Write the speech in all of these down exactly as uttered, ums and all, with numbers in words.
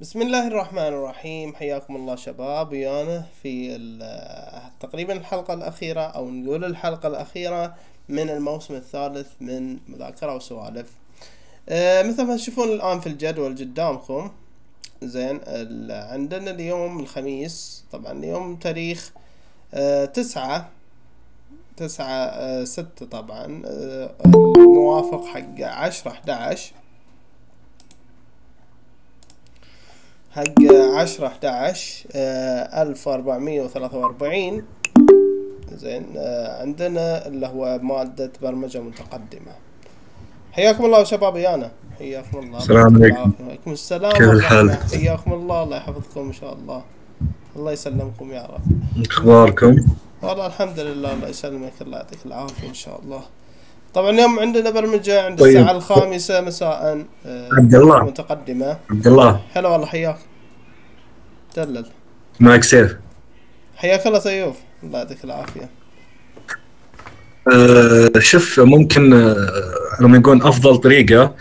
بسم الله الرحمن الرحيم. حياكم الله شباب ويانا في ال- تقريبا الحلقة الأخيرة أو نقول الحلقة الأخيرة من الموسم الثالث من مذاكرة وسوالف. آه، مثل ما تشوفون الآن في الجدول قدامكم. زين ال- عندنا اليوم الخميس، طبعا اليوم تاريخ آه، تسعة تسعة آه، ستة، طبعا آه، الموافق حق عشرة أحد حق عشرة أحداش ألف وأربعمية وثلاثة وأربعين. زين آه، عندنا اللي هو مادة برمجة متقدمة. حياكم الله شباب ويانا، حياكم الله، الله السلام يعطيكم عليكم. العافية، وعليكم السلام كيف الحال؟ والرحمة. حياكم الله، الله يحفظكم إن شاء الله، الله يسلمكم يا رب. اخباركم؟ والله الحمد لله، الله يسلمك، الله يعطيك العافية إن شاء الله. طبعا اليوم عندنا برمجة عند الساعة طيب. الخامسة مساء، آه، عبد برمجة الله متقدمة. عبد الله هلا والله، حياك دلل. معك سيف. حياك الله سيوف، الله يعطيك العافية. أه شوف، ممكن أه لما يكون افضل طريقه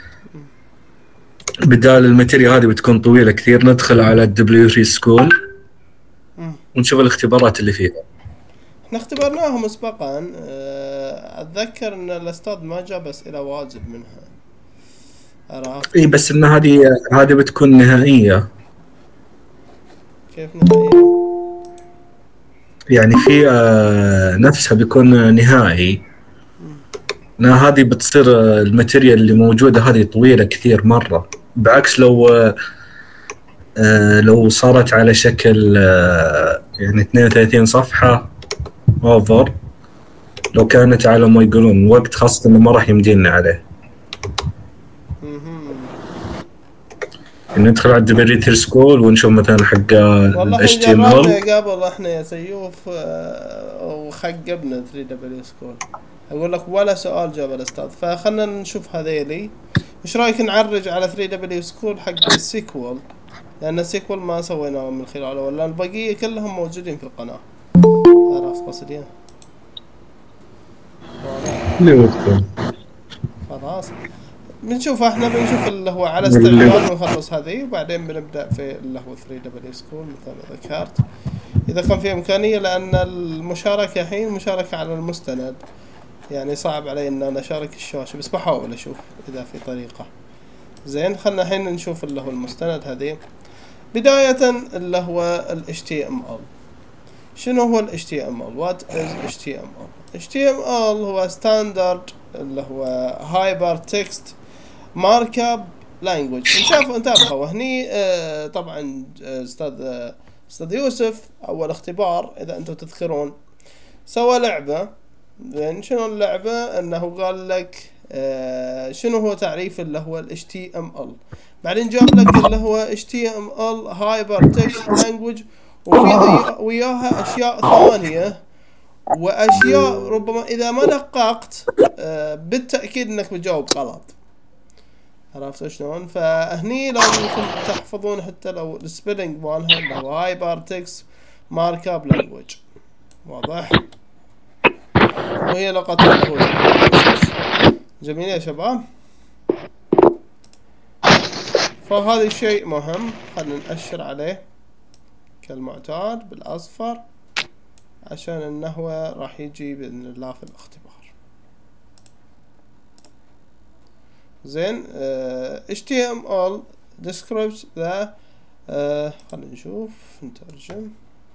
بدال الماتيريال هذه بتكون طويله كثير، ندخل على الدبليو ثري سكول مم. ونشوف الاختبارات اللي فيها. احنا اختبرناهم مسبقا، آه، اتذكر ان الاستاذ ما جاب اسئلة واجد منها، عرفت اي بس ان هذه هذه بتكون نهائيه، كيف نهائيها؟ يعني في أه نفسها بيكون نهائي. مم. لا، هذه بتصير آه، الماتيريال اللي موجوده هذه طويله كثير مره، بعكس لو آه، آه، لو صارت على شكل آه، يعني اثنين وثلاثين صفحة اوفر، لو كانت على ما يقولون وقت، خاصة انه ما راح يمدينا عليه. مهم. يعني ندخل على الدبريتر سكول ونشوف مثلا حق والله ال احنا إتش تي إم إل. جربنا قبل احنا يا سيوف، آه، وخقبنا ثري دبليو سكول. اقول لك ولا سؤال جاب الاستاذ، فخلنا نشوف هذيلي. ايش رايك نعرج على ثري دبليو سكول حق السيكوال، لان السيكوال ما سويناه من خلاله، ولا البقية كلهم موجودين في القناة. عرفت قصدي؟ واضح. اللي وقته خلاص بنشوف، احنا بنشوف اللي هو على اللي استعجال، بنخلص هذه وبعدين بنبدأ في اللي هو ثري دبليو سكول مثل ما ذكرت، اذا كان في امكانية، لان المشاركة الحين مشاركة على المستند، يعني صعب علي ان انا اشارك الشاشة، بس بحاول اشوف اذا في طريقة. زين خلنا الحين نشوف اللي هو المستند هذه. بداية اللي هو ال إتش تي إم إل. شنو هو ال إتش تي إم إل؟ What is إتش تي إم إل؟ إتش تي إم إل هو standard اللي هو hypertext markup language. نشاف نتابعه وهني آه طبعا آه، استاذ آه، استاذ يوسف اول اختبار اذا انتم تذكرون سوى لعبة. زين شنو اللعبة؟ انه قال لك آه شنو هو تعريف اللي هو ال إتش تي إم إل، بعدين جاب لك اللي هو إتش تي إم إل hypertext language، وفي وياها اشياء ثانية واشياء ربما اذا ما دققت آه بالتأكيد انك بتجاوب غلط. عرفت شلون؟ فهني لازم انكم تحفظون حتى لو السبيلنج مالها اللي هو هايبر تكست مارك اب لانجويج. واضح؟ وهي لغة اللي هو جميل يا شباب. فهذا الشيء مهم، خلينا نأشر عليه كالمعتاد بالاصفر عشان انه راح يجي باذن الله في الاختبار. زين uh, إتش تي إم إل describes the uh, خلينا نشوف نترجم.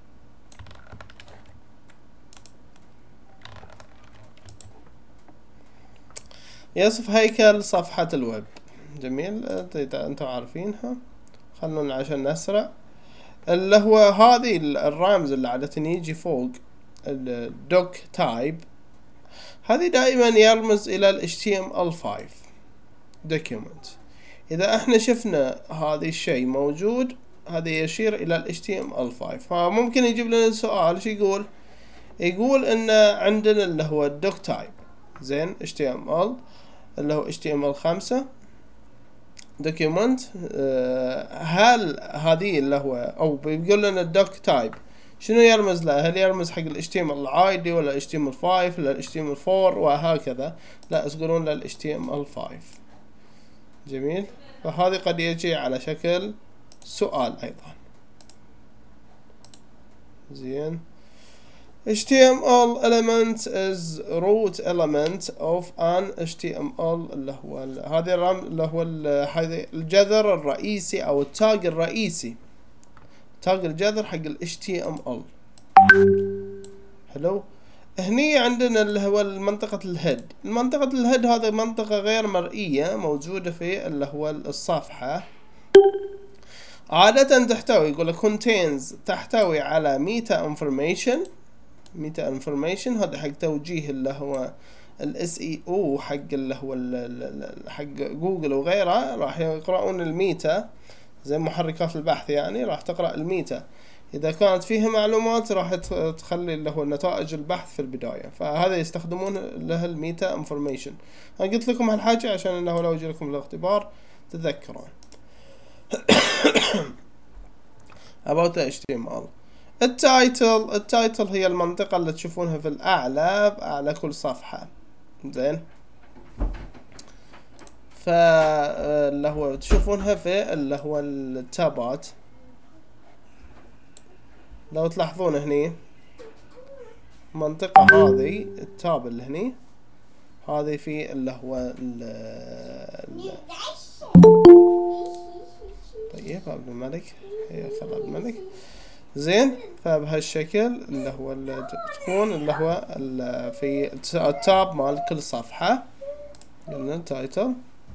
يصف هيكل صفحة الويب. جميل، اذا انتم عارفينها. خلونا عشان نسرع، اللي هو هذه الرمز اللي عادة يجي فوق الدوك تايب، هذه دائما يرمز الى ال إتش تي إم إل فايف document. اذا احنا شفنا هذا الشيء موجود، هذا يشير الى ال إتش تي إم إل فايف. فممكن يجيب لنا سؤال شو يقول؟ يقول ان عندنا اللي هو الدوك تايب، زين إتش تي إم إل اللي هو إتش تي إم إل فايف document. هل هذه اللي هو او بيقول لنا الدوك تايب شنو يرمز له؟ هل يرمز حق ال إتش تي إم إل العادي ولا إتش تي إم إل فايف ولا إتش تي إم إل فور وهكذا؟ لا، تقولون له ال إتش تي إم إل فايف. جميل، فهذه قد يجي على شكل سؤال أيضا. زين. إتش تي إم إل element is root element of an إتش تي إم إل اللي هو هذا الرم اللي هو هذا الجذر الرئيسي أو التاج الرئيسي، تاج الجذر حق ال إتش تي إم إل. حلو. هني عندنا اللي هو منطقة الهيد. المنطقة الهيد هذه منطقة غير مرئية موجودة في اللي هو الصفحة، عادة تحتوي يقول contains تحتوي على ميتا information. ميتا information هذا حق توجيه اللي هو ال إس إي أو حق اللي هو حق جوجل وغيره، راح يقرؤون الميتا زي محركات البحث، يعني راح تقرأ الميتا. إذا كانت فيها معلومات راح تخلي اللي هو نتائج البحث في البداية، فهذا يستخدمون له الميتا انفورميشن. أنا قلت لكم هالحاجة عشان إنه لو يجي لكم الاختبار تتذكرون. about the إتش تي إم إل. التايتل، التايتل هي المنطقة اللي تشوفونها في الأعلى بأعلى كل صفحة. زين. فاللي هو تشوفونها في اللي هو التابات. لو تلاحظون هني المنطقة هذه التاب اللي هني هذه في اللي هو ال ال طيب عبد الملك، هي خل عبد الملك. زين. فبهالشكل اللي هو اللي تكون اللي هو اللي في التاب مال كل صفحة. قلنا تايتل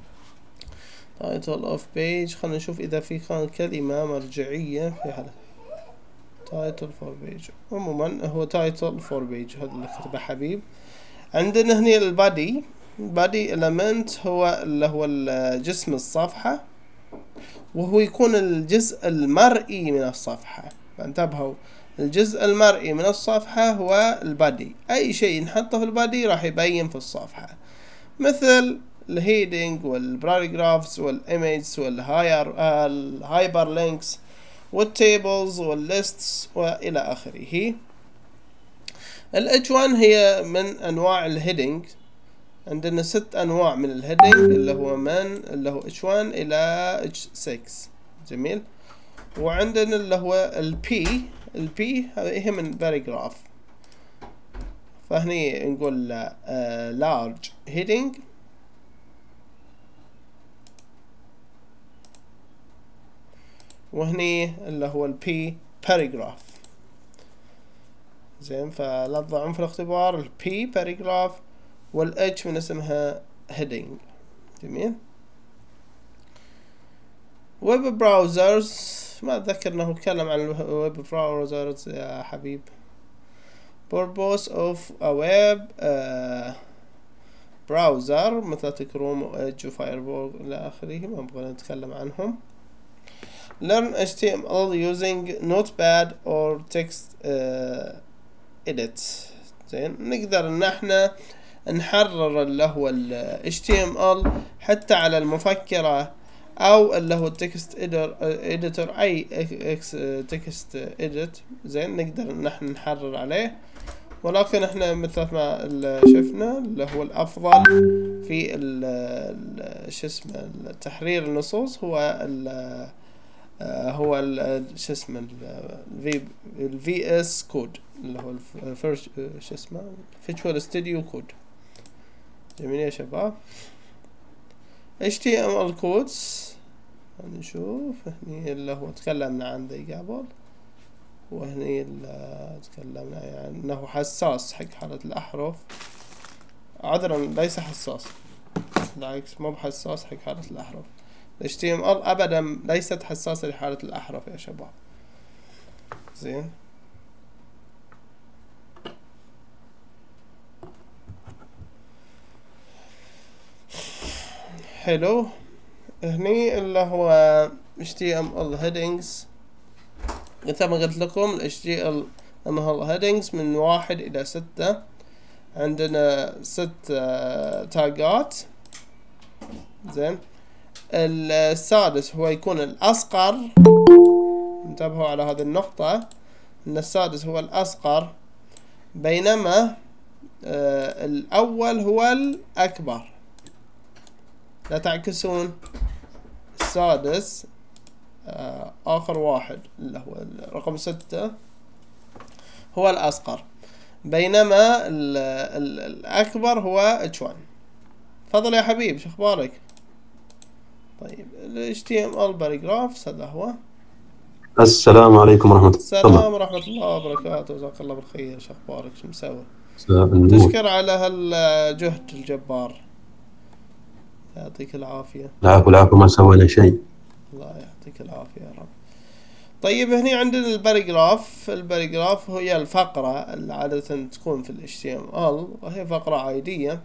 تايتل اوف بيج. خلينا نشوف إذا في كان كلمة مرجعية في حالة تايتل فور بيج. عموما هو تايتل فور بيج هذا اللي كتبه حبيب. عندنا هنا البادي. بادي element هو اللي هو جسم الصفحة، وهو يكون الجزء المرئي من الصفحة. فانتبهوا، الجزء المرئي من الصفحة هو البادي. أي شيء نحطه في البادي راح يبين في الصفحة، مثل الهيدنج والباراجرافز والإيميجز والهاير الهايبر لينكس والتيبلز والليستس وإلى آخره. ال إتش ون هي من أنواع الهيدنج. عندنا ست أنواع من الهيدنج اللي هو من اللي هو إتش ون إلى إتش سكس. جميل. وعندنا اللي هو ال P. ال P هي من باراجراف. فهني نقول uh, large heading. وهني اللي هو ال P paragraph. زين. فلا تضيعون في الاختبار. ال P paragraph وال H من اسمها heading. جميل. ويب براوزرز ما اتذكر انه اتكلم عن الويب براوزرز يا حبيب. purpose of a web uh, browser مثل كروم وإدج وفايرفول إلى آخره، ما نبغى نتكلم عنهم. learn إتش تي إم إل using notepad or text uh, edit. زين. نقدر ان احنا نحرر اللي هو ال إتش تي إم إل حتى على المفكرة او اللي هو التكست اديتور، اي تكست اديت. زين. نقدر ان احنا نحرر عليه، ولكن احنا مثل ما شفنا اللي هو الافضل في ال شو اسمه تحرير النصوص هو ال هو ال شو اسمه الفي الفي اس كود اللي هو الفيرست شو اسمه فيجوال ستوديو كود. جميل يا شباب. إتش تي إم إل codes نشوف هني اللي هو تكلمنا عن ذي قبل، وهني اللي تكلمنا يعني انه حساس حق حالة الاحرف. عذرا ليس حساس، بالعكس مو بحساس حق حالة الاحرف. إتش تي إم إل ابدا ليست حساسة لحالة الاحرف يا شباب. زين. حلو. هني اللي هو إتش تي إم إل headings. مثل ما قلت لكم ال إتش تي إم إل headings من واحد إلى ستة. عندنا ست تاجات. زين. السادس هو يكون الأصغر. انتبهوا على هذه النقطة، إن السادس هو الأصغر، بينما آه الأول هو الأكبر. لا تعكسون. السادس آه آخر واحد اللي هو رقم ستة هو الأصغر، بينما ال ال الأكبر هو اتش واحد. تفضل يا حبيب، شو أخبارك؟ طيب ال إتش تي إم إل paragraphs هذا هو. السلام عليكم ورحمة الله. السلام ورحمة الله وبركاته، جزاك الله بالخير، شو أخبارك؟ شو مسوي؟ النور. تشكر على هالجهد الجبار، يعطيك العافية. العفو العفو، ما سوينا شيء. الله يعطيك العافية يا رب. طيب هني عندنا الباريجراف. الباريجراف هي الفقرة اللي عادة تكون في ال إتش تي إم إل، وهي فقرة عادية.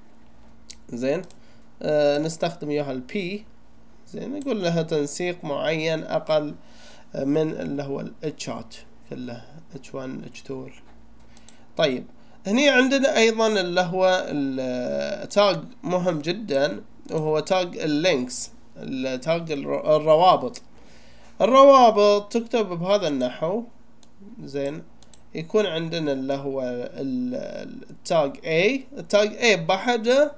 زين، آه نستخدم اياها ال P. زين، نقول لها تنسيق معين أقل من اللي هو الاتشات كله، اتش واحد اتش اثنين. طيب هني عندنا أيضا اللي هو التاج مهم جدا، وهو تاج اللينكس، التاج الروابط. الروابط تكتب بهذا النحو. زين، يكون عندنا اللي هو التاج A. التاج A بحده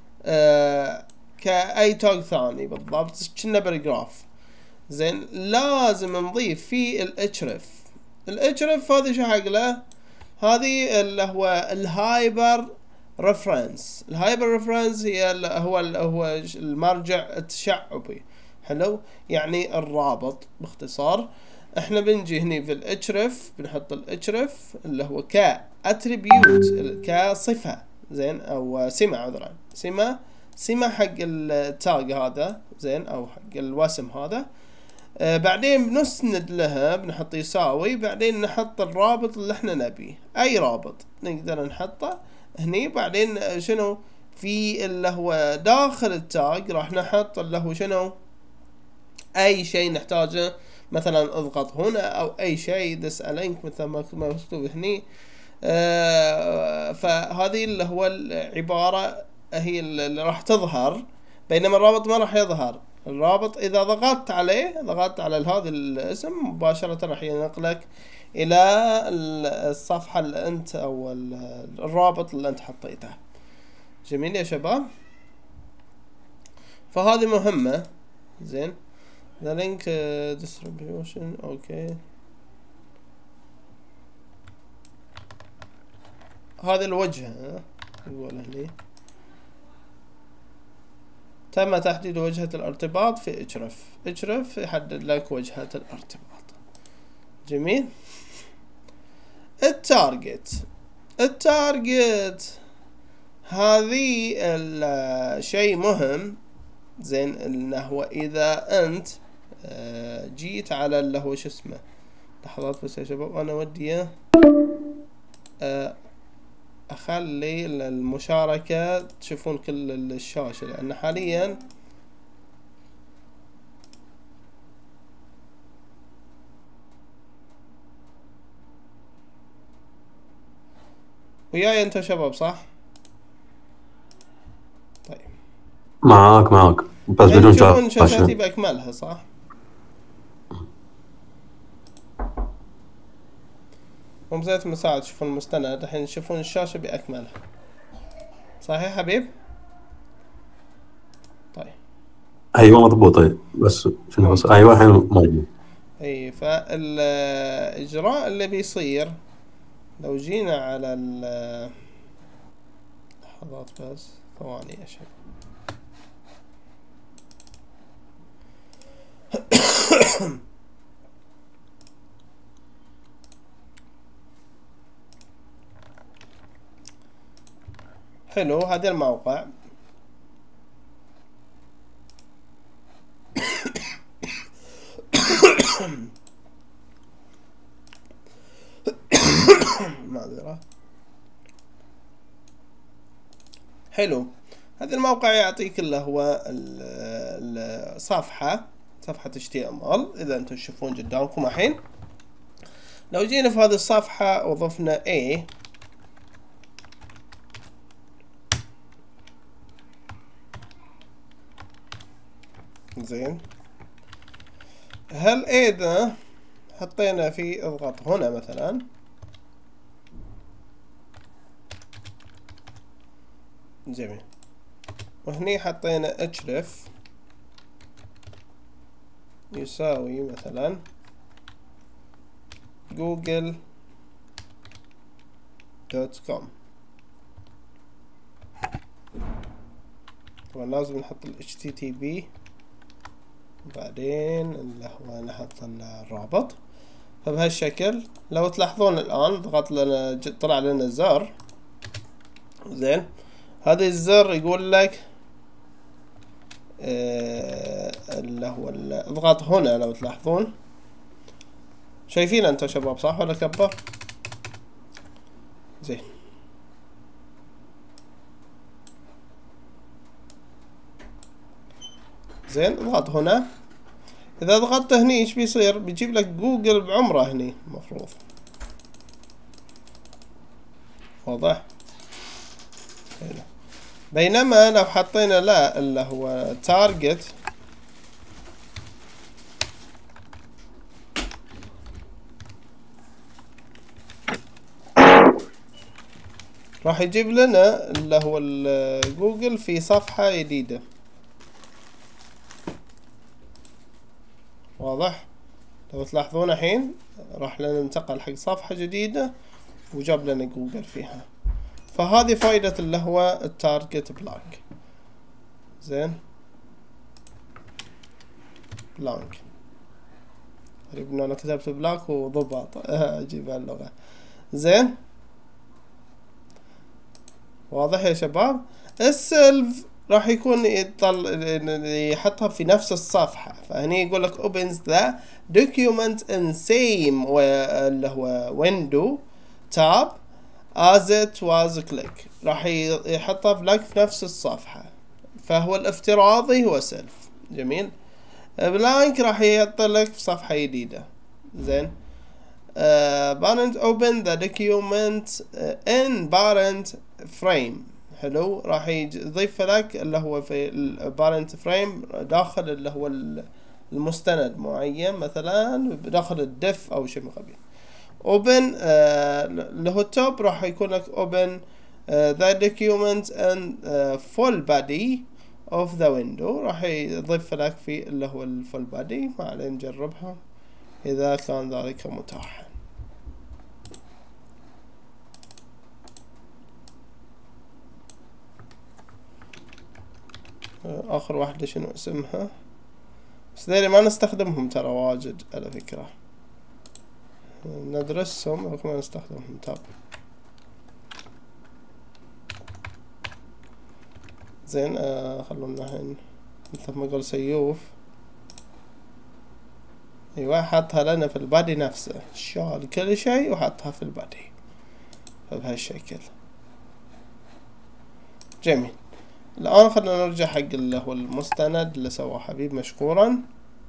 آه كأي تاج ثاني بالضبط، كنا باراجراف. زين، لازم نضيف فيه الاتشرف. الاتشرف هذه شو حقله؟ هذه اللي هو الهايبر ريفرنس. الهايبر ريفرنس هي اللي هو اللي هو المرجع التشعبي. حلو، يعني الرابط باختصار. احنا بنجي هني في الاتشرف، بنحط الاتشرف اللي هو كاتريبيوت، كصفة. زين، او سمة، عذرا، سمة سمة حق التاج هذا. زين، او حق الوسم هذا. آه بعدين بنسند لها، بنحط يساوي، بعدين نحط الرابط اللي احنا نبيه، اي رابط نقدر نحطه هني. بعدين شنو في اللي هو داخل التاج راح نحط اللي هو شنو اي شيء نحتاجه، مثلا اضغط هنا او اي شيء دس لينك مثل ما مكتوب هني. آه فهذه اللي هو العبارة هي اللي راح تظهر، بينما الرابط ما راح يظهر. الرابط اذا ضغطت عليه، ضغطت على هذا الاسم مباشرة راح ينقلك الى الصفحة اللي انت او الرابط اللي انت حطيته. جميل يا شباب، فهذه مهمة. زين، the link uh, distribution. اوكي، هذه الوجهة يقول هني تم تحديد وجهة الارتباط في اتشرف. اتشرف يحدد لك وجهة الارتباط. جميل. التارجت. التارجت هذه الشيء مهم. زين، انه هو اذا انت جيت على اللي هو شو اسمه، لحظات بس يا شباب، انا ودي اخلي المشاركة تشوفون كل الشاشة، لان حاليا وياي انتو شباب صح؟ طيب معاك معاك بس بدون تشوفون شاشاتي باكملها صح؟ مو بزيت مساعد تشوفون المستند، الحين تشوفون الشاشة بأكملها. صحيح حبيب؟ طيب ايوه مضبوط، بس شنو بس ايوه الحين موجود. اي، فالاجراء اللي بيصير لو جينا على ال لحظات بس، ثواني يا شباب. حلو، هذا الموقع. معذرة. حلو، هذا الموقع يعطيك اللي هو الصفحة، صفحة إتش تي إم إل إذا أنتم تشوفون قدامكم الحين. لو جينا في هذه الصفحة وضفنا A، زين، هل A ذا حطينا فيه، اضغط هنا مثلا، جميل، وهني حطينا href. يساوي مثلا جوجل دوت كوم. طبعا لازم نحط ال إتش تي تي بي بعدين اللي هو نحط الرابط. فبهالشكل لو تلاحظون الآن ضغط لنا طلع لنا زر. زين هذا الزر يقول لك آه اللي هو اضغط هنا. لو تلاحظون شايفين انتم شباب صح ولا كبر؟ زين زين اضغط هنا. اذا ضغطت هني ايش بيصير؟ بيجيب لك جوجل بعمره هني المفروض. واضح؟ حلو. بينما لو حطينا لا اللي هو تارجت راح يجيب لنا اللي هو جوجل في صفحة جديدة. واضح؟ لو تلاحظون الحين راح لنا ننتقل حق صفحة جديدة وجاب لنا جوجل فيها. فهذه فائدة اللي هو التارجت بلانك. زين بلانك غريب انه انا كتبت بلاك وضبط اجيب اللغة. زين واضح يا شباب؟ السيلف راح يكون يطل يحطها في نفس الصفحة. فهني يقول لك opens the document in same اللي هو window tab as it was click. راح يحطها لك في نفس الصفحة. فهو الافتراضي هو سيلف. جميل. بلانك راح يحط لك في صفحة جديدة. زين uh, parent open the document in parent frame. حلو. راح يضيف لك اللي هو في البارنت فريم داخل اللي هو المستند معين مثلا داخل الدف او شيء مقابل. open اللي هو التوب راح يكون لك open the document and full body of the window. راح يضيف لك في اللي هو الفول بادي. ما علينا نجربها اذا كان ذلك متاحا. اخر واحدة شنو اسمها؟ بس ذيلي ما نستخدمهم ترى واجد على فكرة. ندرسهم لكن ما نستخدمهم. تاب. زين آه خلونا هين مثل ما قال سيوف. ايوه حطها لنا في البادي نفسه. شال كل شيء وحطها في البادي بهالشكل. جميل. الآن خلنا نرجع حق اللي هو المستند اللي سواه حبيب مشكورا.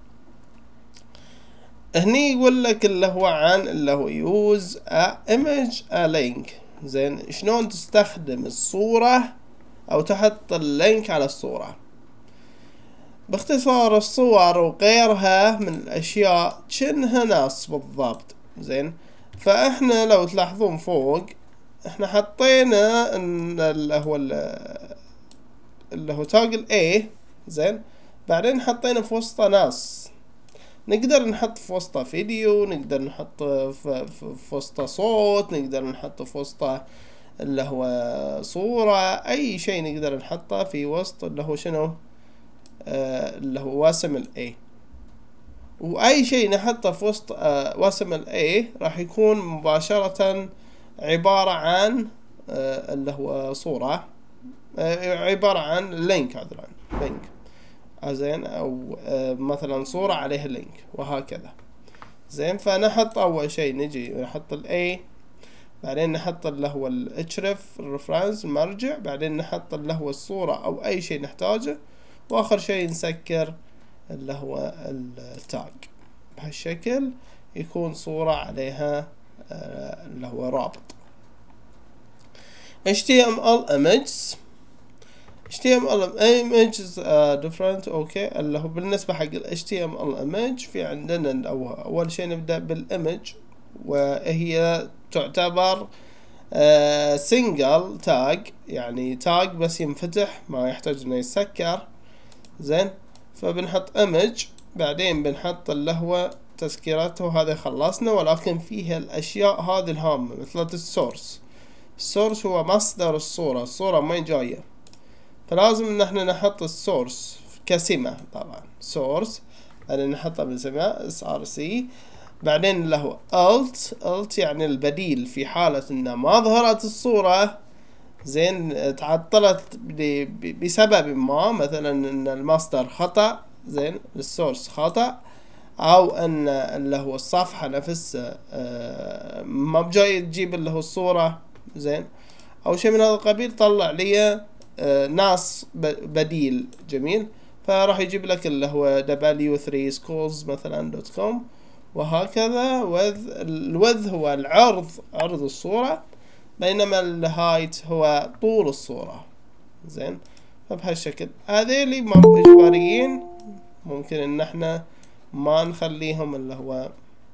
هني يقول لك اللي هو عن اللي هو use a image a link. زين شلون تستخدم الصورة او تحط اللينك على الصورة. باختصار الصور وغيرها من الاشياء شنها نص بالضبط. زين فاحنا لو تلاحظون فوق احنا حطينا اللي هو اللي هو تاج A. زين بعدين حطينا في وسطه نص. نقدر نحط في وسطه فيديو، نقدر نحط في, في وسطه صوت، نقدر نحط في وسطه اللي هو صورة، اي شيء نقدر نحطه في وسط اللي هو شنو آه اللي هو واسم ال A. واي شيء نحطه في وسط آه واسم ال A راح يكون مباشرة عبارة عن آه اللي هو صورة آه عبارة عن لينك عذرا لينك زين او آه مثلا صورة عليها لينك وهكذا. زين فنحط اول شيء نجي نحط ال A، بعدين نحط اللي هو الاتشرف الرفرنس المرجع، بعدين نحط اللي هو الصورة او اي شيء نحتاجه، واخر شيء نسكر اللي هو التاج. بهالشكل يكون صورة عليها آه اللي هو رابط. إتش تي إم إل images إتش تي إم إل images uh, different. اوكي اللي هو بالنسبة حق ال إتش تي إم إل image في عندنا اول شيء نبدأ بالimage، وهي تعتبر سنجل تاج يعني تاج بس ينفتح ما يحتاج انه يسكر. زين فبنحط image بعدين بنحط اللي هو تذكيرته، هذا خلصنا، ولكن فيها الاشياء هذه الهامة مثل السورس. السورس هو مصدر الصورة، الصورة ما جاية، فلازم ان احنا نحط السورس كسمة. طبعا سورس بعدين نحطها بسمة اس ار سي، بعدين اللي هو alt alt يعني البديل في حالة ان ما ظهرت الصورة، زين، تعطلت بسبب ما، مثلا ان المصدر خطأ، زين، السورس خطأ، او ان اللي هو الصفحة نفسها ما بجاي تجيب اللي هو الصورة، زين، او شيء من هذا القبيل، طلع لي ناس بديل. جميل. فراح يجيب لك اللي هو دبليو ثري سكولز مثلا دوت كوم، وهكذا. وذ الوذ هو العرض، عرض الصورة، بينما الهايت هو طول الصورة. زين. فبهالشكل هذيلي ما اجباريين، ممكن ان احنا ما نخليهم اللي هو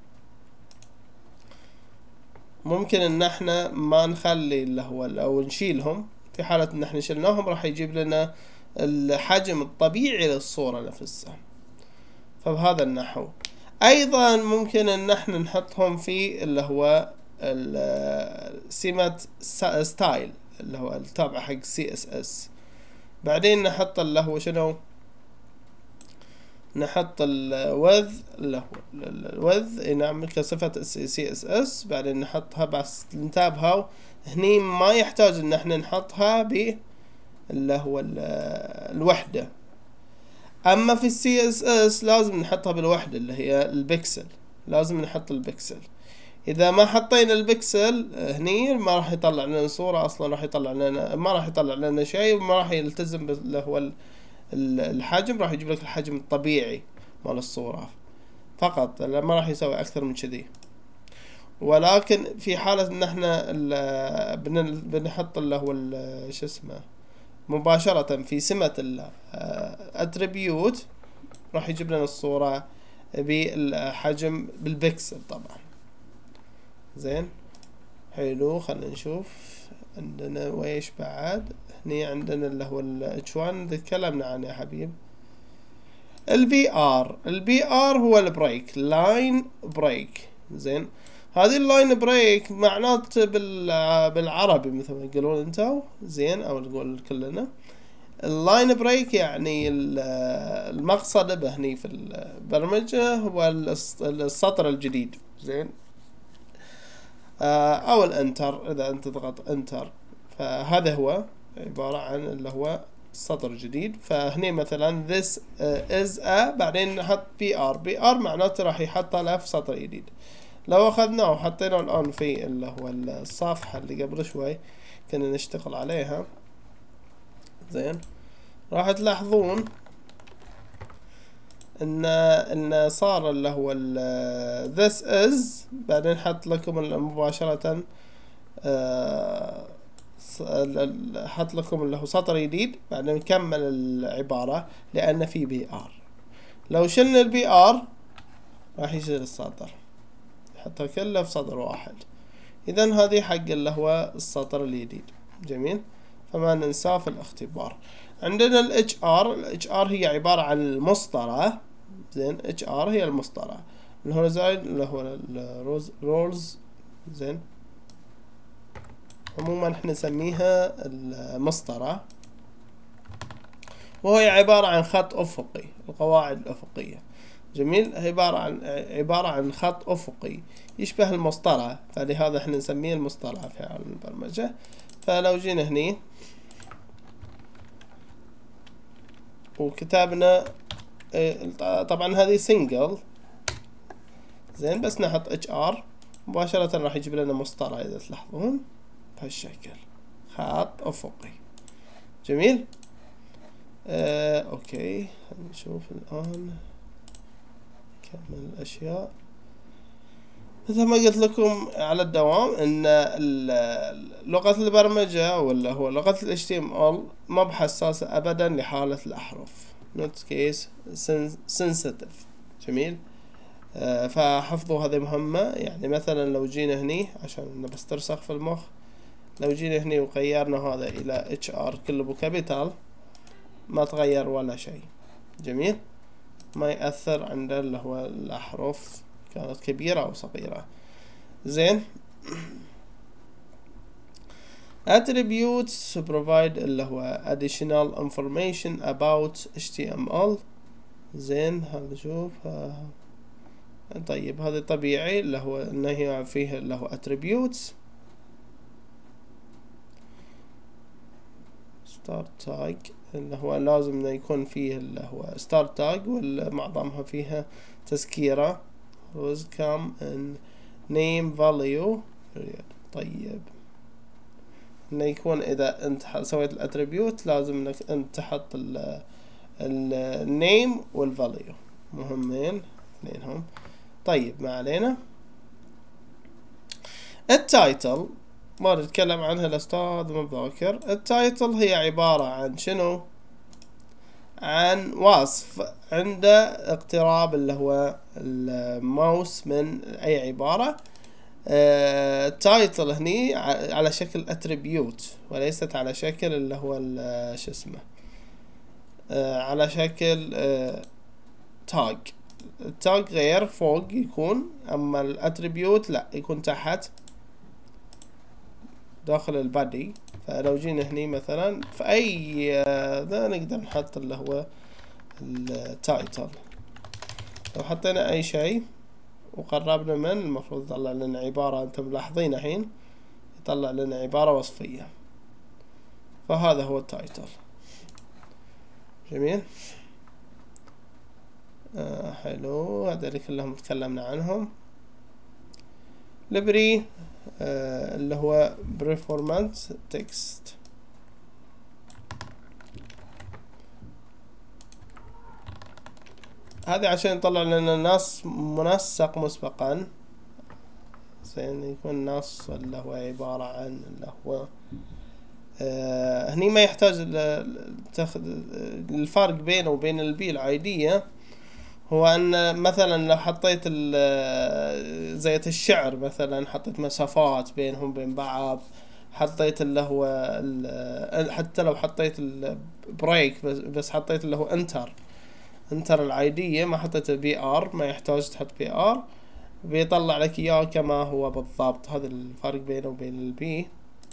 ممكن ان احنا ما نخلي اللي هو او نشيلهم. في حالة ان احنا شلناهم راح يجيب لنا الحجم الطبيعي للصورة نفسها. فبهذا النحو ايضا ممكن ان احنا نحطهم في اللي هو سمة ستايل اللي هو التابع حق سي اس اس. بعدين نحط اللي هو شنو، نحط الوذ اللي هو الوذ، نعمل كصفة سي اس اس. بعدين نحطها، بس انتبهوا هني ما يحتاج ان احنا نحطها ب اللي هو الوحدة، اما في السي اس اس لازم نحطها بالوحدة اللي هي البكسل، لازم نحط البكسل. اذا ما حطينا البكسل هني ما راح يطلع لنا صورة اصلا، راح يطلع لنا ما راح يطلع لنا شيء، وما راح يلتزم اللي هو الحجم، راح يجيب لك الحجم الطبيعي مال الصورة فقط، ما راح يسوي اكثر من كذي. ولكن في حالة ان احنا بنحط اللي هو شو اسمه مباشرة في سمة الاتريبيوت، راح يجيب لنا الصورة بالحجم بالبكسل طبعا. زين، حلو. خلينا نشوف عندنا ويش بعد. هني عندنا اللي هو الاتش واحد تكلمنا عنه يا حبيب. البي ار، البي ار هو البريك، لاين بريك. زين، هذه اللاين بريك معنات بالعربي مثل ما يقولون انتو، زين، او نقول كلنا اللاين بريك يعني المقصد به هني في البرمجة هو السطر الجديد. زين، او الانتر، اذا انت تضغط انتر فهذا هو عبارة عن اللي هو السطر الجديد. فهني مثلا this is a، بعدين نحط بي ار، بي ار معناته راح يحط له في سطر جديد. لو اخذناه وحطيناه الان في اللي هو الصفحة اللي قبل شوي كنا نشتغل عليها، زين، راح تلاحظون ان ان صار اللي هو this is، بعدين حط لكم مباشرة حط لكم اللي هو سطر جديد، بعدين نكمل العبارة لان في بي ار. لو شلنا البي ار راح يصير السطر، حطها كلها في سطر واحد. اذا هذه حق اللي هو السطر الجديد. جميل. فما ننساه في الاختبار. عندنا ال اتش ار، ال اتش ار هي عبارة عن المسطرة. زين، اتش ار هي المسطرة، الهوريزونتال اللي هو الرولز. زين، عموما احنا نسميها المسطرة، وهي عبارة عن خط افقي، القواعد الافقية. جميل، عبارة عن عبارة عن خط افقي يشبه المسطرة، فلهذا احنا نسميه المسطرة في عالم البرمجة. فلو جينا هني وكتابنا طبعا هذه سنجل، زين، بس نحط اتش ار مباشرة راح يجيب لنا مسطرة اذا تلاحظون بهالشكل، خط افقي. جميل. آه، اوكي، نشوف الان نكمل الاشياء. مثل ما قلت لكم على الدوام ان لغة البرمجة ولا هو لغة ال إتش تي إم إل ما بحساسة ابدا لحالة الاحرف، not case sensitive. جميل. آه، فحفظوا هذه مهمة. يعني مثلا لو جينا هني عشان بس ترسخ في المخ، لو جينا هني وغيرنا هذا الى اتش ار كله بكابيتال ما تغير ولا شيء. جميل. ما يأثر عند اللي هو الأحرف كانت كبيرة أو صغيرة. زين. attributes provide اللي هو additional information about إتش تي إم إل. زين. هذا نشوف. طيب هذا طبيعي اللي هو انه هي فيه اللي هو attributes start tag اللي هو لازم انه يكون فيه اللي هو start tag والمعظمها فيها تذكيرة was come in name value. طيب انه يكون اذا انت سويت الاتريبيوت لازم انك انت تحط ال النيم والفاليو مهمين اثنينهم. طيب ما علينا. التايتل ما نتكلم عنها الأستاذ مذاكر. التايتل هي عبارة عن شنو؟ عن وصف عند اقتراب اللي هو الماوس من أي عبارة. التايتل هني على شكل اتريبيوت وليست على شكل اللي هو شو اسمه على شكل تاج. التاج غير فوق يكون، اما الاتريبيوت لا يكون تحت داخل البادي. فلو جينا هني مثلا في اي ذا نقدر نحط اللي هو التايتل. لو حطينا اي شيء وقربنا من المفروض يطلع لنا عبارة، انتم ملاحظين الحين يطلع لنا عبارة وصفية. فهذا هو التايتل. جميل. آه حلو. هذول كلهم تكلمنا عنهم. البري آه اللي هو performance text. هذا عشان يطلع لنا نص منسق مسبقا. زين. يكون نص اللي هو عبارة عن اللي هو آه هني ما يحتاج الفرق بينه وبين البي العادية هو ان مثلا لو حطيت زي الشعر مثلا حطيت مسافات بينهم بين بعض، حطيت اللي هو حتى لو حطيت البريك بس, بس حطيت اللي هو انتر انتر العادية ما حطيت بي ار، ما يحتاج تحط بي ار، بيطلع لك اياه كما هو بالضبط. هذا الفرق بينه وبين البي.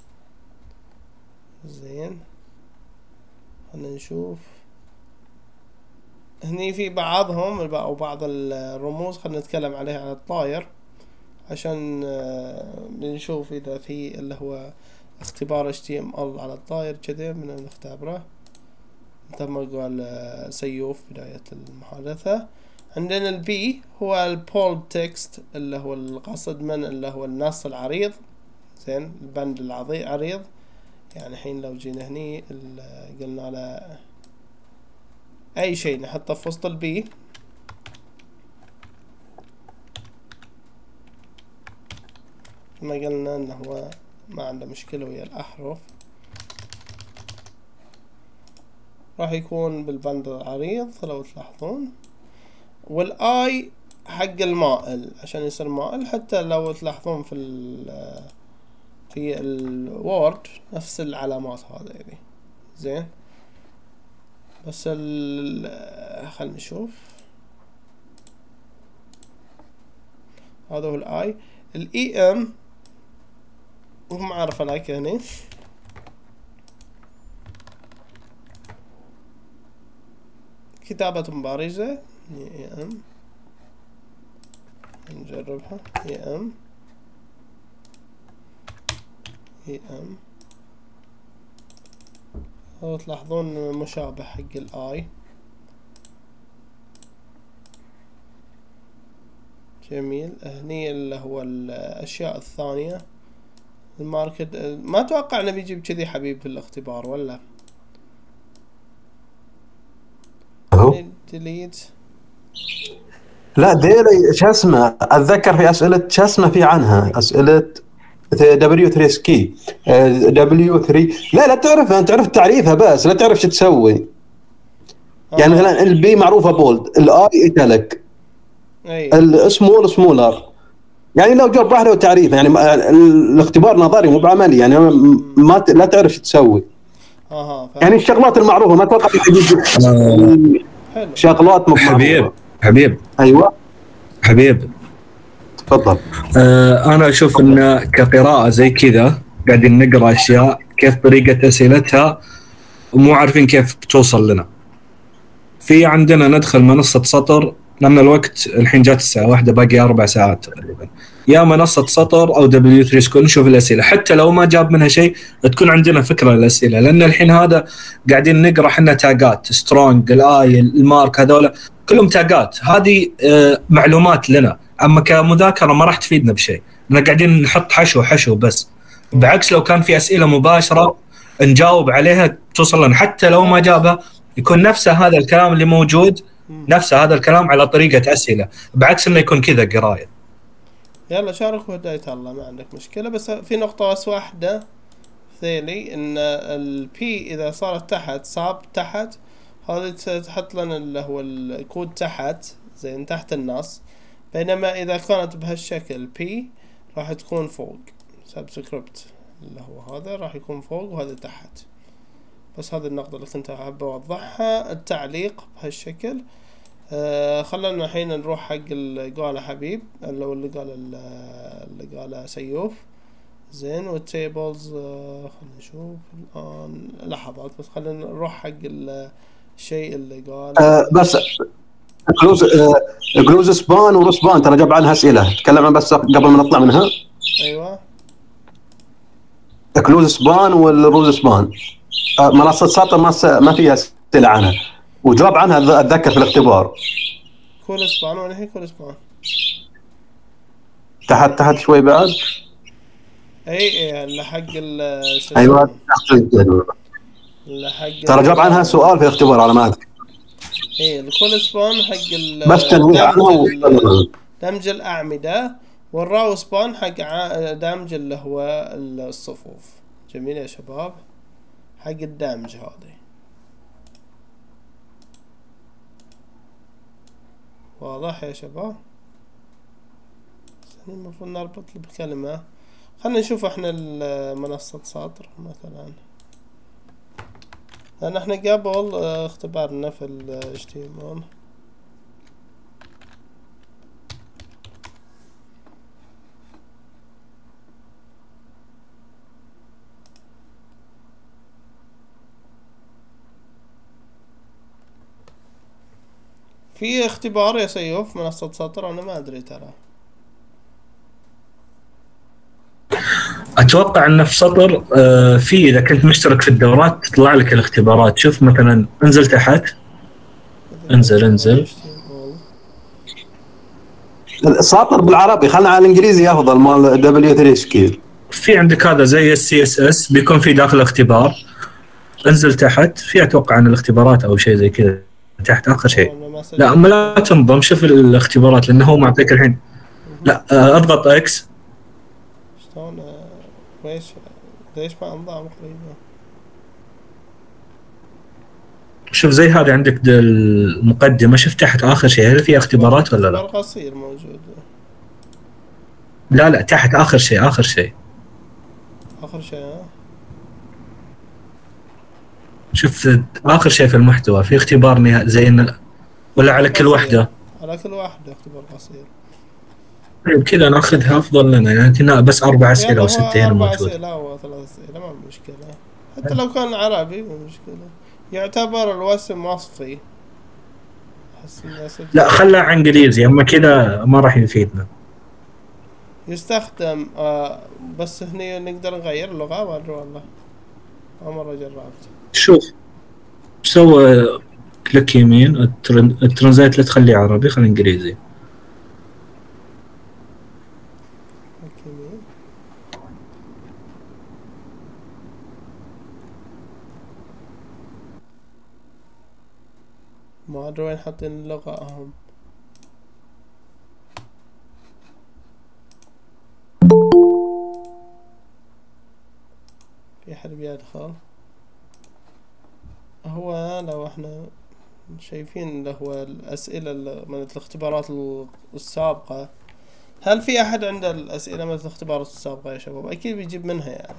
زين. خلينا نشوف هني في بعضهم او بعض الرموز خلينا نتكلم عليها على الطاير عشان نشوف اذا في اللي هو اختبار إتش تي إم إل على الطاير كذا من نختبره مثل ما قال سيوف بداية المحادثة. عندنا البي هو البولد تكست اللي هو القصد من اللي هو النص العريض. زين. البند العريض يعني الحين لو جينا هني قلنا له اي شيء نحطه في وسط البي ما قلنا انه هو ما عنده مشكلة ويا الاحرف، راح يكون بالبند العريض لو تلاحظون. والاي حق المائل عشان يصير مائل، حتى لو تلاحظون في ال في الوورد نفس العلامات هذه يعني. زين. بس ال خلنا نشوف. هذا هو الاي. الاي ام ما اعرف الايك هنا. كتابة بارزة. اي ام نجربها. اي ام اي ام هو تلاحظون مشابه حق الاي. جميل. هني اللي هو الاشياء الثانية الماركت. ما اتوقع انه بيجيب كذي حبيب في الاختبار ولا ديليت. لا ديلي شو اسمه، اتذكر في اسئله شو اسمه في عنها اسئله دبليو ثري سكي دبليو ثري. لا لا تعرفها، انت تعرف تعريفها بس لا تعرف شو تسوي. آه. يعني مثلا البي معروفه بولد، الاي ايتالك، السمول سمولر. يعني لو جاب واحده وتعريفها يعني الاختبار نظري مو بعملي يعني ما لا تعرف شو تسوي. اها. يعني الشغلات المعروفه ما اتوقع يجيب حلو. شغلات مو حبيب معروفة. حبيب ايوه حبيب تفضل. آه انا اشوف ان كقراءة زي كذا قاعدين نقرا اشياء كيف طريقة اسئلتها ومو عارفين كيف بتوصل لنا. في عندنا ندخل منصة سطر لأن الوقت الحين جات الساعة واحدة باقي أربع ساعات تقريبا، يا منصة سطر أو دبليو ثري سكول نشوف الأسئلة حتى لو ما جاب منها شيء تكون عندنا فكرة للأسئلة، لأن الحين هذا قاعدين نقرأ حنا تاجات سترونج الآي المارك هذولا كلهم تاجات، هذه آه معلومات لنا، أما كمذاكرة ما راح تفيدنا بشيء، إحنا قاعدين نحط حشو حشو بس. بعكس لو كان في أسئلة مباشرة نجاوب عليها توصل لنا، حتى لو ما جابها يكون نفسه هذا الكلام اللي موجود نفسه هذا الكلام على طريقة أسئلة، بعكس إنه يكون كذا قراية. يلا شارك وهداية الله ما عندك مشكلة، بس في نقطة بس واحدة ثاني إن البي إذا صارت تحت صاب تحت هذا تحط لنا اللي هو الكود تحت زين تحت النص، بينما إذا كانت بهالشكل بي راح تكون فوق سبسكريبت اللي هو هذا راح يكون فوق وهذا تحت. بس هذه النقطة اللي كنت أحب أوضحها، التعليق بهالشكل. آه خلنا الحين نروح حق اللي قاله حبيب اللي هو اللي قال اللي قاله سيوف زين، والتيبلز آه خلنا نشوف الآن لحظات بس خلنا نروح حق الشيء اللي قال آه بس كلوز آه كلوز سبان ورسبان ترى جاب عنها أسئلة، تكلم عن بس قبل ما نطلع منها. أيوة كلوز سبان والروز سبان آه منصة سطر ما ما فيها أسئلة عنها، وجاب عنها أتذكر في الاختبار. كول سبان وين هي كول سبان؟ تحت تحت شوي بعد. اي اي اللي حق ال ايوه اللي حق ترى جاب عنها سؤال في الاختبار على ما اذكر. اي الكول سبان حق ال بس تنويه عنه دمج الأعمدة، والراو سبان حق دمج اللي هو الصفوف. جميل يا شباب حق الدمج هذه واضح يا شباب؟ المفروض نربط بكلمة. خلنا نشوف احنا منصة سطر مثلا، لان احنا قبل اختبرنا في ال إتش تي إم إل. في اختبار يا سيوف منصة سطر انا ما ادري ترى. اتوقع ان في سطر آه في اذا كنت مشترك في الدورات تطلع لك الاختبارات. شوف مثلا انزل تحت، انزل انزل السطر بالعربي، خلنا على الانجليزي افضل مال دبليو ثري سكيل. في عندك هذا زي السي اس اس بيكون في داخل اختبار، انزل تحت في اتوقع عن الاختبارات او شيء زي كذا تحت اخر شيء. لا اما لا تنضم، شوف الاختبارات لانه هو معطيك الحين. لا آه اضغط اكس. شلون ليش ليش ما انضم قريبا؟ شوف زي هذا عندك المقدمة، شوف تحت آخر شيء هل في اختبارات ولا لا؟ اختبار قصير موجود. لا لا تحت آخر شيء آخر شيء آخر شيء ها؟ شوف آخر شيء في المحتوى في اختبار نهائي زي إن ولا على كل واحدة؟ على كل واحدة اختبار قصير. طيب كذا ناخذها أفضل لنا، يعني كنا بس أربع أسئلة أو ست هنا موجود. أربع أسئلة أو ثلاث أسئلة ما مشكلة، حتى لو كان عربي مو مشكلة، يعتبر الوسم وصفي. لا خلها على انجليزي، اما كذا ما راح يفيدنا. يستخدم آه بس هني نقدر نغير اللغة ما ادري والله، ما مرة جربت. شوف سوى كليك يمين الترانزيت لا تخليه عربي خليه انجليزي. ما ادري وين حاطين اللغة اهم. في حد بيدخل؟ هو لو احنا شايفين اللي هو الاسئلة اللي من الاختبارات السابقة، هل في احد عنده الاسئلة من الاختبارات السابقة يا شباب؟ اكيد بيجيب منها يعني.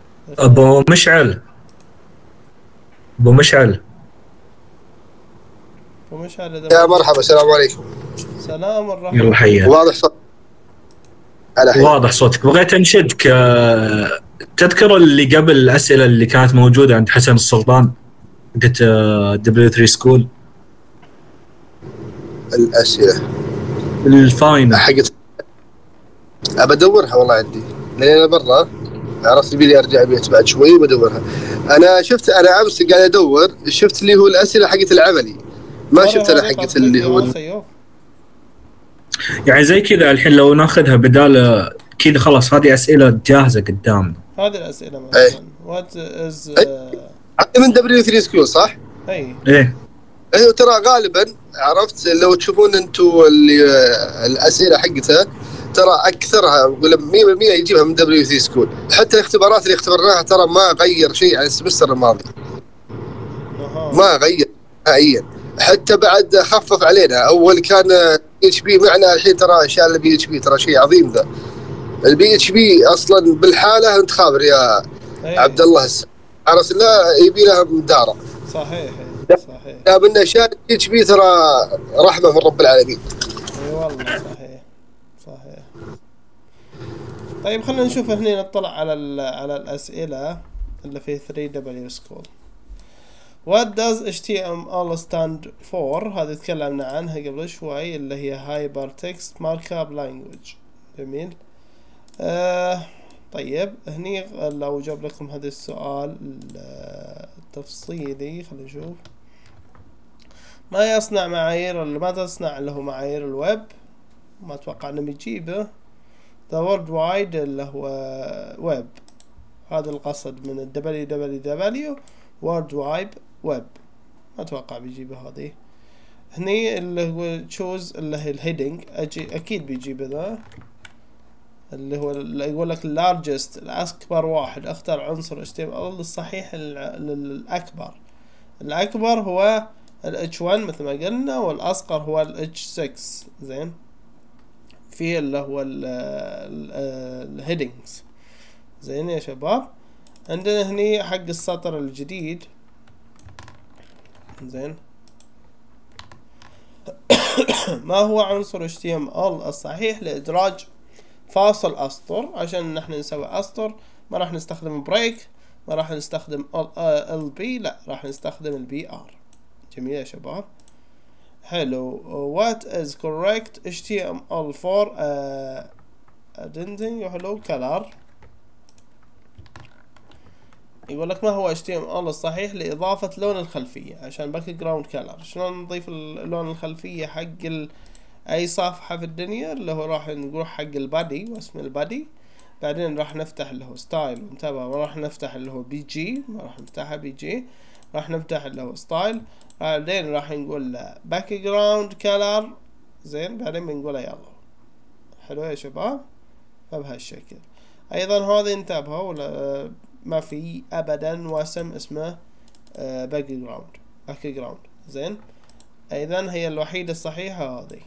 ابو مشعل ابو مشعل ومشعل يا مرحبا، السلام عليكم. سلام الرحمة. يلا حيا. واضح صوت؟ واضح صوتك. بغيت انشدك، تذكر اللي قبل الاسئله اللي كانت موجوده عند حسن السلطان قلت دبليو ثري سكول الاسئله الفاينل حقت ابى ادورها والله عندي لان انا برا، عرفت يبي ارجع البيت بعد شوي وبدورها. انا شفت انا امس قاعد ادور، شفت اللي هو الاسئله حقت العملي، ما شفت انا حقت اللي هو يعني زي كذا. الحين لو ناخذها بدال كذا خلاص هذه اسئله جاهزه قدامنا. هذه الاسئله مثلا وات از من دبليو ثري سكول صح؟ اي ايه ايوه ترى غالبا عرفت لو تشوفون انتم اللي الاسئله حقتها ترى اكثرها مية بالمية يجيبها من دبليو ثري سكول. حتى الاختبارات اللي اختبرناها ترى ما غير شيء عن السمستر الماضي. ما غير نهائيا، حتى بعد خفف علينا. اول كان بي اتش بي معنا، الحين ترى شال البي اتش بي، ترى شيء عظيم ذا. البي اتش بي اصلا بالحاله انت خابر يا أيه. عبد الله الس... عرفت لا يبي لها مداره. صحيح صحيح. لا بدنا شال البي اتش بي ترى رحمه من رب العالمين. اي والله صحيح صحيح. طيب خلينا نشوف هنا، نطلع على على الاسئله اللي في ثري دبليو سكول. What does إتش تي إم إل stand for؟ هذه تكلمنا عنها قبل شوي، اللي هي Hypertext Markup Language. جميل. آه طيب هني لو جاب لكم هذا السؤال التفصيلي، خلينا نشوف. ما يصنع معايير ما تصنع اللي هو معايير الويب، ما اتوقع انه بيجيبه. The World Wide اللي هو ويب، هذا القصد من ال دبليو دبليو دبليو World Wide Web، ما اتوقع بيجيبه هذه. هني اللي هو تشوز اللي هي الهيدنج، اجي اكيد بيجيب ذا اللي هو اللي يقول لك اللارجست، الاكبر واحد، اختار عنصر إتش تي إم إل الصحيح للاكبر. الاكبر هو ال إتش ون مثل ما قلنا، والاصغر هو ال إتش سكس. زين، في اللي هو الهيدنجز. زين يا شباب، عندنا هني حق السطر الجديد. زين ما هو عنصر إتش تي إم إل الصحيح لإدراج فاصل أسطر؟ عشان نحن نسوي أسطر ما راح نستخدم بريك، ما راح نستخدم ال بي، لا راح نستخدم البي ار. جميل يا شباب، حلو. what is correct إتش تي إم إل for indenting حلو color؟ يقول لك ما هو إتش تي إم إل الصحيح لإضافة لون الخلفية عشان باك جراوند كلر. شلون نضيف اللون الخلفية حق ال... أي صفحة في الدنيا؟ اللي هو راح نروح حق البادي واسم البادي، بعدين راح نفتح اللي هو ستايل، وانتبه ما راح نفتح اللي هو بي جي، ما راح نفتحها بي جي، راح نفتح اللي هو ستايل، بعدين راح نقول له باك جراوند كلر. زين، بعدين بنقول له يلا. حلو يا شباب، فبهالشكل. أيضا هذا انتبهوا ولا ما في ابدا وسم اسمه باك جراوند باك جراوند. زين، اذا هي الوحيده الصحيحه هذه.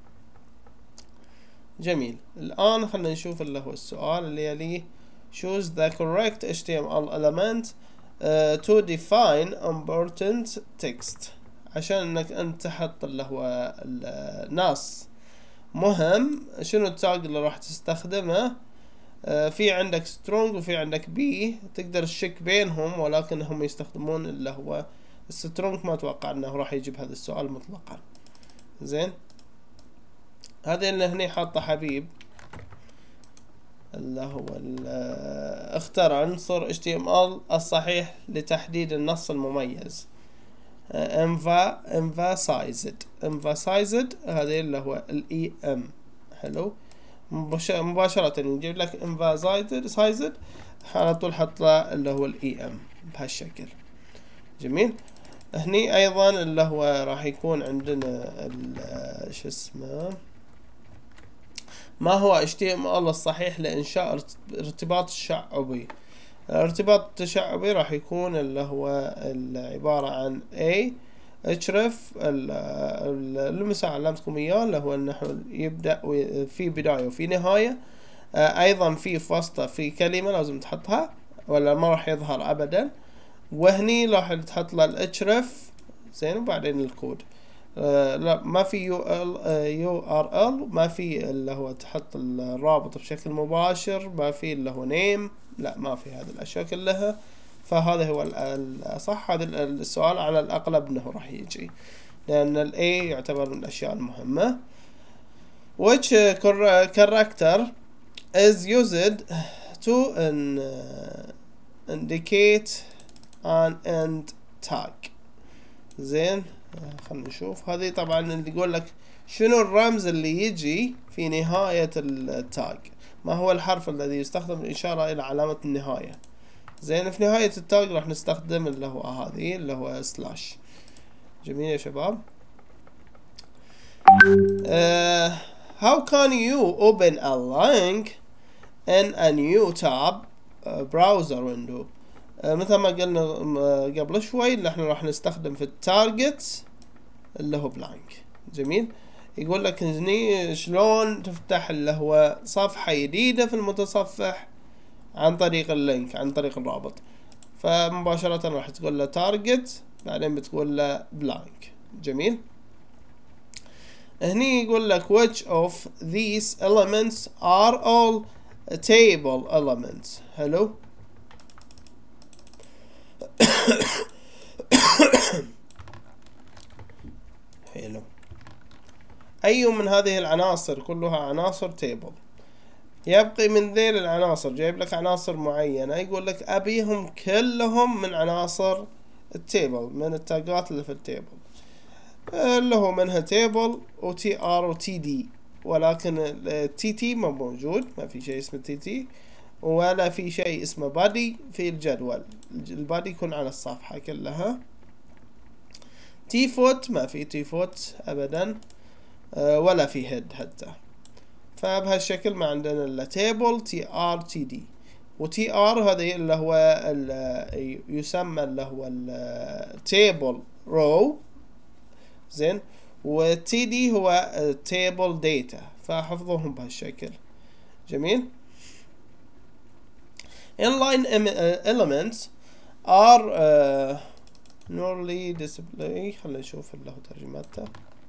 جميل، الان خلينا نشوف اللي هو السؤال اللي يليه. choose the correct إتش تي إم إل element uh, to define important text. عشان انك انت تحط اللي هو النص مهم، شنو التاج اللي راح تستخدمه؟ في عندك سترونج وفي عندك بي، تقدر تشك بينهم، ولكن هم يستخدمون اللي هو السترونج. ما اتوقع انه راح يجيب هذا السؤال مطلقا. زين، هذا اللي هني حاطه حبيب اللي هو اختار عنصر إتش تي إم إل الصحيح لتحديد النص المميز. emphasized emphasized هذا اللي هو الاي ام. حلو، مباشرة يجيب لك emphasized على طول حط له اللي هو الاي ام بهالشكل. جميل، هني ايضا اللي هو راح يكون عندنا شو اسمه، ما هو إتش تي إم إل الصحيح لإنشاء ارتباط الشعبي؟ الارتباط التشعبي راح يكون اللي هو عبارة عن A href اللي علمتكم اياه، اللي هو انه يبدأ في بداية وفي نهاية. ايضا في فاصلة في كلمة لازم تحطها ولا ما راح يظهر ابدا، وهني راح تحط له الhref. زين، وبعدين الكود. آه لا ما في يو ال يو ار ال، ما في اللي هو تحط الرابط بشكل مباشر، ما في اللي هو نيم، لا ما في هذه الاشياء كلها. فهذا هو الصح. هذا السؤال على الاغلب انه راح يجي، لان الاي يعتبر من الاشياء المهمة. which character is used to an, uh, indicate an end tag. زين خلنا نشوف. هذه طبعا اللي يقول لك شنو الرمز اللي يجي في نهاية التاج، ما هو الحرف الذي يستخدم للإشارة إلى علامة النهاية. زين في نهاية التاج راح نستخدم اللي هو هذه اللي هو سلاش. جميل يا شباب. uh, how can you open a link in a new tab uh, browser window؟ مثل ما قلنا قبل شوي اللي احنا راح نستخدم في التارجت اللي هو بلانك. جميل. يقول لك هني شلون تفتح اللي هو صفحة جديدة في المتصفح عن طريق اللينك، عن طريق الرابط. فمباشرة راح تقول له تارجت، بعدين بتقول له بلانك. جميل. هني يقول لك which of these elements are all table elements. حلو. حلو. أي من هذه العناصر كلها عناصر تيبل. يبقي من ذيل العناصر، جايب لك عناصر معينة يقول لك أبيهم كلهم من عناصر التيبل، من التاجات اللي في التيبل، اللي هو منها تيبل وتي ار وتي دي، ولكن التي تي ما موجود، ما في شيء اسمه تي تي، ولا في شيء اسمه بادي في الجدول. البادي يكون على الصفحة كلها. تي فوت ما في تي فوت ابدا، ولا في هيد حتى. فبهالشكل ما عندنا الا تيبل تي ار تي دي. وتي ار هذا اللي هو اللي يسمى اللي هو التيبل رو. زين. والتي دي هو تيبل داتا، فحفظوهم بهالشكل. جميل. inline elements are uh, normally display. خلينا نشوف اللي هو ترجمته.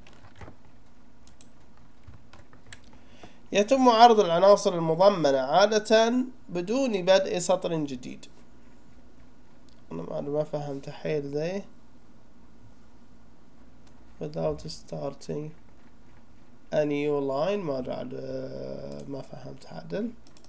يتم عرض العناصر المضمنة عادة بدون بدء سطر جديد. أنا ما فهمت حيل ذي. without starting a new line. ما بعد ما فهمت عدل.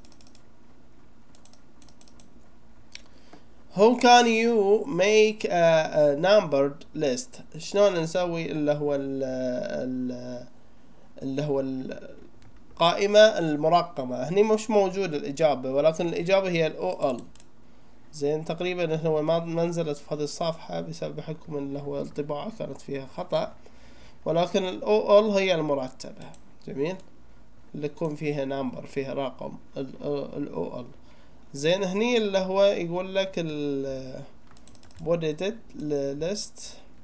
How can you make a, a numbered list؟ شلون نسوي اللي هو ال ال اللي هو القائمة المرقمة؟ هني مش موجود الإجابة، ولكن الإجابة هي ال أو إل. زين. تقريبا هو ما نزلت في هذه الصفحة بسبب حكم اللي هو الطباعة كانت فيها خطأ، ولكن ال أو إل هي المرتبة. جميل. اللي يكون فيها نمبر، فيها رقم، ال أو إل. زين. هني اللي هو يقول لك ال bulleted list.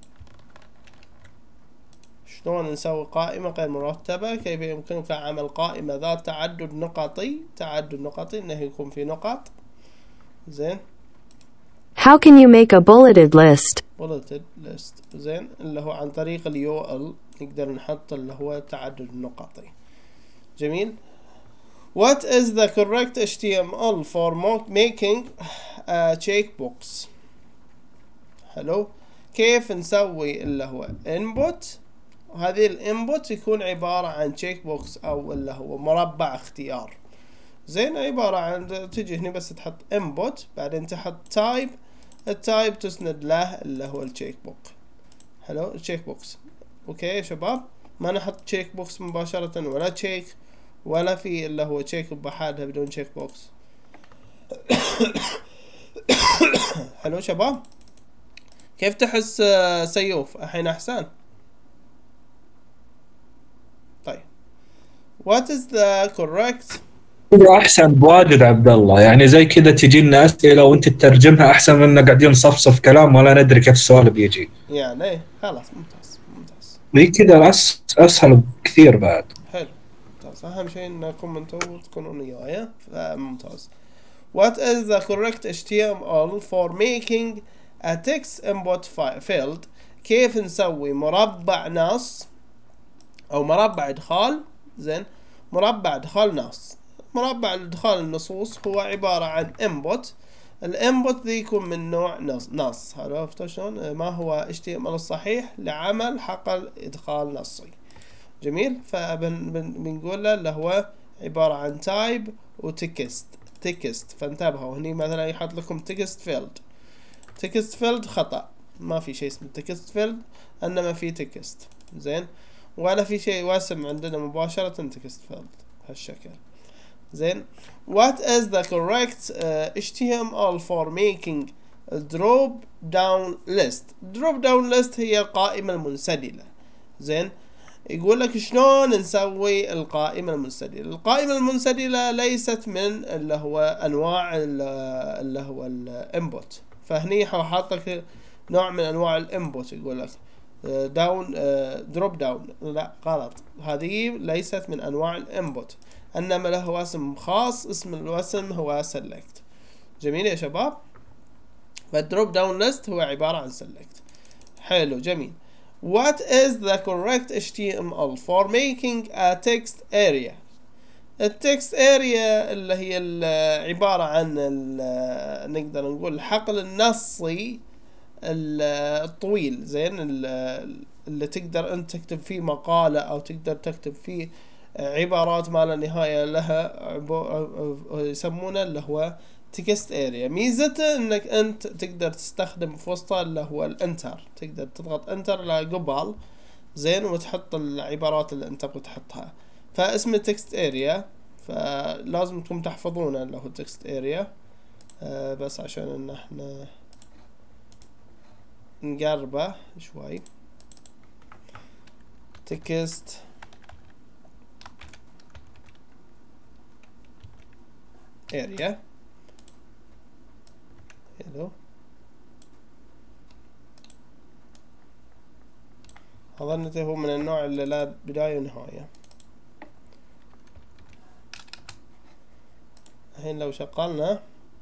شلون نسوي قائمة غير مرتبة؟ كيف يمكنك عمل قائمة ذات تعدد نقطي؟ تعدد نقطي انه يكون في نقط. زين. How can you make a bulleted list؟ bulleted list. زين. اللي هو عن طريق اليو ال نقدر نحط اللي هو التعدد النقطي. جميل. What is the correct H T M L for making a checkbox؟ حلو. كيف نسوي اللي هو input؟ وهذه الانبوت يكون عبارة عن checkbox أو اللي هو مربع اختيار. زين. عبارة عن تجي هنا بس تحط input، بعدين تحط type. التايب تسند له اللي هو التشيك بوك. حلو. التشيك بوكس. اوكي يا شباب. ما نحط تشيك بوكس مباشرة ولا تشيك، ولا في اللي هو تشيك بحالها بدون تشيك بوكس. حلو شباب. كيف تحس سيوف؟ الحين احسن؟ طيب. What is the correct؟ احسن بواجد عبد الله، يعني زي كذا تجي لنا اسئله وانت تترجمها احسن من قاعدين نصفصف كلام ولا ندري كيف السؤال بيجي. يعني خلاص ممتاز ممتاز. هي كذا أس... اسهل بكثير بعد. حلو ممتاز. اهم شيء انكم انتم تكونون وياي، فممتاز. What is the correct H T M L for making a text input field كيف نسوي مربع نص او مربع ادخال. زين مربع ادخال نص، مربع ادخال النصوص هو عبارة عن input. الانبوت ذي يكون من نوع نص نص عرفتوا شلون؟ ما هو اتش تي ام ال الصحيح لعمل حقل ادخال نصي. جميل. فبنقول له اللي هو عبارة عن تايب وتكست تكست. فانتبهوا هني مثلا يحط لكم تكست فيلد، تكست فيلد خطأ، ما في شيء اسمه تكست فيلد انما في تكست. زين ولا في شيء واسم عندنا مباشرة تكست فيلد بهالشكل. زين what is the correct uh, اتش تي ام ال for making a drop down list. drop down list هي القائمة المنسدلة. زين يقول لك شلون نسوي القائمة المنسدلة. القائمة المنسدلة ليست من اللي هو انواع اللي هو الانبوت، فهني حاط لك نوع من انواع الانبوت. يقول لك داون دروب داون، لا غلط، هذه ليست من انواع الانبوت انما له اسم خاص، اسم الاسم هو select. جميل يا شباب. فالدروب داون ليست هو عبارة عن select. حلو جميل. what is the correct اتش تي ام ال for making a text area. التكست اريا اللي هي عبارة عن نقدر نقول الحقل النصي الطويل. زين اللي تقدر انت تكتب فيه مقالة او تقدر تكتب فيه عبارات ما لا نهاية لها، يسمونه اللي هو تكست اريا. ميزته انك انت تقدر تستخدم في وسطه اللي هو الانتر، تقدر تضغط انتر لقبل زين وتحط العبارات اللي انت بتحطها. فاسم التكست اريا فلازم انكم تحفظونه اللي هو تكست اريا. آه بس عشان ان احنا نقربه شوي. تكست اريا. حلو. اظن هو من النوع اللي لا بداية ونهاية. الحين لو شغلنا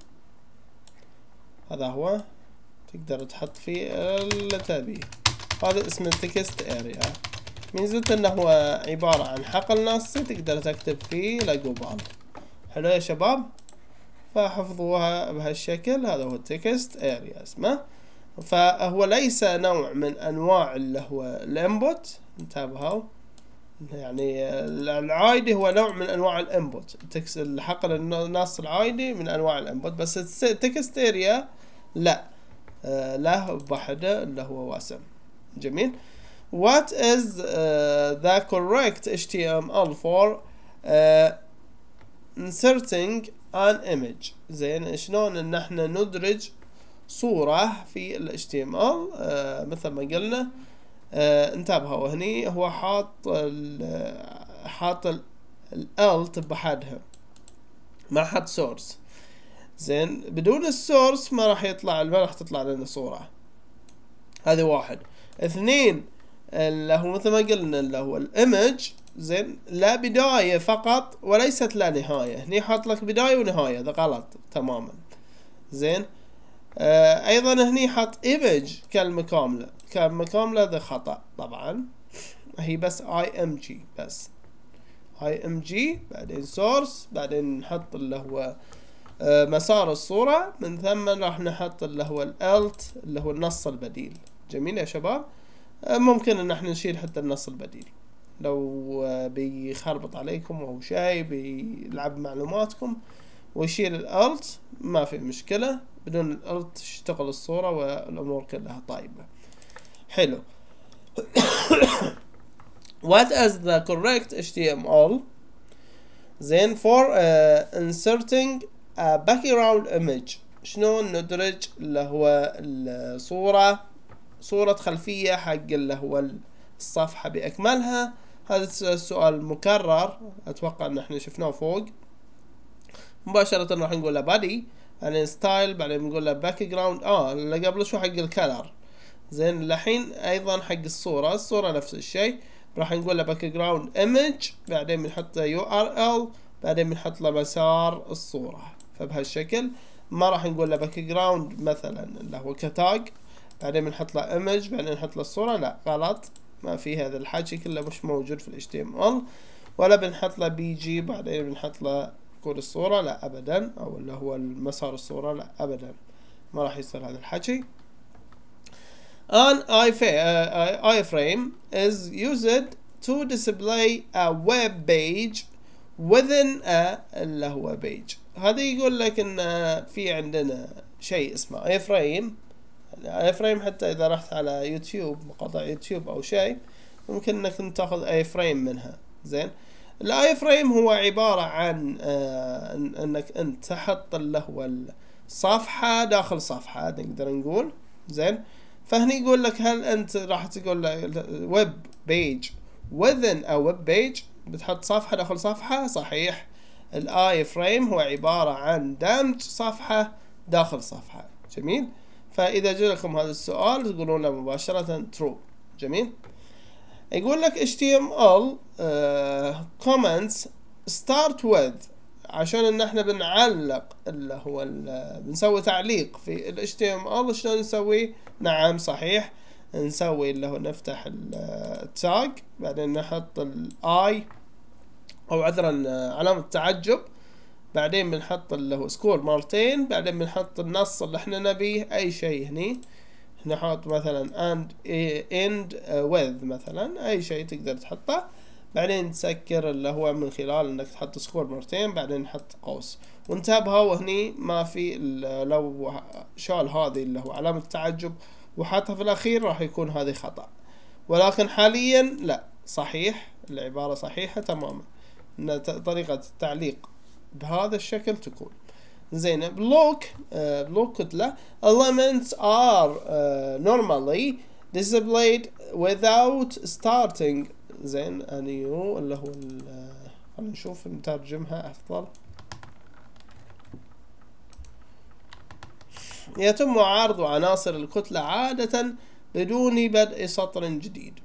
هذا هو، تقدر تحط فيه اللي تبيه. هذا اسم التكست اريا. ميزته انه هو عبارة عن حقل نصي تقدر تكتب فيه لقبال. حلو يا شباب. فحفظوها بهالشكل. هذا هو التكست اريا اسمه. فهو ليس نوع من انواع اللي هو الانبوت. انتبهوا يعني العايدي هو نوع من انواع الانبوت. التكست الحقل النص العايدي من انواع الانبوت، بس التكست اريا لا آه له بحده اللي هو واسم. جميل. what is uh, the correct اتش تي ام ال for uh, inserting an image. زين شلون ان احنا ندرج صورة في ال اتش تي ام ال. آه مثل ما قلنا آه انتبهوا هني هو حاط ال حاط الالت بحدها، ما حط سورس. زين بدون السورس ما راح يطلع ما راح تطلع لنا صورة. هذه واحد. اثنين اللي هو مثل ما قلنا اللي هو الايمج. زين لا بداية فقط وليست لا نهاية. هني حاط لك بداية ونهاية، هذا غلط تماما. زين آه ايضا هني حط ايمج كلمة كاملة، كلمة كاملة هذا خطأ طبعا. هي بس اي ام جي بس اي ام جي بعدين سورس بعدين نحط اللي هو آه مسار الصورة، من ثم راح نحط اللي هو الالت اللي هو النص البديل. جميل يا شباب. آه ممكن ان احنا نشيل حتى النص البديل لو آه بيخربط عليكم او شيء بيلعب معلوماتكم ويشيل الالت ما في مشكلة. بدون الالت تشتغل الصورة والامور كلها طيبة. حلو. what is the correct اتش تي ام ال زين for uh, inserting a background image. شلون ندرج اللي هو الصورة صورة خلفية حق اللي هو الصفحة بأكملها. هذا السؤال مكرر اتوقع ان احنا شفناه فوق. مباشرة راح نقول له body بعدين ستايل بعدين نقول له باك جراوند. اه اللي قبل شو حق الكلر. زين الحين ايضا حق الصورة الصورة نفس الشيء. راح نقول له باك جراوند ايمج بعدين بنحط يو ار ال بعدين بنحط له مسار الصورة. فبهالشكل ما راح نقول له باك جراوند مثلا اللي هو كتاج بعدين بنحط له image، بعدين نحط له الصورة. لا غلط، ما في هذا الحكي كله، مش موجود في ال إتش تي إم إل. ولا بنحط له بي جي بعدين بنحط له كود الصورة، لا ابدا، او اللي هو المسار الصورة، لا ابدا، ما راح يصير هذا الحكي. An iframe is used to display a web page within a اللي هو page. هذا يقول لك ان في عندنا شيء اسمه iframe. iframe حتى اذا رحت على يوتيوب، مقاطع يوتيوب او شيء، ممكن انك تاخذ iframe منها. زين، الاي فريم هو عبارة عن آه انك انت تحط اللي هو الصفحة داخل صفحة نقدر نقول. زين، فهني يقول لك هل انت راح تقول ويب بيج within a web page، بتحط صفحة داخل صفحة. صحيح، الاي فريم هو عبارة عن دمج صفحة داخل صفحة. جميل، فاذا جاء لكم هذا السؤال تقولون له مباشرة true. جميل. يقول لك إتش تي إم إل uh, comments start with، عشان ان احنا بنعلق اللي هو بنسوي تعليق في ال إتش تي إم إل. شلون نسوي؟ نعم صحيح، نسوي اللي هو نفتح التاج، بعدين نحط الاي او عذرا علامة تعجب، بعدين بنحط اللي هو سكور مرتين، بعدين بنحط النص اللي احنا نبيه، اي شيء هني نحط مثلا and end with مثلا، اي شيء تقدر تحطه، بعدين تسكر اللي هو من خلال انك تحط سكور مرتين، بعدين نحط قوس. وانتبهوا وهني ما في لو شال هذه اللي هو علامة التعجب وحطها في الاخير راح يكون هذه خطأ، ولكن حاليا لا، صحيح، العبارة صحيحة تماما، ان طريقة التعليق بهذا الشكل تكون. زين، بلوك uh, بلوك كتلة elements are uh, normally displayed without starting. زين، أنيو اللي هو خلينا نشوف نترجمها أفضل. يتم عرض عناصر الكتلة عادة بدون بدء سطر جديد.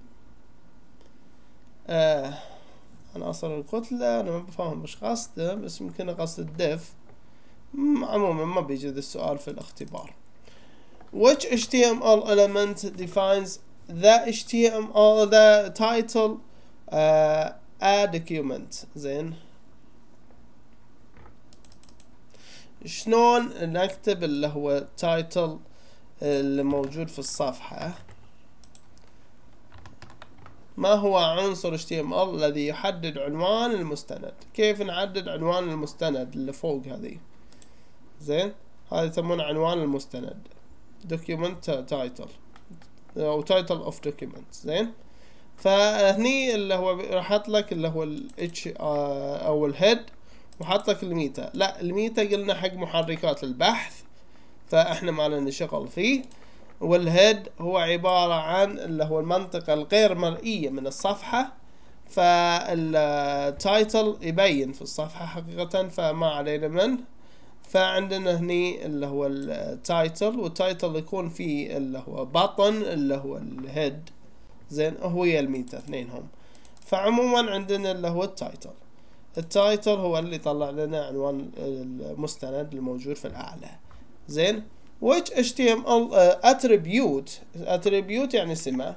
آه عناصر الكتلة أنا ما بفهم مش قصده، بس يمكن قصد الدف. عموما ما بيجي ذا السؤال في الاختبار. Which إتش تي إم إل element defines the إتش تي إم إل the title uh, a document. زين، شلون نكتب اللي هو title اللي موجود في الصفحة؟ ما هو عنصر إتش تي إم إل الذي يحدد عنوان المستند؟ كيف نعدد عنوان المستند اللي فوق هذه؟ زين، هذا يسمونه عنوان المستند، document title او title of document. زين، فهني اللي هو راح احط لك اللي هو الاتش او الهيد، وحط لك الميتا. لا، الميتا قلنا حق محركات البحث، فاحنا ما لنا شغل فيه. والهيد هو عبارة عن اللي هو المنطقة الغير مرئية من الصفحة، فالتايتل يبين في الصفحة حقيقة، فما علينا منه. فعندنا هني اللي هو التايتل، والتايتل يكون فيه اللي هو بطن اللي هو الهيد. زين، هو الميتا اثنينهم. فعموما عندنا اللي هو التايتل. التايتل هو اللي يطلع لنا عنوان المستند الموجود في الأعلى. زين، which إتش تي إم إل uh, attribute attribute يعني سمة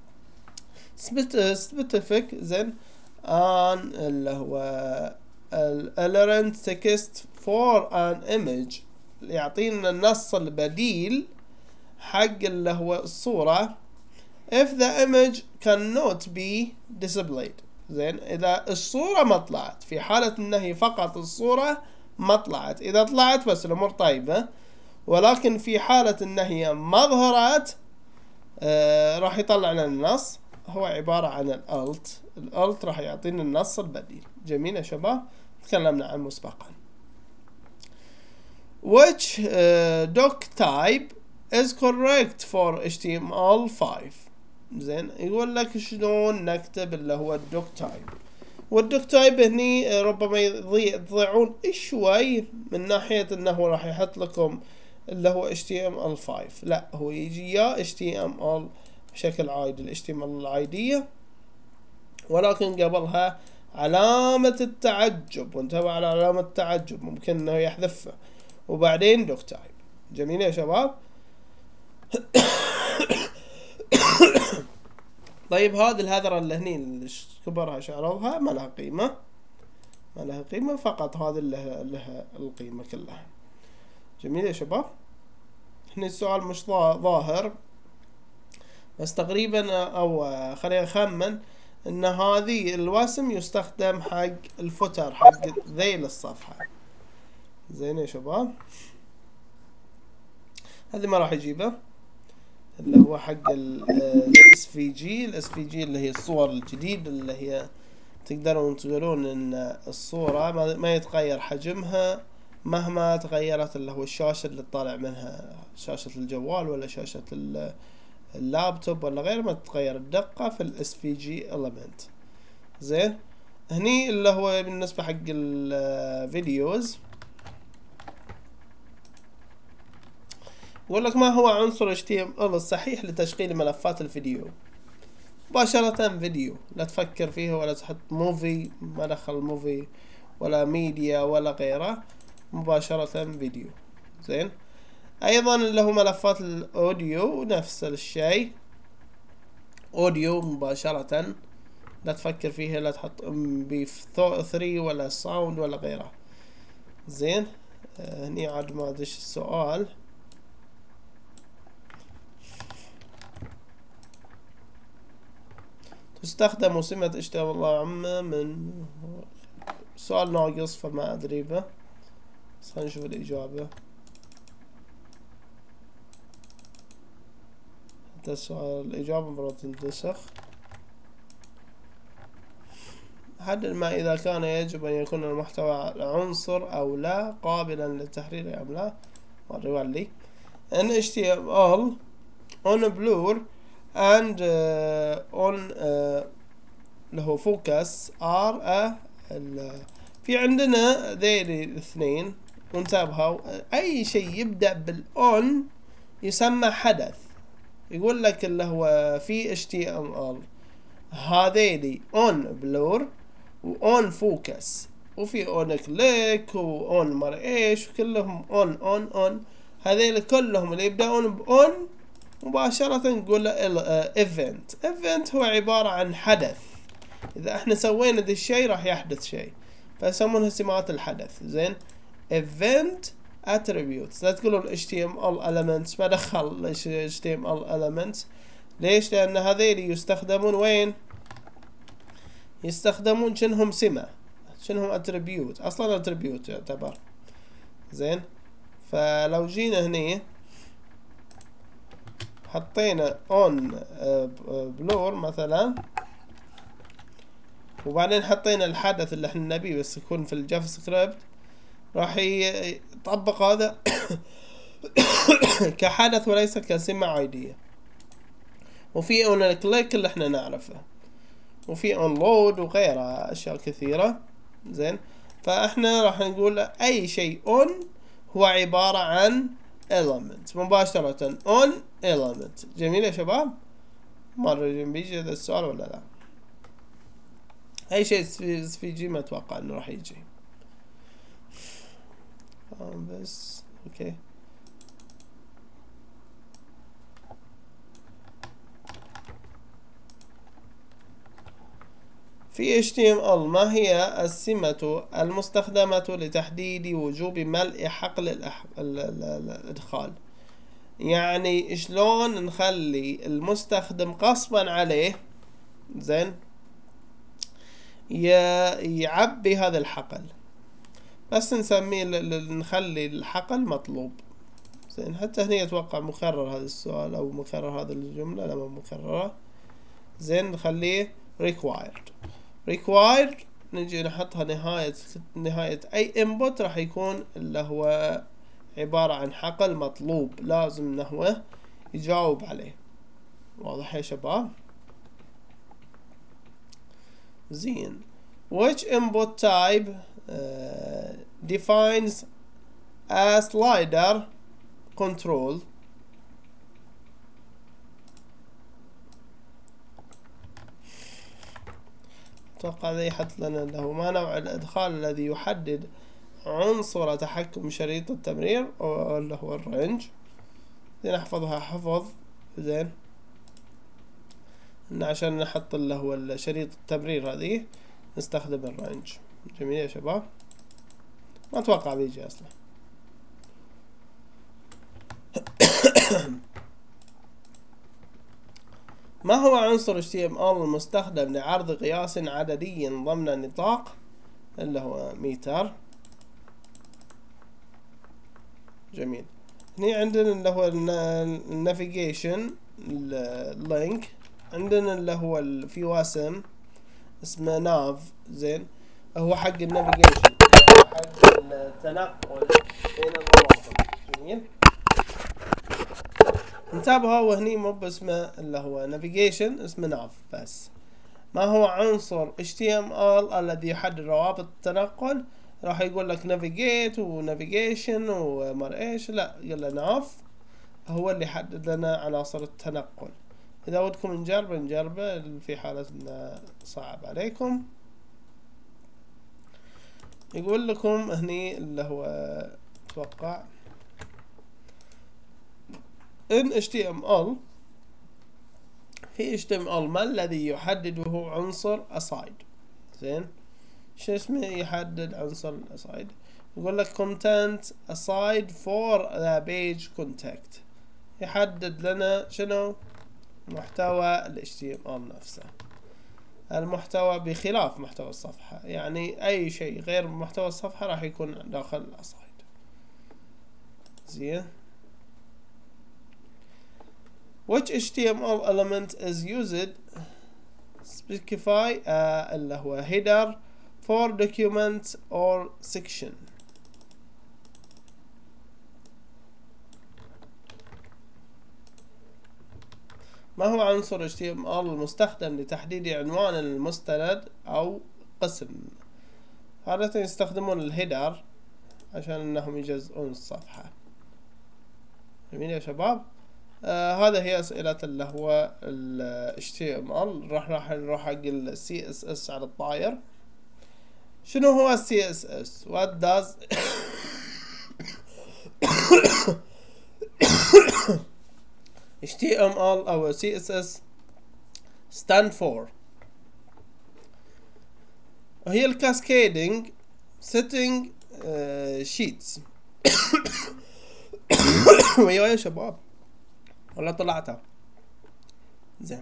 specific. زين، an اللي هو الاليرنت تكست for an image، يعطينا النص البديل حق اللي هو الصورة if the image cannot be displayed. زين، إذا الصورة ما طلعت، في حالة إنه هي فقط الصورة ما طلعت، إذا طلعت بس الأمور طيبة، ولكن في حالة إنه هي ما ظهرت آه راح يطلع لنا النص. هو عبارة عن الالت الالت راح يعطينا النص البديل. جميل يا شباب، تكلمنا عنه مسبقا. which uh, doc type is correct for إتش تي إم إل خمسة. زين، يقول لك شلون نكتب اللي هو الدوك تايب. والدوك تايب هني ربما يضيع تضيعون شوي من ناحية انه راح يحط لكم اللي هو إتش تي إم إل خمسة. لا، هو يجي يا إتش تي إم إل بشكل عادي، ال إتش تي إم إل العادية، ولكن قبلها علامة التعجب، وانتبه على علامة التعجب، ممكن انه يحذفها، وبعدين دوك تايب. جميل يا شباب. طيب هذه الهذرة اللي هني اللي كبرها شعرضها ما لها قيمة، ما لها قيمة، فقط هذه لها, لها القيمة كلها. جميل يا شباب. هني السؤال مش ظاهر بس تقريبا، او خلينا نخمن ان هذه الوسم يستخدم حق الفوتر حق ذيل الصفحة. زين يا شباب، هذه ما راح يجيبه اللي هو حق الاس في جي. الاس في جي اللي هي الصور الجديدة اللي هي تقدرون تقولون ان الصورة ما يتغير حجمها مهما تغيرت، اللي هو الشاشة اللي تطالع منها، شاشة الجوال ولا شاشة اللابتوب ولا غير، ما تتغير الدقة في الاس في جي element. زين، هني اللي هو بالنسبة حق الفيديوز يقول لك ما هو عنصر إتش تي إم إل الصحيح لتشغيل ملفات الفيديو. مباشرة فيديو، لا تفكر فيه ولا تحط موفي، ما دخل موفي ولا ميديا ولا غيره، مباشرة فيديو. زين، ايضا اللي هو ملفات الاوديو نفس الشيء، اوديو مباشرة، لا تفكر فيها، لا تحط ام بي ثري ولا ساوند ولا غيره. زين، آه هني عاد ما ادش السؤال. تستخدم وسمة إتش تي إم إل الله عمه من سؤال ناقص فما ادري به، بس خلينا نشوف الاجابة. هذا السؤال الاجابة مرات تنتسخ. حدد ما إذا كان يجب أن يكون المحتوى عنصر أو لا قابلا للتحرير أم لا. وريولي ان إتش تي إم إل on blur and uh, on uh, اللي هو focus are a في عندنا ذيلي الاثنين، وانتبهوا أي شيء يبدأ بالأون يسمى حدث. يقول لك اللي هو في إتش تي إم إل هذيلي on blur وon focus، وفي on click وon مر ايش، وكلهم on on on. هذيل كلهم اللي يبدأون بon مباشرة نقول له event. event هو عبارة عن حدث، إذا احنا سوينا ذا الشيء راح يحدث شيء، فيسمونها سمات الحدث. زين، event attributes. لا تقولون إتش تي إم إل elements، ما دخل إتش تي إم إل elements. ليش؟ لأن هذيل يستخدمون وين؟ يستخدمون شنهم سمة، شنهم اتريبيوت، اصلا اتريبيوت يعتبر. زين، فلو جينا هني حطينا on blur مثلا، وبعدين حطينا الحدث اللي احنا نبيه بس يكون في الجافا سكريبت، راح يطبق هذا كحدث وليس كسمة عادية. وفي on click اللي احنا نعرفه، وفي unload وغيرها اشياء كثيرة. زين، فاحنا راح نقول اي شيء on هو عبارة عن element مباشرة on element. جميل يا شباب، مرة بيجي هذا السؤال ولا لا؟ اي شيء في جي ما اتوقع انه راح يجي. بس اوكي، في إتش تي إم إل ما هي السمة المستخدمة لتحديد وجوب ملء حقل الأح... ال... ال... الإدخال؟ يعني شلون نخلي المستخدم غصبا عليه زين ي... يعبي هذا الحقل، بس نسميه ل... نخلي الحقل مطلوب. زين، حتى هنا يتوقع مكرر هذا السؤال او مكرر هذا الجملة، لما مكررة. زين، نخليه required. required نجي نحطها نهاية نهاية اي input، راح يكون اللي هو عبارة عن حقل مطلوب، لازم انه هو يجاوب عليه. واضح يا شباب؟ زين، which input type uh, defines a slider control؟ اتوقع ذا يحط لنا له ما نوع الادخال الذي يحدد عنصر تحكم شريط التمرير او اللي هو الرينج. زين، احفظها حفظ. زين، إن عشان نحط اللي هو شريط التمرير هذه نستخدم الرانج. جميل يا شباب، ما اتوقع بيجي اصلا. ما هو عنصر إتش تي إم إل المستخدم لعرض قياس عددي ضمن نطاق اللي هو متر؟ جميل. هني عندنا اللي هو النافيجيشن اللينك، عندنا اللي هو في واسم اسمه ناف، زين، هو حق النافيجيشن، حق التنقل بين المواقع. جميل. انتبهوا وهني مو باسمه اللي هو نافيجيشن، اسمه ناف بس. ما هو عنصر إتش تي إم إل الذي يحدد روابط التنقل؟ راح يقول لك نافيجيت ونافيجيشن ومر ايش، لا، قال له ناف هو اللي يحدد لنا عناصر التنقل. اذا ودكم نجرب نجربه في حالة انه صعب عليكم. يقول لكم هني اللي هو اتوقع ان إتش تي إم إل، في إتش تي إم إل ما الذي يحدده عنصر aside؟ زين، شو اسمه يحدد عنصر aside؟ يقول لك content aside for the page contact، يحدد لنا شنو محتوى ال إتش تي إم إل نفسه، المحتوى بخلاف محتوى الصفحة، يعني أي شيء غير محتوى الصفحة راح يكون داخل aside. زين. Which إتش تي إم إل element is used specify uh, اللي هو header for document or section؟ ما هو عنصر إتش تي إم إل المستخدم لتحديد عنوان المستند أو قسم؟ عادة يستخدمون الهيدر عشان انهم يجزئون الصفحة. جميل يا شباب. آه هذا هي اسئلة اللي هو ال إتش تي إم إل. راح راح نروح حق ال سي إس إس على الطاير. شنو هو ال سي إس إس؟ What does إتش تي إم إل أو سي إس إس stand for؟ هي الكاسكيدنج setting sheets. ويا يا شباب ولا طلعتها زين.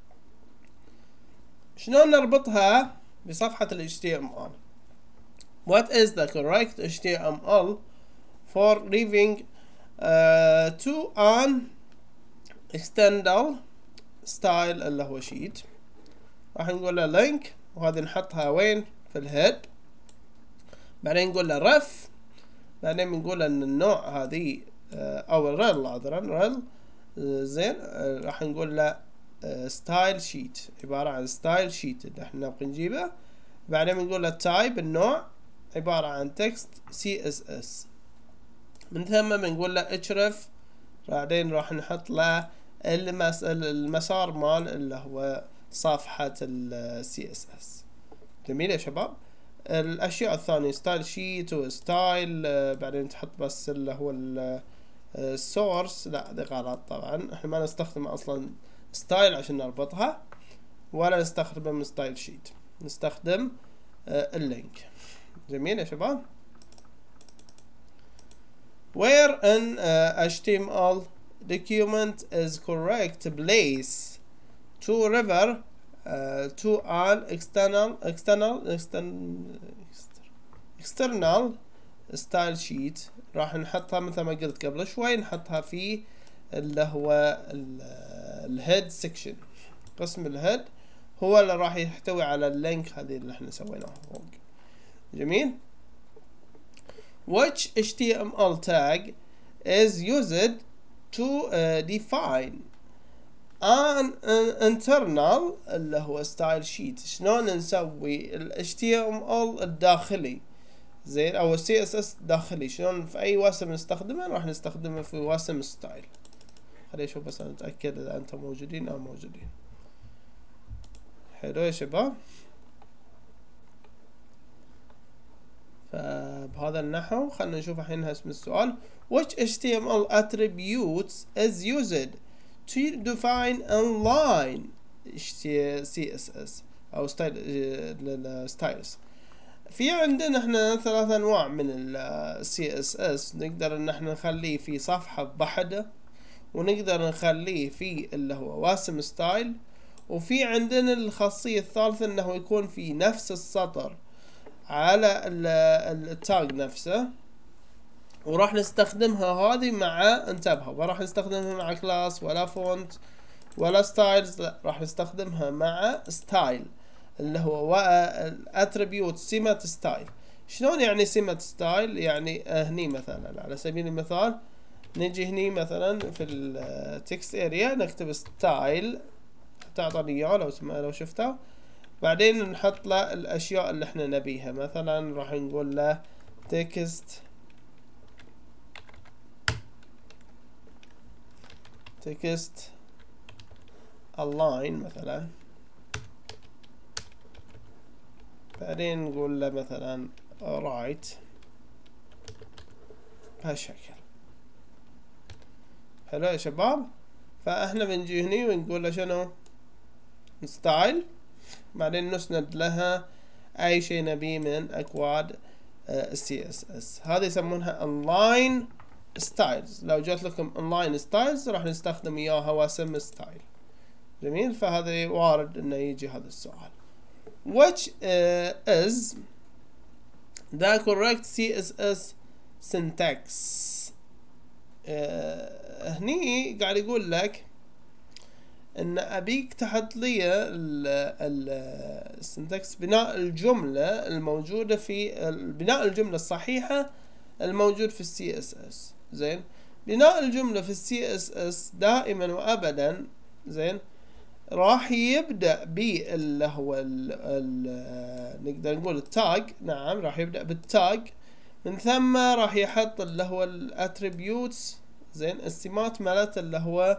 شلون نربطها بصفحة ال إتش تي إم إل؟ What is the correct إتش تي إم إل for leaving uh, to an external style اللي هو sheet؟ راح نقول له link، وهذه نحطها وين؟ في الهيد. بعدين نقول له ref، بعدين بنقول ان النوع هذه او الريل عذرا ريل زين. راح نقول له ستايل شيت، عبارة عن ستايل شيت اللي احنا نبغى نجيبه. بعدين بنقول له تايب، النوع عبارة عن تكست سي اس اس. من ثم بنقول له اتشرف، بعدين راح نحط له المس... المسار مال اللي هو صفحة ال سي اس اس. جميل يا شباب. الاشياء الثانية ستايل شيت وستايل، بعدين تحط بس اللي هو السورس، لا ده غلط طبعا، احنا ما نستخدم اصلا ستايل عشان نربطها، ولا نستخدم من ستايل شيت، نستخدم اللينك. جميل يا شباب. where an uh, إتش تي إم إل document is correct place to refer Uh, to an external external external external style sheet. راح نحطها مثل ما قلت قبل شوي، نحطها في اللي هو الهيد سيكشن. قسم الهيد هو اللي راح يحتوي على اللينك هذه اللي احنا سويناها فوق. جميل. which إتش تي إم إل tag is used to uh, define an internal اللي هو ستايل شيت؟ شلون نسوي ال إتش تي إم إل الداخلي زين او ال سي إس إس الداخلي؟ شلون في اي وسم نستخدمه؟ راح نستخدمه في وسم ستايل. خليني اشوف بس نتأكد اذا انتم موجودين او موجودين. حلو يا شباب. فبهذا النحو خلنا نشوف الحين اسم السؤال. which إتش تي إم إل attributes is used to define a line سي اس اس او ستايل للستايلز. في عندنا احنا ثلاث انواع من السي اس اس، نقدر ان احنا نخليه في صفحة واحدة، ونقدر نخليه في اللي هو واسم ستايل، وفي عندنا الخاصية الثالثة انه يكون في نفس السطر على التاج نفسه، وراح نستخدمها هذه مع انتبهوا ما راح نستخدمها مع كلاس ولا فونت ولا ستايلز، لا راح نستخدمها مع ستايل اللي هو الاتريبيوت سمة ستايل. شلون يعني سمة ستايل؟ يعني هني مثلا على سبيل المثال نجي هني مثلا في التكست اريا نكتب ستايل، تعطيني اياه لو لو شفته، بعدين نحط له الاشياء اللي احنا نبيها. مثلا راح نقول له تكست تكست align مثلا، بعدين نقول له مثلا right بهالشكل. حلو يا شباب؟ فاحنا بنجي هني ونقول له شنو ستايل، بعدين نسند لها اي شيء نبيه من اكواد السي اس اس. هذه يسمونها اونلاين ستايلز. لو جات لكم اونلاين ستايلز راح نستخدم اياها واسم ستايل. جميل؟ فهذا وارد انه يجي هذا السؤال. which uh, is the correct سي اس اس syntax. uh, هني قاعد يقول لك ان ابيك تحط لي السنتكس بناء الجملة الموجودة في بناء الجملة الصحيحة الموجود في السي اس اس. زين؟ بناء الجملة في السي اس اس دائما وابدا زين راح يبدأ باللي هو ال ال نقدر نقول التاج. نعم راح يبدأ بالتاج، من ثم راح يحط اللي هو الاتريبيوتس زين السمات مالت اللي هو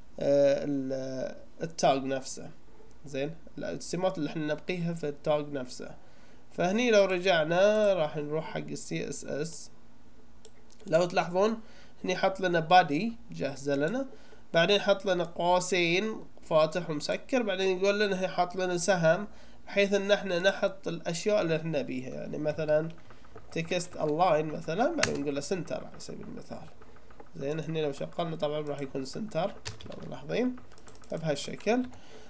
آه التاج نفسه. زين السمات اللي احنا نبقيها في التاج نفسه. فهني لو رجعنا راح نروح حق السي اس اس، لو تلاحظون هني حط لنا بادي جاهزة لنا، بعدين حط لنا قوسين فاتح ومسكر، بعدين يقول لنا هي حط لنا سهم بحيث ان احنا نحط الاشياء اللي احنا نبيها. يعني مثلا تكست الاين مثلا، بعدين نقول له سنتر على سبيل المثال. زين هني لو شغلنا طبعا راح يكون سنتر لو ملاحظين بهالشكل.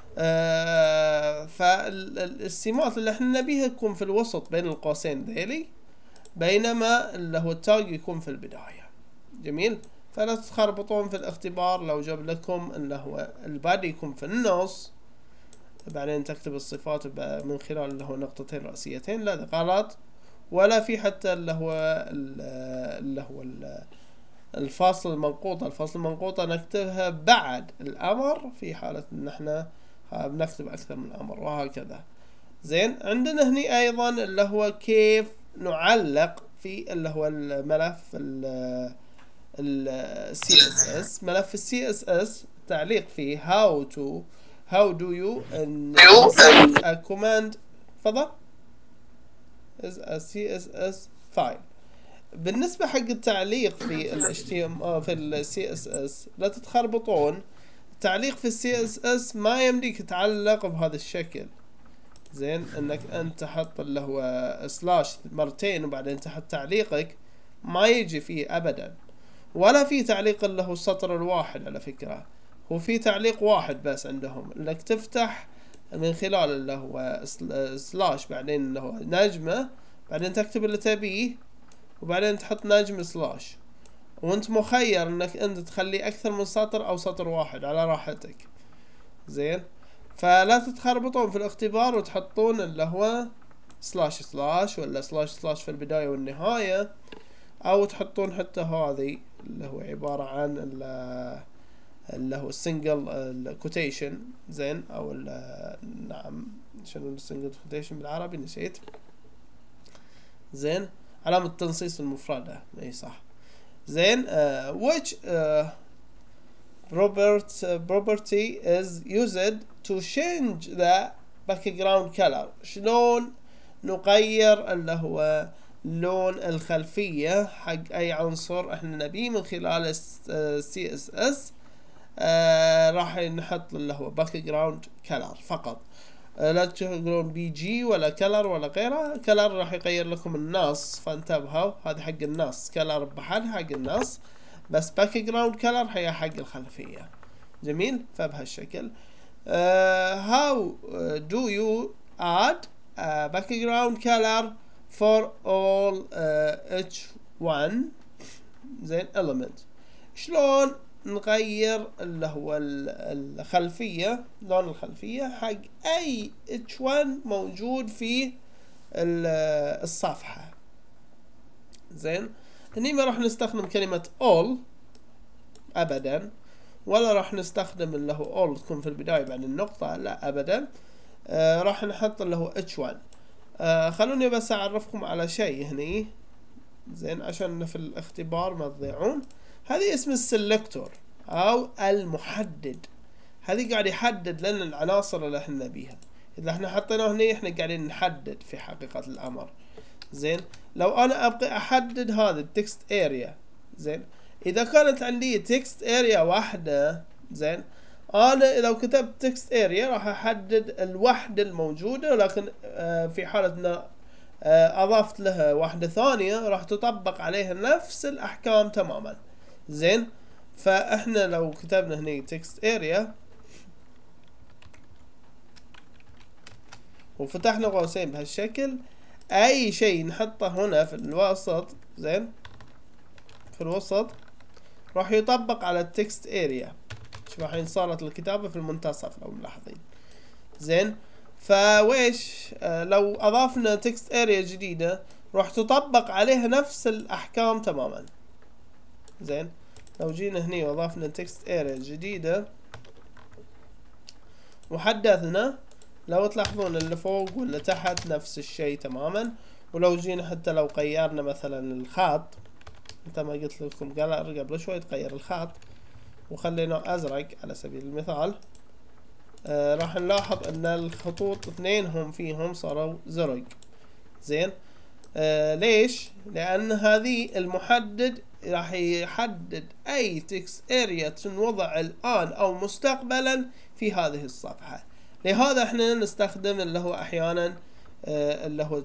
آه فالسمات اللي احنا نبيها تكون في الوسط بين القوسين ذيلي، بينما اللي هو التاج يكون في البداية. جميل؟ فلا تخربطون في الاختبار لو جاب لكم اللي هو البادي يكون في النص بعدين تكتب الصفات من خلال اللي هو نقطتين رئيسيتين، لا ده غلط. ولا في حتى اللي هو اللي هو الفاصل المنقوطة. الفاصل المنقوطة نكتبها بعد الأمر في حالة ان احنا بنكتب أكثر من أمر وهكذا. زين عندنا هني أيضا اللي هو كيف نعلق في اللي هو الملف ال سي اس اس. ملف ال سي اس اس تعليق فيه how to how do you insert a command فضل is a سي اس اس file. بالنسبة حق التعليق في ال إتش تي إم إل في ال سي إس إس لا تتخربطون. التعليق في ال سي إس إس ما يمديك تعلق بهذا الشكل. زين انك انت تحط اللي هو سلاش مرتين وبعدين تحط تعليقك، ما يجي فيه ابدا. ولا في تعليق اللي هو السطر الواحد على فكرة، هو في تعليق واحد بس عندهم، انك تفتح من خلال اللي هو سلاش بعدين اللي هو نجمة، بعدين تكتب اللي تبيه وبعدين تحط نجم سلاش، وانت مخير انك انت تخلي اكثر من سطر او سطر واحد على راحتك. زين فلا تتخربطون في الاختبار وتحطون اللي هو سلاش سلاش ولا سلاش سلاش في البداية والنهاية، او تحطون حتى هذه اللي هو عبارة عن اللي هو السنجل كوتيشن. زين او نعم شنو السنجل كوتيشن بالعربي نسيت. زين علامة تنصيص المفردة اي صح. زين uh, which uh, property is used to change the background color. شلون نغير اللي هو لون الخلفية حق اي عنصر احنا نبيه من خلال سي اس اس. آه راح نحط اللي هو باك جراوند كلر فقط. آه لا تقولون بي جي ولا كلر ولا غيره. كلر راح يغير لكم النص، فانتبهوا هذا حق النص، كلر بحد حق النص، بس باك جراوند كلر هي حق الخلفية. جميل. فبهالشكل uh, how do you add a background color for all uh, each one زين element. شلون نغير اللي هو الخلفية، لون الخلفية حق اي each one موجود في الصفحة. زين. هني ما راح نستخدم كلمة all ابدا، ولا راح نستخدم اللي هو all تكون في البداية بعد النقطة، لا ابدا. آه راح نحط اللي هو اتش واحد. آه خلوني بس اعرفكم على شيء هني زين عشان في الاختبار ما تضيعون. هذه اسم السلكتور او المحدد، هذه قاعد يحدد لنا العناصر اللي احنا بيها. اذا احنا حطيناه هني احنا قاعدين نحدد في حقيقة الامر. زين. لو انا ابغى احدد هذا التكست اريا، زين، اذا كانت عندي تكست اريا واحدة، زين، انا لو كتبت تكست اريا راح احدد الوحدة الموجودة، ولكن آه في حالة ان آه اضفت لها واحدة ثانية راح تطبق عليها نفس الاحكام تماما. زين. فاحنا لو كتبنا هني تكست اريا وفتحنا قوسين بهالشكل، اي شيء نحطه هنا في الوسط، زين، في الوسط راح يطبق على التكست اريا. شوف الحين صارت الكتابة في المنتصف لو ملاحظين. زين. فويش آه لو اضافنا تكست اريا جديدة راح تطبق عليها نفس الاحكام تماما. زين. لو جينا هني واضافنا تكست اريا جديدة وحدثنا، لو تلاحظون اللي فوق واللي تحت نفس الشيء تماما. ولو جينا حتى لو غيرنا مثلا الخط، مثل ما قلت لكم قبل شوي تغير الخط وخليناه ازرق على سبيل المثال، آه راح نلاحظ ان الخطوط اثنينهم فيهم صاروا زرق. زين. آه ليش؟ لان هذه المحدد راح يحدد اي تكست اريا تنوضع الان او مستقبلا في هذه الصفحة. لهذا احنا نستخدم اللي هو احيانا آه اللي هو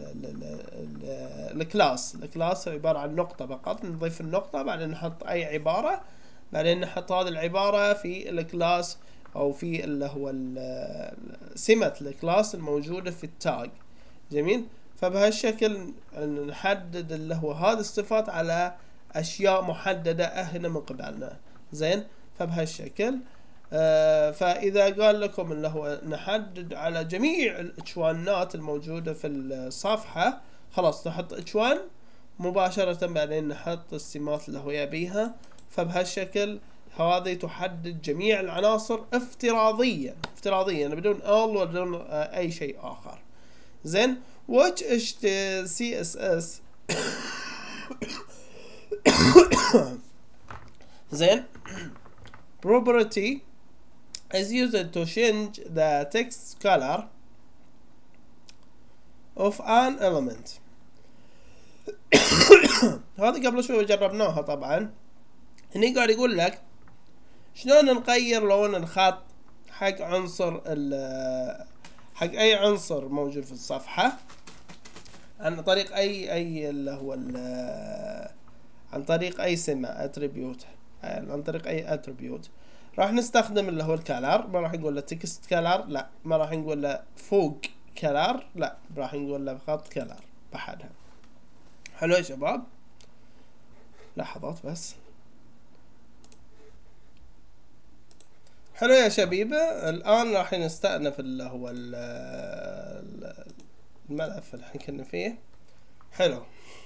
الكلاس. الكلاس عبارة عن نقطة فقط، نضيف النقطة بعدين نحط اي عبارة، بعدين نحط هذه العبارة في الكلاس او في اللي هو سمة الكلاس الموجودة في التاج. جميل. فبهالشكل نحدد اللي هو هذه الصفات على اشياء محددة هنا من قبلنا. زين. فبهالشكل آه فاذا قال لكم اللي هو نحدد على جميع الاتشوانات الموجودة في الصفحة، خلاص نحط اتشوان مباشرة، بعدين نحط السمات اللي هو يبيها. فبهالشكل هذه تحدد جميع العناصر افتراضيا افتراضيا بدون all وبدون آه اي شيء اخر. زين. watch اتش تي سي اس اس زين property is used to change the text color of an element. هذه قبل شوي جربناها طبعا. هني قاعد يقول لك شلون نغير لون الخط حق عنصر حق اي عنصر موجود في الصفحة عن طريق اي اي اللي هو عن طريق اي سمة اتريبيوت، يعني عن طريق اي اتريبيوت. راح نستخدم اللي هو الكالر، ما راح نقول له تكست كالر، لا، ما راح نقول له فوق كالر، لا، راح نقول له خط كالر بحدها. حلو يا شباب؟ لحظات بس. حلو يا شبيبة. الآن راح نستأنف اللي هو الملف اللي كنا فيه. حلو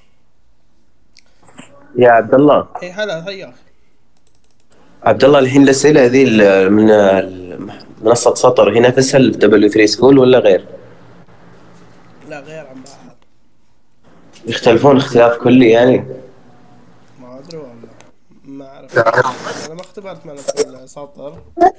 يا عبد الله. اي هلا، حياك عبد الله. الحين الأسئلة ذي من منصة سطر هي نفسها في دبليو ثري سكول ولا غير؟ لا غير عن بعض. يختلفون اختلاف كلي يعني؟ ما أدري والله، ما أعرف. أنا ما اختبرت ملف السطر.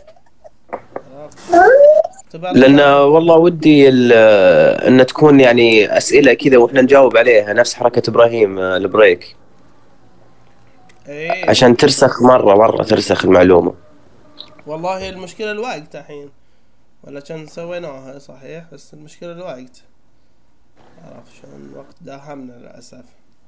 لأن والله ودي أن تكون يعني أسئلة كذا وإحنا نجاوب عليها نفس حركة إبراهيم البريك. إيه. عشان ترسخ مرة مرة ترسخ المعلومة. والله المشكلة الوقت الحين، ولا كان سويناها صحيح، بس المشكلة الوقت. عرفت شلون الوقت داهمنا للأسف.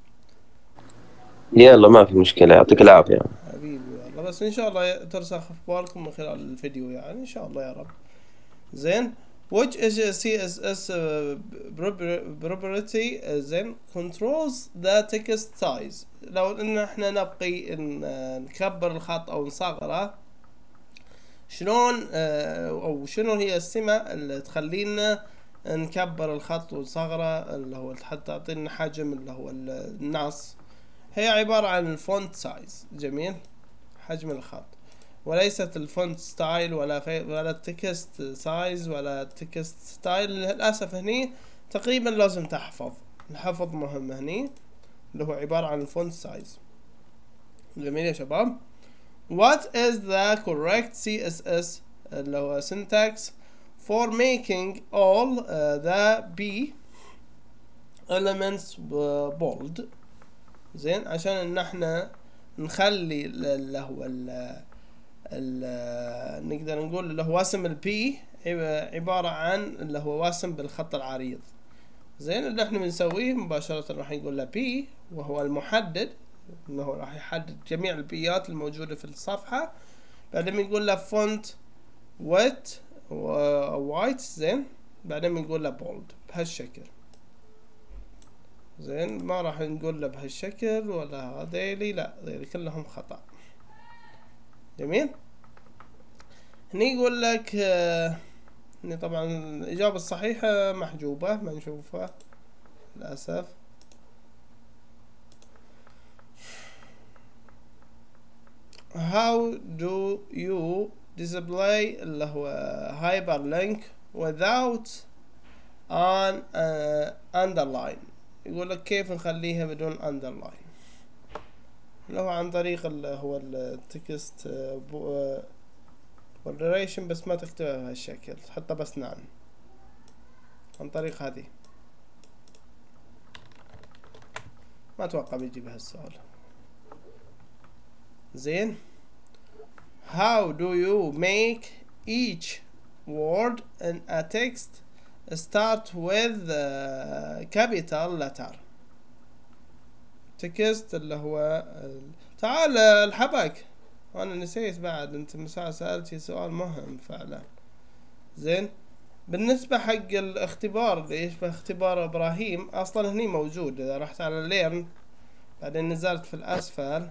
يلا ما في مشكلة، يعطيك العافية حبيبي والله، بس إن شاء الله ترسخ في بالكم من خلال الفيديو يعني إن شاء الله يا رب. زين. which is a C S S uh, property uh, then controls the text size. لو إن إحنا نبقي إن نكبر الخط أو نصغره، شلون آه أو شنو هي السمة اللي تخلينا نكبر الخط ونصغره، اللي هو حتى تعطينا حجم اللي هو النص. هي عبارة عن الفونت سايز. جميل. حجم الخط، وليست الفونت ستايل ولا في ولا التكست سايز ولا التكست ستايل. للأسف هني تقريبا لازم تحفظ، الحفظ مهم هني، اللي هو عبارة عن الفونت سايز. جميل يا شباب. What is the correct C S S اللي هو syntax for making all uh, the B elements bold. زين. عشان ان احنا نخلي اللي هو ال ال نقدر نقول اللي هو واسم البي عبارة عن اللي هو واسم بالخط العريض. زين. اللي احنا بنسويه مباشرة راح نقول له بي، وهو المحدد، انه راح يحدد جميع البيات الموجودة في الصفحة. بعدين بنقول له فونت ويت وايت. زين. بعدين بنقول له بولد بهالشكل. زين. ما راح نقول له بهالشكل ولا هذيلي، لا هذيلي كلهم خطأ. جميل. هني يقول لك آه هني طبعا الإجابة الصحيحة محجوبة ما نشوفها للأسف. How do you display اللي هو hyperlink without an uh, underline. يقول لك كيف نخليها بدون underline، اللي هو عن طريق اللي هو التكست والريشن، بس ما تكتبها بهالشكل، حتى بس نعم عن طريق هذه. ما اتوقع بيجي بهالسؤال. زين. How do you make each word in a text start with uh, capital letter. تكست اللي هو تعال الحبك، انا نسيت بعد، انت مساء سألتي سؤال مهم فعلا. زين. بالنسبة حق الاختبار اللي يشبه اختبار ابراهيم، اصلا هني موجود. اذا رحت على ليرن بعدين نزلت في الاسفل،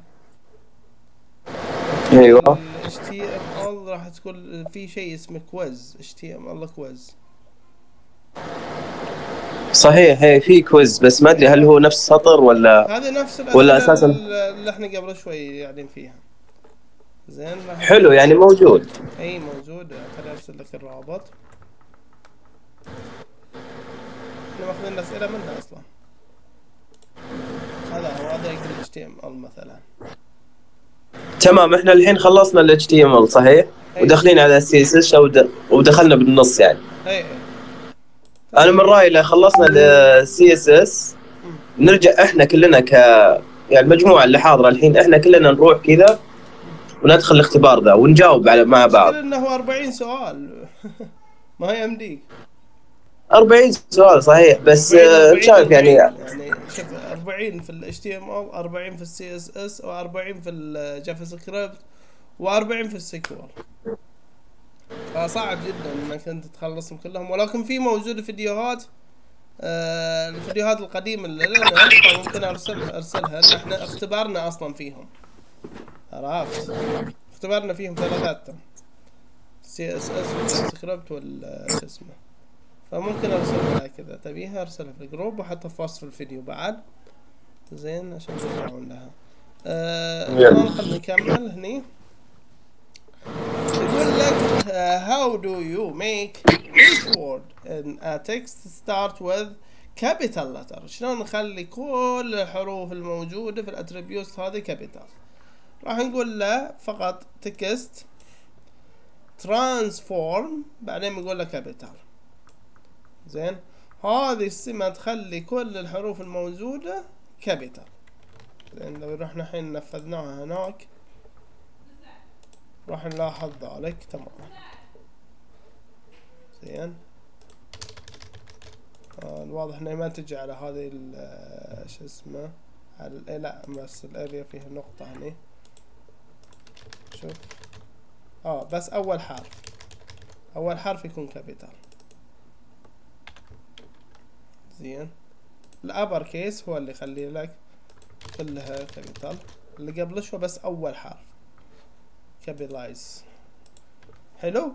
ايوه ال إتش تي إم إل راح تكون في شيء اسمه كويز. إتش تي إم إل كويز. صحيح، هي في كويز، بس ما ادري هل هو نفس سطر ولا هذا نفس ولا اساسا اللي احنا قبل شوي قاعدين فيها. زين. حلو يعني موجود. اي موجود. خليني ارسل لك الرابط. احنا ماخذين الاسئله منها اصلا. هذا هو هذا يكتب إتش تي إم إل مثلا. تمام. احنا الحين خلصنا ال إتش تي إم إل صحيح؟ أي. وداخلين على السي اس اس ودخلنا بالنص يعني. اي. انا من رايي لو خلصنا السي اس اس نرجع احنا كلنا ك يعني المجموعه اللي حاضره الحين، احنا كلنا نروح كذا وندخل الاختبار ذا ونجاوب على مع بعض. المشكلة انه هو أربعين سؤال ما هي يمديك. أربعين سؤال صحيح، بس شايف يعني يعني شوف أربعين في ال إتش تي إم إل، أربعين في السي اس اس، وأربعين في الجافا سكريبت، وأربعين في السيكوال. فصعب جدا انك انت تخلصهم كلهم. ولكن في موجود فيديوهات، آه الفيديوهات القديمة اللي لنا ممكن ارسلها ارسلها ان احنا اختبرنا اصلا فيهم. عرفت؟ اختبرنا فيهم ثلاثاتهم، سي اس اس والسكريبت وال شو اسمه. فممكن ارسلها كذا، تبيها ارسلها في الجروب وحتى في وصف الفيديو بعد. زين عشان ترجعون لها. آه الان خلينا نكمل هني. يقول لك uh, how do you make each word in a text start with capital letter. شلون نخلي كل الحروف الموجودة في الاتريبيوتس هذه كابيتال. راح نقول له فقط text transform، بعدين بنقول له كابيتال. زين. هذه السمة تخلي كل الحروف الموجودة كابيتال. زين. لو رحنا الحين نفذناها هناك راح نلاحظ ذلك تماما. زين آه الواضح انه ما تجي على هذه شو اسمه على لا بس الاريا فيها نقطة هني. شوف اه بس اول حرف اول حرف يكون كابيتال. زين الابر كيس هو اللي يخلي لك كلها كابيتال، اللي قبله شو بس اول حرف كابيلايز. حلو.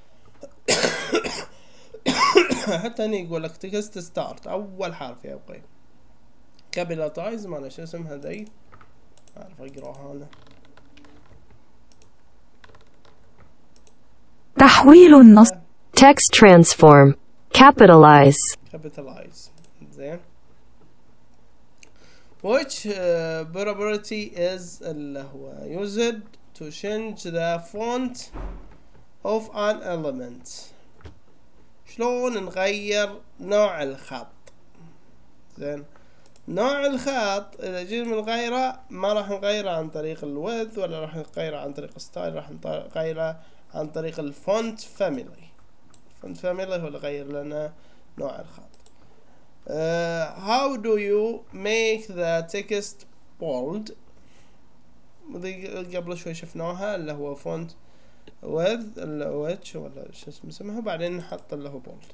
حتى هني يقول لك تكست ستارت اول حرف يا ابوي كابيتايز. ما شو اسمها ذي اعرف اقراها انا. تحويل النص text transform capitalize capitalize. زين which uh, probability is اللي هو used to change the font of an element. شلون نغير نوع الخط؟ زين نوع الخط اذا جينا نغيره ما راح نغيره عن طريق الويدث ولا راح نغيره عن طريق الستايل، راح نغيره عن طريق الفونت فاميلي. الفونت فاميلي هو اللي يغير لنا نوع الخط. uh, how do you make the text bold؟ قبل شوي شفناها اللي هو فونت with الويتش ولا شو اسمه، بعدين نحط اللي هو bold.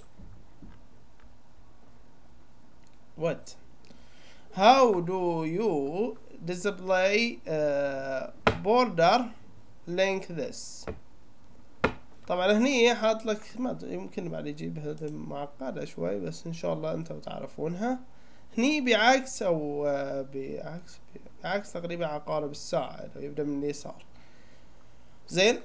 what how do you display uh, border link this؟ طبعا هني حاط لك ما يمكن بعد يجيب هذا معقدة شوي بس ان شاء الله انتم تعرفونها. هني بعكس او بعكس بعكس تقريبا عقارب الساعة لو يبدأ من اليسار. زين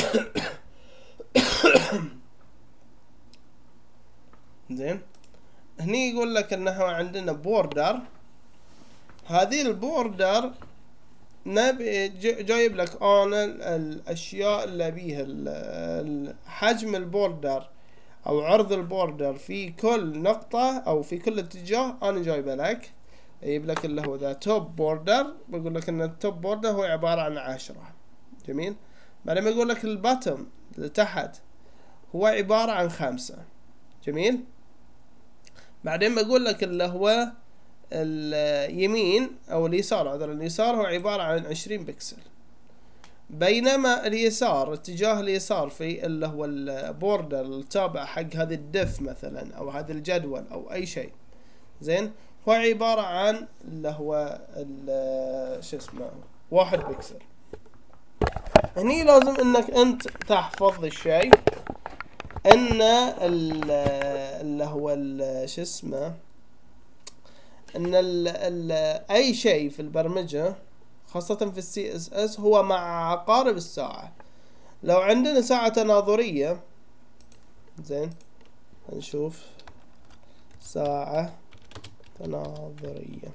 زين هني يقول لك انه عندنا بوردر. هذه البوردر نبي جايب لك انا الاشياء اللي بيها حجم البوردر او عرض البوردر في كل نقطة او في كل اتجاه انا جايبه لك. يجيب لك اللي هو ذا توب بوردر، بقول لك ان التوب بوردر هو عبارة عن عشرة. جميل. بعدين بقول لك الباتم اللي تحت هو عبارة عن خمسة. جميل. بعدين بقول لك اللي هو اليمين او اليسار، هذا اليسار هو عبارة عن عشرين بكسل، بينما اليسار اتجاه اليسار في اللي هو البوردر التابع حق هذه الدف مثلا او هذا الجدول او اي شيء. زين هو عبارة عن اللي هو شو اسمه واحد بكسل. هني لازم انك انت تحفظ الشيء ان اللي هو شو اسمه ان ال ال اي شيء في البرمجة خاصة في السي اس اس هو مع عقارب الساعة. لو عندنا ساعة تناظرية، زين نشوف ساعة تناظرية.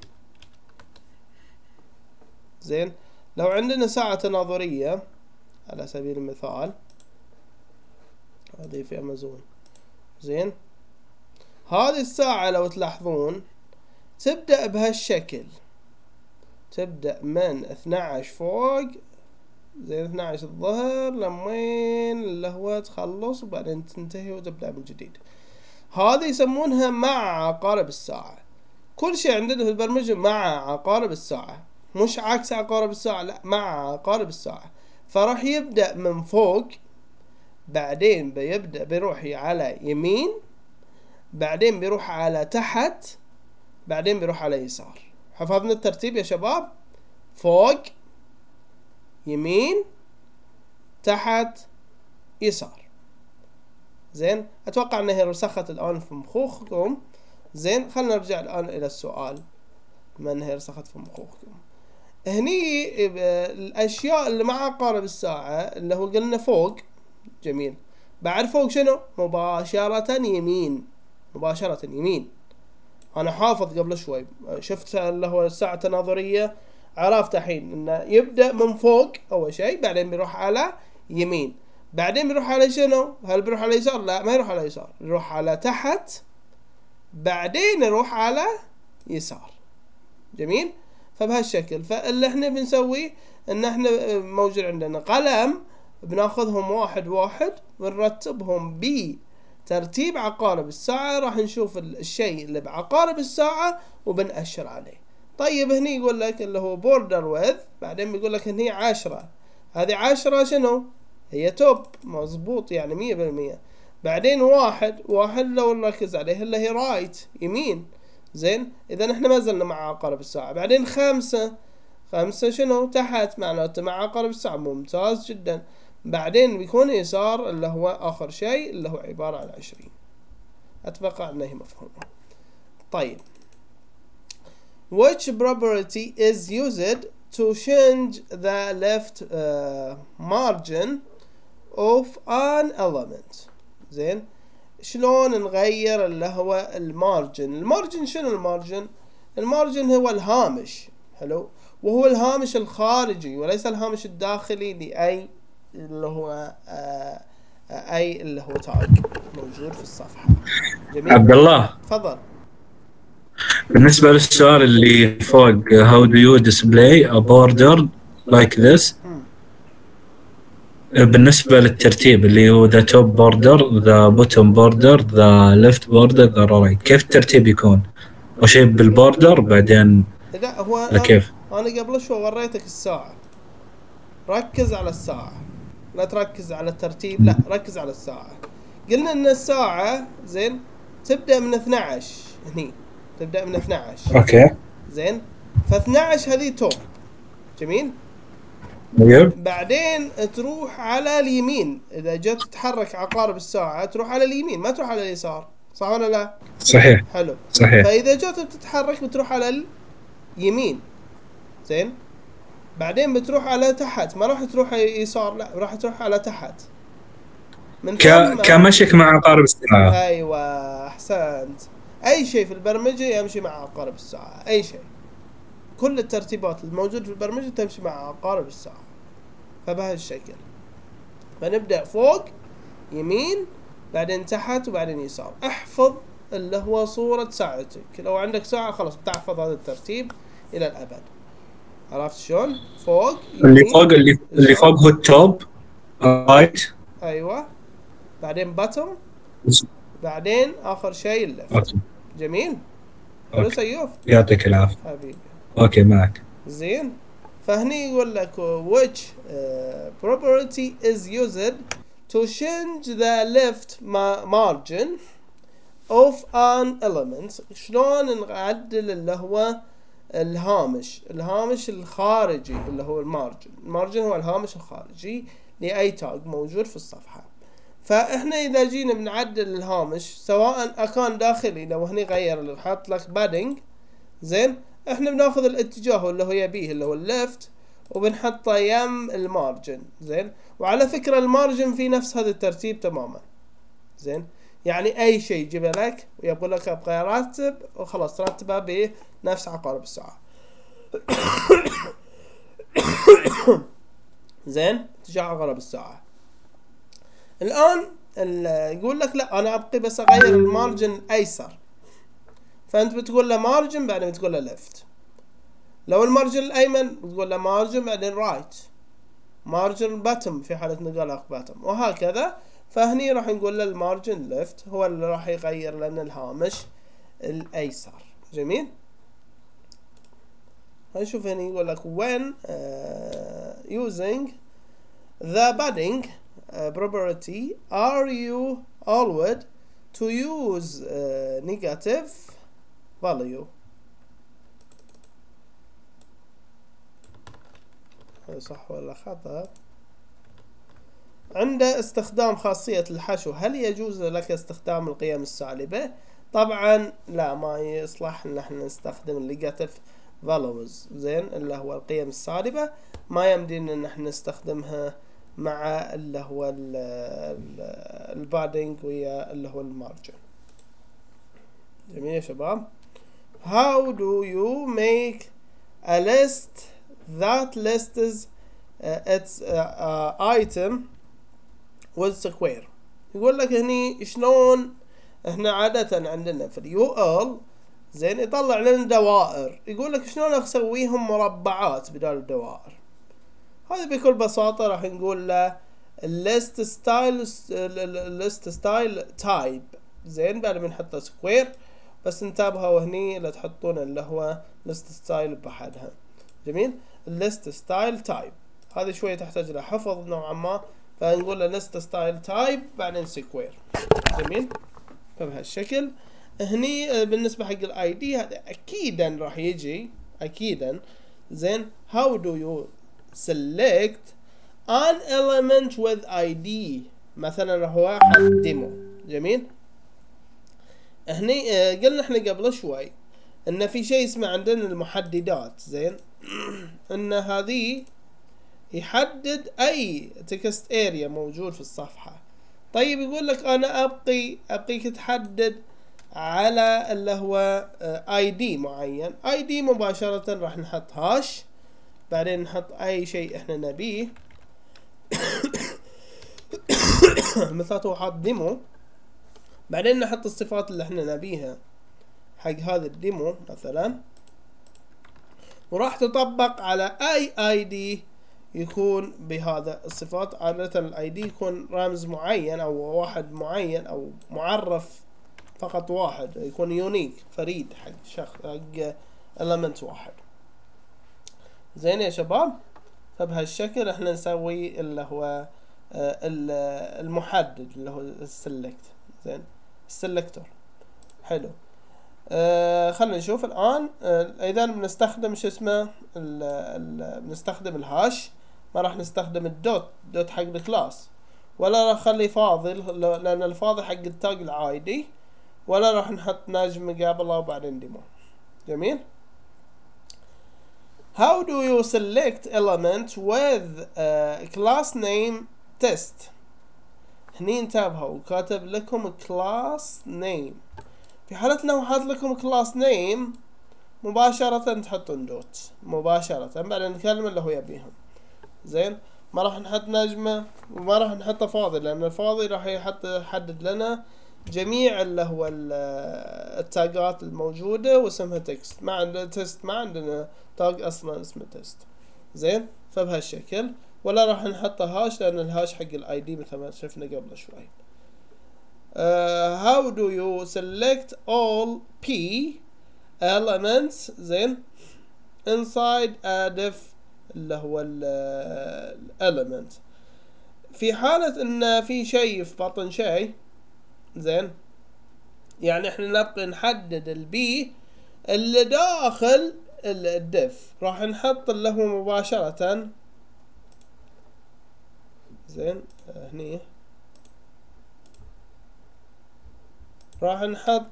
زين لو عندنا ساعة تناظرية على سبيل المثال هذه في امازون. زين هذه الساعة لو تلاحظون تبدأ بهالشكل، تبدأ من اثنى عشر فوق زين اثنى عشر الظهر لمين اللي هو تخلص وبعدين تنتهي وتبدأ من جديد. هذه يسمونها مع عقارب الساعة. كل شيء عندنا في البرمجة مع عقارب الساعة، مش عكس عقارب الساعة، لا مع عقارب الساعة. فراح يبدأ من فوق، بعدين بيبدأ بيروح على يمين، بعدين بيروح على تحت، بعدين بيروح على يسار. حفظنا الترتيب يا شباب؟ فوق، يمين، تحت، يسار. زين اتوقع انها رسخت الان في مخوخكم. زين خلينا نرجع الان الى السؤال بما انها رسخت في مخوخكم. هني الاشياء اللي مع عقارب الساعة اللي هو قلنا فوق. جميل. بعد فوق شنو؟ مباشرة يمين، مباشرة يمين. انا حافظ قبل شوي، شفت اللي هو الساعة التناظرية، عرفت الحين انه يبدأ من فوق اول شيء، بعدين بيروح على يمين، بعدين بيروح على شنو؟ هل بيروح على يسار؟ لا ما يروح على يسار، يروح على تحت، بعدين يروح على يسار. جميل. فبهالشكل فاللي احنا بنسويه ان احنا موجود عندنا قلم بناخذهم واحد واحد ونرتبهم بترتيب عقارب الساعة. راح نشوف الشيء اللي بعقارب الساعة وبنأشر عليه. طيب هني يقول لك اللي هو بوردر ويذ، بعدين بيقول لك هني عشرة، هذه عشرة شنو؟ هي توب، مظبوط يعني مية بالمية. بعدين واحد، واحد لو نركز عليه اللي هي رايت يمين، زين، اذا احنا ما زلنا مع عقارب الساعة. بعدين خمسة، خمسة شنو؟ تحت، معناته مع عقارب الساعة، ممتاز جدا. بعدين بيكون يسار اللي هو اخر شيء اللي هو عبارة عن عشرين. اتوقع انه مفهوم. طيب which property is used to change the left uh, margin of an element. زين، شلون نغير اللي هو المارجن؟ المارجن شنو المارجن؟ المارجن هو الهامش، حلو، وهو الهامش الخارجي وليس الهامش الداخلي لأي اللي هو آه أي اللي هو تاج موجود في الصفحة. جميل. عبد الله، تفضل. بالنسبة للسؤال اللي فوق how do you display a border like this، بالنسبة للترتيب اللي هو the top border the bottom border the left border the right، كيف الترتيب يكون؟ وشيء بالبوردر بعدين لا هو لكيف؟ أنا قبل شوي وريتك الساعة، ركز على الساعة، لا تركز على الترتيب، لا ركز على الساعة. قلنا إن الساعة زين تبدأ من اثني عشر، هني تبدأ من اثني عشر. اوكي زين، ف اثني عشر هذه توب. جميل. يب. بعدين تروح على اليمين، اذا جت تتحرك عقارب الساعة تروح على اليمين ما تروح على اليسار، صح ولا لا؟ صحيح. حلو. صحيح. فاذا جت بتتحرك بتروح على اليمين. زين، بعدين بتروح على تحت، ما راح تروح يسار، لا راح تروح على تحت. من ك... كمشيك مع عقارب الساعة. ايوه احسنت. اي شيء في البرمجة يمشي مع عقارب الساعة، اي شيء، كل الترتيبات الموجودة في البرمجة تمشي مع عقارب الساعة. فبهالشكل فنبدأ فوق يمين، بعدين تحت، وبعدين يسار. احفظ اللي هو صورة ساعتك، لو عندك ساعة خلاص بتحفظ هذا الترتيب إلى الأبد. عرفت شلون؟ فوق اللي فوق اللي اللي فوق هو التوب رايت. ايوه، بعدين باتم، بعدين آخر شيء اللفت. جميل. حلو سيوف، يعطيك العافية حبيبي. اوكي معك. زين، فهني يقول لك which uh, property is used to change the left margin of an element. شلون نعدل اللي هو الهامش، الهامش الخارجي اللي هو المارجن. المارجن هو الهامش الخارجي لأي تاج موجود في الصفحة. فإحنا إذا جينا بنعدل الهامش سواء أكان داخلي، لو هني غير حط لك بادنج، زين، احنا بناخذ الاتجاه اللي هو يبيه اللي هو الليفت وبنحطه يم المارجن. زين، وعلى فكرة المارجن في نفس هذا الترتيب تماما. زين، يعني اي شيء يجيبه لك ويقول لك ابغى ارتب وخلاص ترتبه بنفس عقارب الساعة. زين، اتجاه عقارب الساعة. الان يقول لك لا انا ابقي بس اغير المارجن الايسر، فانت بتقول له مارجن بعدين بتقول له ليفت. لو المارجن الايمن بتقول له مارجن بعدين رايت، مارجن باتم في حالة نقول باتم، وهكذا. فهني راح نقول له المارجن ليفت هو اللي راح يغير لنا الهامش الايسر. جميل. هنشوف هني يقول لك when uh, using the padding uh, property are you allowed to use uh, negative value. صح ولا خطأ؟ عند استخدام خاصية الحشو هل يجوز لك استخدام القيم السالبة؟ طبعا لا، ما يصلح ان احنا نستخدم النيجاتيف فالوز. زين، اللي هو القيم السالبة ما يمدينا ان احنا نستخدمها مع اللي هو البادنج ويا اللي هو المارجن. جميل يا شباب. How do you make a list that lists uh, its uh, uh, item with square؟ يقول لك هني شلون احنا عادة عندنا في اليو ال، زين، يطلع لنا دوائر، يقول لك شلون اسويهم مربعات بدال الدوائر. هذا بكل بساطة راح نقول له الليست ستايل الليست ستايل تايب. زين بعد بنحطه سكوير، بس انتبهوا هني لا تحطون اللي هو ليست ستايل بحدها. جميل. الليست ستايل تايب هذه شويه تحتاج الى حفظ نوعا ما، فنقول له ليست ستايل تايب بعدين سكوير. جميل. فبهالشكل هني بالنسبه حق الاي دي هذا اكيدا راح يجي اكيدا. زين how do you select an element with آي دي؟ مثلا راح واحد ديمو. جميل. هني آه قلنا احنا قبل شوي ان في شيء اسمه عندنا المحددات. زين ان هذه يحدد اي تكست اريا موجود في الصفحة. طيب يقول لك انا ابقي ابقيك تحدد على اللي هو اي دي معين. اي دي مباشرة راح نحط هاش، بعدين نحط اي شيء احنا نبيه مثلا واحد ديمو، بعدين نحط الصفات اللي احنا نبيها حق هذا الديمو مثلا، وراح تطبق على اي اي دي يكون بهذا الصفات. عادة الاي دي يكون رمز معين او واحد معين او معرف فقط واحد، يكون يونيك فريد حق شخص حق element واحد. زين يا شباب. فبهالشكل احنا نسوي اللي هو المحدد اللي هو السلكت. زين السلكتور. حلو. آه خلينا نشوف الان. آه اذا بنستخدم شو اسمه بنستخدم الهاش، ما راح نستخدم الدوت دوت حق الكلاس، ولا راح نخلي فاضي لان الفاضي حق التاج الاي دي، ولا راح نحط نجم قبله وبعدين ديمو. جميل. How do you select element with uh, class name test؟ هني انتبهوا كاتب لكم class name. في حالة لو حاط لكم class name مباشرة تحطون دوت مباشرة، بعدين نكلم اللي هو يبيهم. زين ما راح نحط نجمة وما راح نحطه فاضي، لأن الفاضي راح يحط يحدد لنا جميع اللي هو التاجات الموجودة واسمها تكست. ما عندنا تست، ما عندنا تاج اصلا اسمه تست. زين فبهالشكل. ولا راح نحطه هاش لان الهاش حق الاي دي مثل ما شفنا قبل شوي. uh, how do you select all p elements زين inside a div اللي هو ال element؟ في حالة ان في شيء في بطن شيء. زين يعني احنا نبقى نحدد البي اللي داخل الدف، راح نحط اللي هو مباشرة. زين هني راح نحط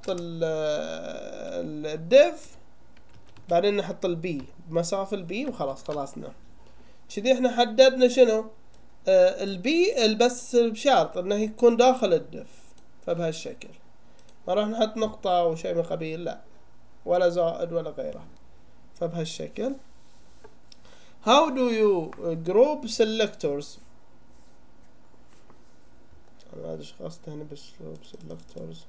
الدف، بعدين نحط البي بمسافة البي وخلاص خلصنا. كذي احنا حددنا شنو آه البي، بس بشرط انه يكون داخل الدف. فبهالشكل ما راح نحط نقطة او شيء من قبيل، لا ولا زائد ولا غيره. فبهالشكل. How do you group selectors؟ انا ادري قصده هنا باسلوب selectors.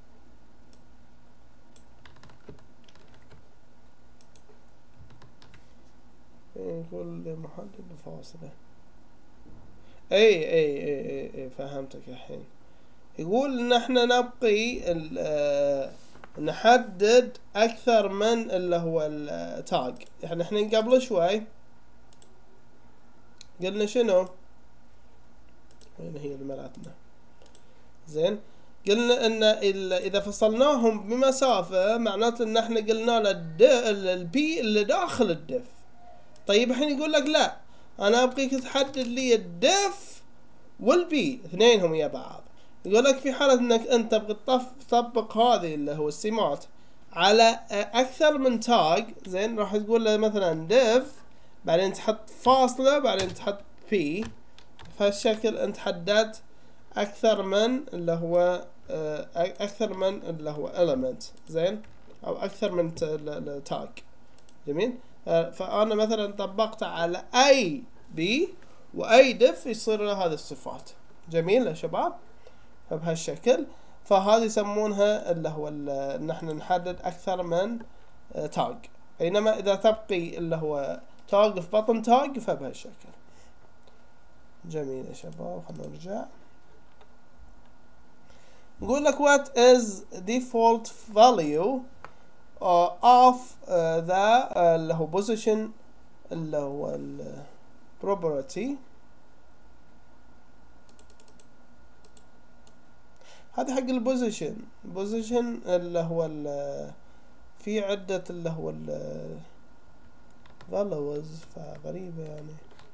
نقول محدد بفاصلة. اي اي اي اي, أي فهمتك الحين. يقول ان احنا نبقي نحدد اكثر من اللي هو التاج. يعني احنا قبل شوي قلنا شنو؟ وين هي الملعبنا؟ زين قلنا ان اذا فصلناهم بمسافة معناته ان احنا قلنا له البي اللي داخل الدف. طيب الحين يقول لك لا، انا ابغيك تحدد لي الدف والبي اثنينهم يا بعض. يقول لك في حالة انك انت تبغى تطبق هذه اللي هو السمات على اكثر من تاج. زين راح تقول له مثلا ديف، بعدين تحط فاصلة، بعدين تحط بي. فهالشكل انت حددت اكثر من اللي هو اكثر من اللي هو element. زين او اكثر من تاج. جميل. فانا مثلا طبقت على اي بي واي ديف يصير له هذه الصفات. جميل يا شباب. فبهالشكل فهذه يسمونها اللي هو ان احنا نحدد اكثر من تاج. اينما اذا تبقي اللي هو تاج في بطن تاج فبهالشكل. جميل يا شباب، خلنا نرجع. نقول لك what is default value of the اللي هو position اللي هو ال property. هذا حق البوزيشن. بوزيشن اللي هو ال في عدة اللي هو ال values، فغريبة يعني.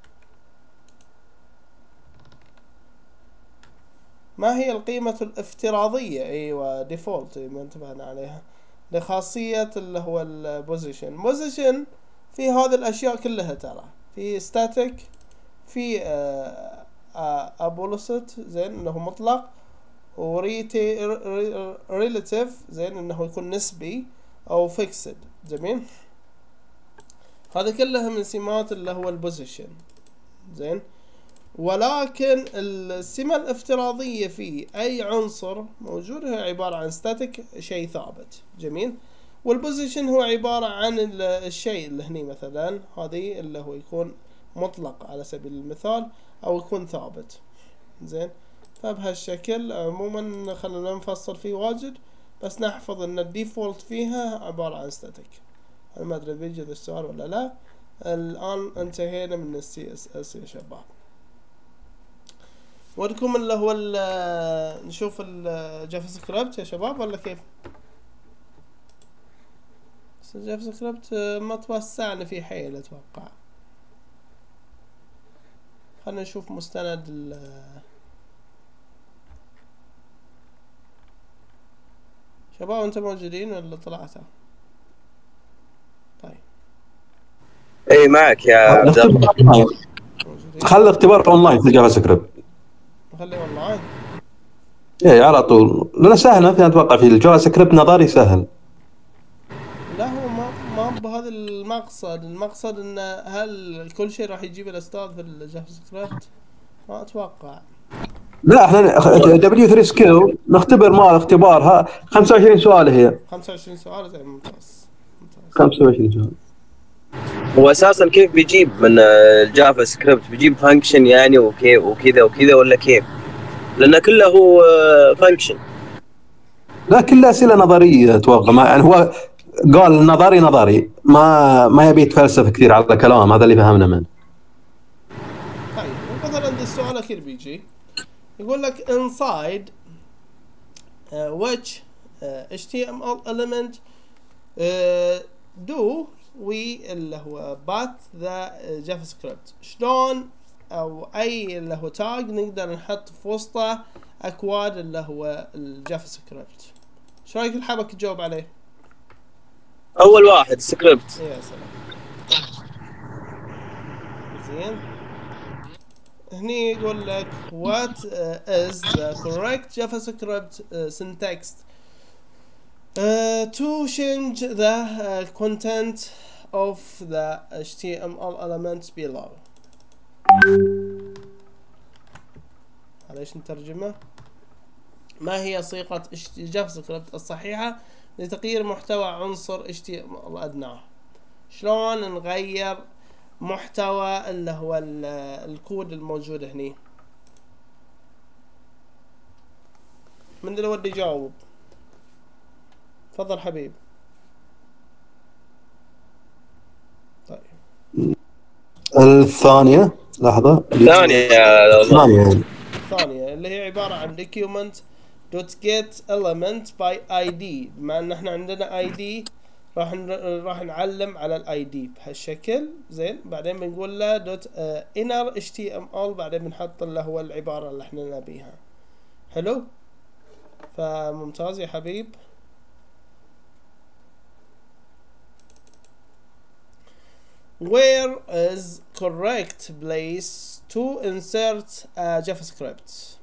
ما هي القيمة الافتراضية؟ ايوه ديفولت، ما انتبهنا عليها، لخاصية اللي هو البوزيشن. بوزيشن في هذه الاشياء كلها، ترى في static، في abolited زين انه مطلق، وريتي relative زين انه يكون نسبي، او fixed. جميل، هذا كلها من سمات اللي هو البوزيشن زين. ولكن السمة الافتراضية في أي عنصر موجود هي عبارة عن static، شيء ثابت. جميل، والبوزيشن هو عبارة عن الشيء اللي هني مثلا هذه اللي هو يكون مطلق على سبيل المثال، أو يكون ثابت زين. فبهالشكل عموما خلنا نفصل فيه واجد، بس نحفظ ان الديفولت فيها عبارة عن static. أنا ما أدري بيجي ذا السؤال ولا لا. الآن انتهينا من السي اس اس يا شباب. ودكم اللي هو نشوف الجافا سكريبت يا شباب ولا كيف؟ بس الجافا سكريبت ما توسعنا فيه حيل اتوقع. خلنا نشوف مستند ال شباب. انتم موجودين ولا طلعتوا؟ طيب اي معك يا عبد الله. خلي الاختبار اونلاين في الجافا سكريبت. نخليه اونلاين؟ اي على طول، لانه سهل. ما في اتوقع في الجافا سكريبت نظري سهل. لا هو ما ما بهذا المقصد. المقصد ان هل كل شيء راح يجيب الاستاذ في الجافا سكريبت؟ ما اتوقع. لا احنا دبليو ثري سكيل نختبر مع اختبارها خمسة وعشرين سؤال. هي خمسة وعشرين سؤال زين، ممتاز ممتاز. خمسة وعشرين سؤال. هو اساسا كيف بيجيب من الجافا سكريبت؟ بيجيب فانكشن يعني وكيف وكذا وكذا ولا كيف؟ لانه كله هو فانكشن. لا كلها اسئله نظريه اتوقع. ما يعني هو قال نظري نظري، ما ما يبي يتفلسف كثير على كلام. هذا اللي فهمنا منه. طيب مثلا السؤال الاخير بيجي يقول لك inside uh, which uh, H T M L element uh, do we اللي هو but the uh, JavaScript. شلون او اي اللي هو تاج نقدر نحط في وسطه اكواد اللي هو الجافا سكريبت؟ شو رايك الحبك تجاوب عليه؟ اول واحد سكريبت. يا سلام، زين. هني يقول لك what uh, is the correct JavaScript uh, syntax uh, to change the uh, content of the H T M L elements below. معليش نترجمه. ما هي صيغة JavaScript الصحيحة لتغيير محتوى عنصر H T M L أدناه؟ شلون نغير محتوى اللي هو الكود الموجود هني؟ من اللي ودي يجاوب؟ تفضل حبيب. طيب الثانية لحظة. الثانية الثانية الثانية اللي هي عبارة عن document dot get element by I D. بما ان احنا عندنا I D راح راح نعلم على الاي دي بهالشكل زين. بعدين بنقول له دوت انر اتش تي ام ال، بعدين بنحط اللي هو العباره اللي احنا نبيها. حلو، فممتاز يا حبيب. Where is correct place to insert a JavaScript؟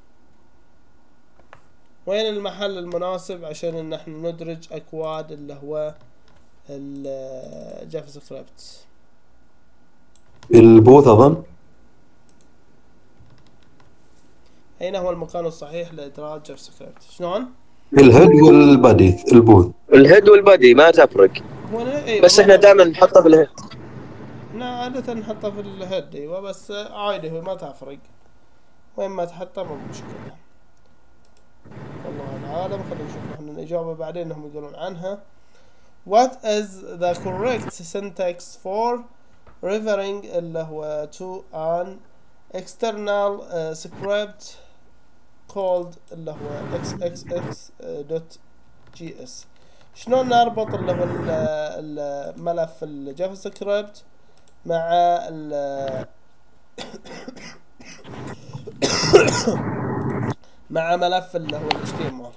وين المحل المناسب عشان ان احنا ندرج اكواد اللي هو الجافا سكريبت؟ البوث اظن. اين هو المكان الصحيح لادراج جافا سكريبت؟ شلون؟ الهيد والبادي. البوث الهيد والبادي ما تفرق، أيوة بس احنا دائما نحطه في الهيد. لا عادة نحطه في الهيد ايوه، بس عادي هو ما تفرق. وين ما تحطه مو مشكلة. والله العالم. خلينا نشوف احنا الإجابة بعدين هم يقولون عنها. What is the correct syntax for referring اللي هو to an external uh, script called اللي هو xxx.js. شلون نربط اللي هو الملف الجافا سكريبت مع ال مع ملف اللي هو ال إتش تي إم إل.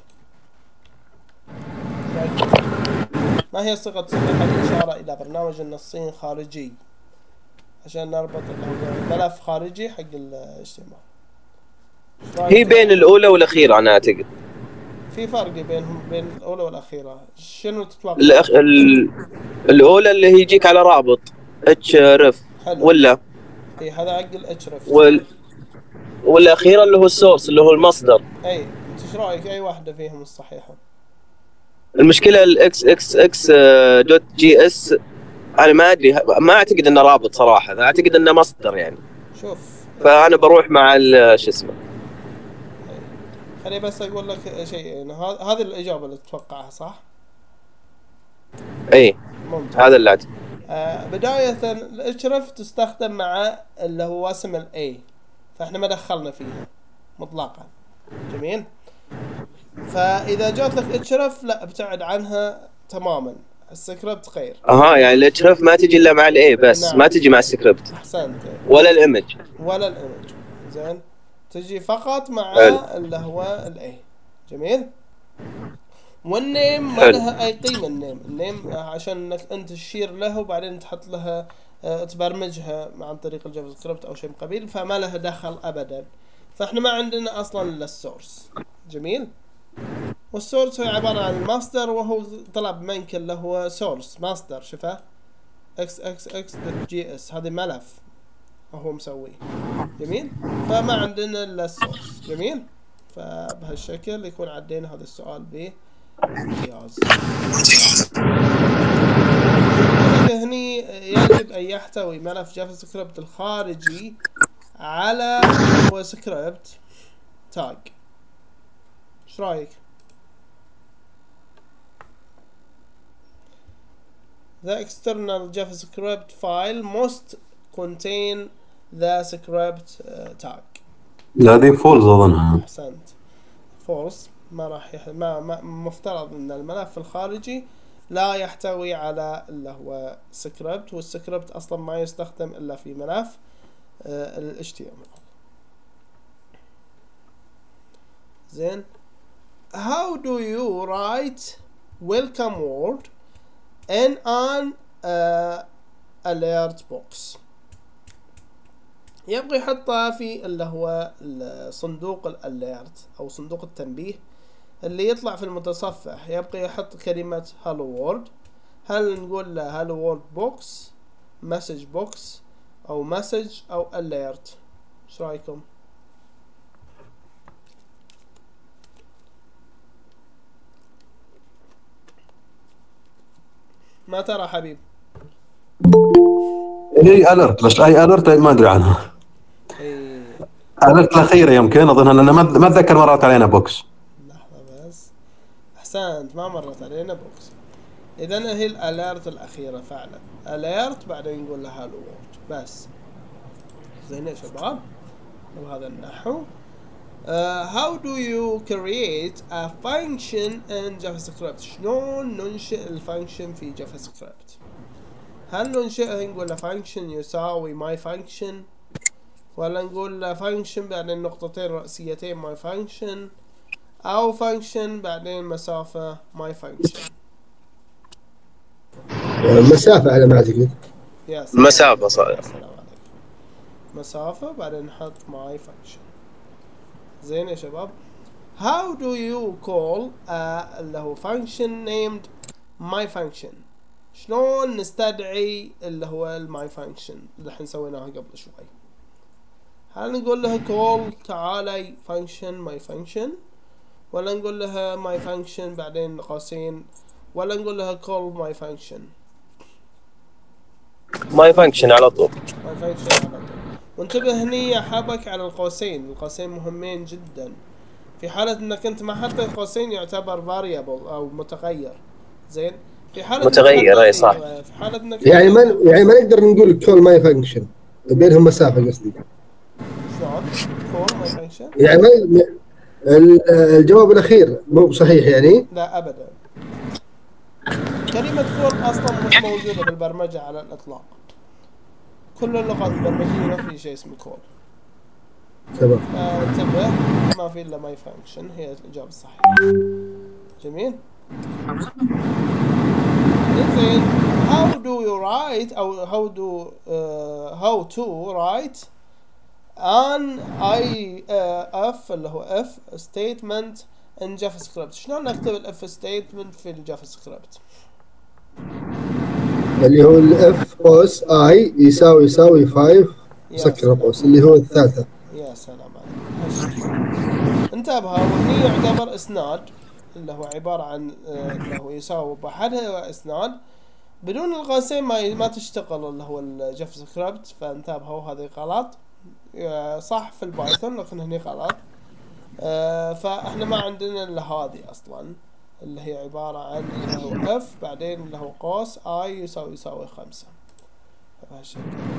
ما هي صيغة تصريح الإشارة إلى برنامج نصي خارجي عشان نربط اللي هو ملف خارجي حق ال إتش تي إم إل؟ هي بين الأولى والأخيرة أنا أعتقد. في فرق بينهم بين الأولى والأخيرة. شنو تتوقع؟ الأخ... ال... الأولى اللي هي يجيك على رابط اتش رف ولا؟ اي هذا حق الاتش رف. وال... والأخيرة اللي هو السورس اللي هو المصدر. اي انت ايش رايك اي واحدة فيهم الصحيحة؟ المشكلة الاكس اكس اكس دوت جي اس انا ما ادري، ما اعتقد انه رابط صراحة، اعتقد انه مصدر يعني. شوف فانا بروح مع شو اسمه. خليني بس اقول لك شيء، هذه الاجابة اللي تتوقعها صح؟ اي ممتاز. هذا اللي أعتقد. آه بداية الاتش تستخدم مع اللي هو اسم الاي، فاحنا ما دخلنا فيها مطلقا. جميل. فاذا جات لك اتشرف لا ابتعد عنها تماما، السكريبت غير. اها يعني الاتشرف ما تجي الا مع الاي بس. نعم. ما تجي مع السكريبت. احسنت. ولا الايمج. ولا الايمج. زين تجي فقط مع حل. اللي هو الاي. جميل. والنيم ما لها اي قيمه. النيم النيم عشان انك انت تشير له وبعدين تحط لها اه تبرمجها عن طريق الجافا سكريبت او شيء من قبيل، فما لها دخل ابدا. فاحنا ما عندنا اصلا الا السورس. جميل. والسورس هو عباره عن الماستر، وهو طلب منك اللي هو سورس ماستر. شوفه xxx.js هذا ملف وهو مسويه. جميل. فما عندنا الا السورس. جميل. فبهالشكل يكون عدينا هذا السؤال بامتياز. هني يجب ان يحتوي ملف جافا سكريبت الخارجي على هو سكريبت تاج. ايش رايك؟ The external JavaScript file must contain the script uh, tag. لا دي فولز اظنها. احسنت. فولس. ما راح يح... ما... ما مفترض ان الملف الخارجي لا يحتوي على اللي هو سكريبت، والسكريبت اصلا ما يستخدم الا في ملف uh, ال إتش تي إم إل. زين. How do you write welcome word in an uh, alert box؟ يبغى يحطها في اللي هو صندوق الاليرت او صندوق التنبيه اللي يطلع في المتصفح. يبغى يحط كلمة hello world. هل نقول له hello world box message box او message او alert؟ ايش رايكم؟ ما ترى حبيب؟ اي الرت بس اي الرت ما ادري عنها. اي الرت الاخيره يمكن اظن انا ما اتذكر مرات علينا بوكس. لحظه بس. احسنت ما مرت علينا بوكس. اذا هي الاليرت الاخيره فعلا. اليرت بعدين نقول لها هالو وورد بس. زين يا شباب. وهذا النحو. Uh, how do you create a function in JavaScript؟ شلون ننشئ الفانكشن في JavaScript؟ هل ننشئها نقول له function يساوي my function، ولا نقول له function بعدين نقطتين رئيسيتين my function، أو function بعدين مسافة my function؟ مسافة على ما أعتقد. مسافة صحيح. مسافة بعدين نحط my function. زين يا شباب. How do you call uh, اللي هو function named my function؟ شلون نستدعي اللي هو الماي function اللي احنا سويناها قبل شوي؟ هل نقول لها call تعالي function my function، ولا نقول لها my function بعدين قوسين، ولا نقول لها call my function؟ my function على طول. my function على طول. وانتبه هني حابك على القوسين، القوسين مهمين جدا. في حالة انك انت ما حطيت قوسين يعتبر variable او متغير، زين. في حالة متغير، اي صح. في حالة انك يعني ما يعني ما نقدر نقول كول ماي فانكشن بينهم مسافه قصدي. شلون؟ كول ماي فانكشن؟ يعني ما الجواب الاخير مو صحيح يعني؟ لا ابدا. كلمة كول اصلا مش موجودة بالبرمجة على الاطلاق. كل اللغات البرمجية ما في شيء اسمه كول. تمام. انتبه ما في الا ماي فانكشن هي الاجابة الصحيحة. جميل. زين. how do you write او how do uh, how to write an I uh, f اللي هو if statement in JavaScript؟ شلون نكتب الاف statement في الجافا سكريبت؟ اللي هو الاف قوس اي يساوي يساوي خمسة سكر القوس اللي هو الثالثة. يا سلام عليك. انتبه وهني يعتبر اسناد اللي هو عبارة عن اللي هو يساوي بأحدها اسناد بدون القوسين ما ما تشتغل اللي هو الجافا سكريبت. فانتبهوا هذه غلط. صح في البايثون لكن هني غلط. آه فاحنا ما عندنا الا هذه اصلا اللي هي عبارة عن اللي هو اف بعدين اللي هو قوس اي يساوي يساوي خمسة بهالشكل.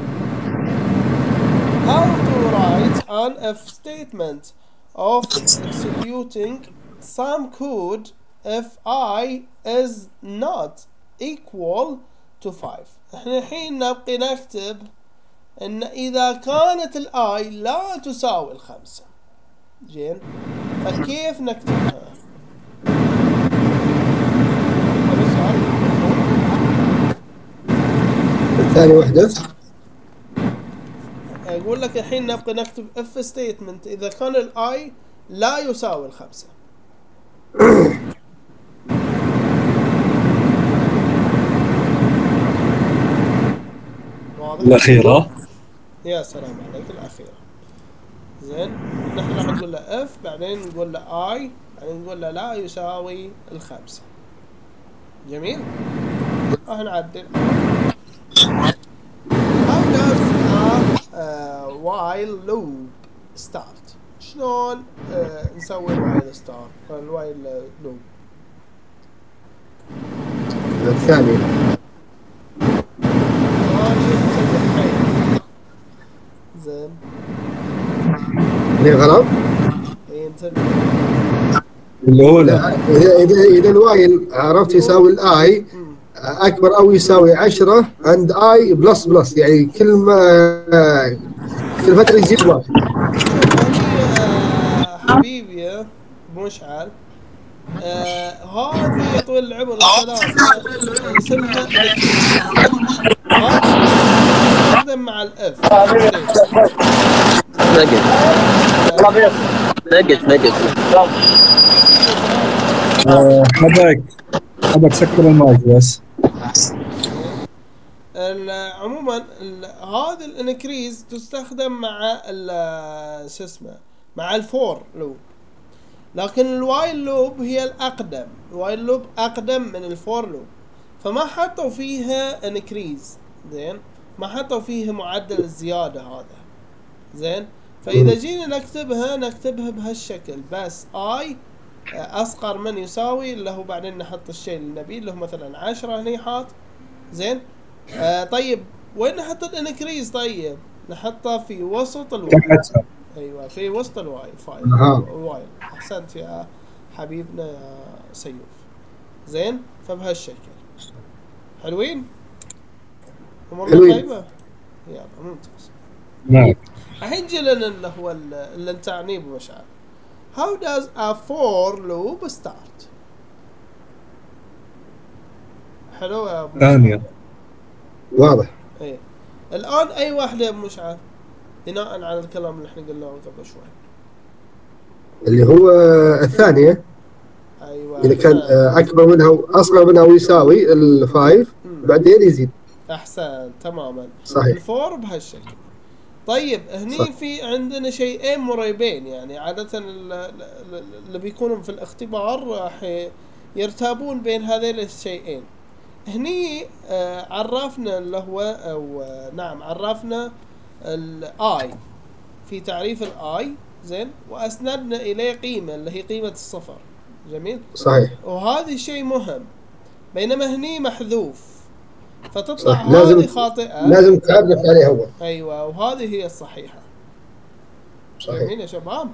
How to write an if statement of executing some code if I is not equal to five. احنا الحين نبقي نكتب ان اذا كانت الاي لا تساوي الخمسة. زين. فكيف نكتبها؟ الثاني وحدة اقول لك الحين نبقى نكتب if statement اذا كان الاي لا يساوي الخمسة. الأخيرة. يا سلام عليك الأخيرة. زين. نحن راح نقول له if بعدين نقول له I بعدين نقول له لا يساوي الخمسة. جميل. راح نعدل. How does a uh, while loop start؟ شلون uh, نسوي while start while loop؟ الثاني زين. ليه غلط؟ اي انتبه. الأولى. إذا إذا إذا الوايل عرفت يساوي الآي أكبر أو يساوي عشرة عند آي بلس بلس يعني كل ما كل فترة يزيد واحد. حبيبي يا مشعل آه هذه طول العمر الثلاثة اسمها تستخدم مع الاف. نقد نقد حبك حبك سكر المايك بس. عموما هذا الانكريز تستخدم مع شو اسمه مع الفور لوب، لكن الوايل لوب هي الاقدم. الوايل لوب اقدم من الفور لوب فما حطوا فيها انكريز. زين. ما حطوا فيها معدل الزيادة هذا. زين. فاذا جينا نكتبها نكتبها بهالشكل بس اي اصغر من يساوي اللي هو بعدين نحط الشيء اللي نبيه اللي هو مثلا عشرة هني حاط. زين. آه طيب وين نحط الانكريز؟ طيب نحطه في وسط الواي. ايوه في وسط الواي فايل. الوايل. احسنت يا حبيبنا يا سيوف. زين. فبهالشكل حلوين؟ حلوين. طيبة. يلا ممتاز. نعم. الحين جينا اللي هو اللي انت تعنيه بمشعل. How does a for loop start؟ حلو يا ابو ثانية. واضح. ايه. الان اي واحدة يا ابو مشعل بناء على الكلام اللي احنا قلناه قبل شوي؟ اللي هو الثانية. ايوه. إذا كان أكبر منها وأصغر منها ويساوي الفايف بعدين يزيد. أحسن تماما. صحيح. الفور بهالشكل. طيب هني صح. في عندنا شيئين مريبين يعني عادة اللي بيكونوا في الاختبار راح يرتابون بين هذين الشيئين. هني آه عرفنا اللي هو أو آه نعم عرفنا الاي في تعريف الاي زين، واسندنا اليه قيمه اللي هي قيمه الصفر. جميل. صحيح. وهذا شيء مهم، بينما هني محذوف، فتطلع صح. لازم هذه خاطئه، لازم تعرف عليه اول. ايوه، وهذه هي الصحيحه. صحيح. جميل يا شباب.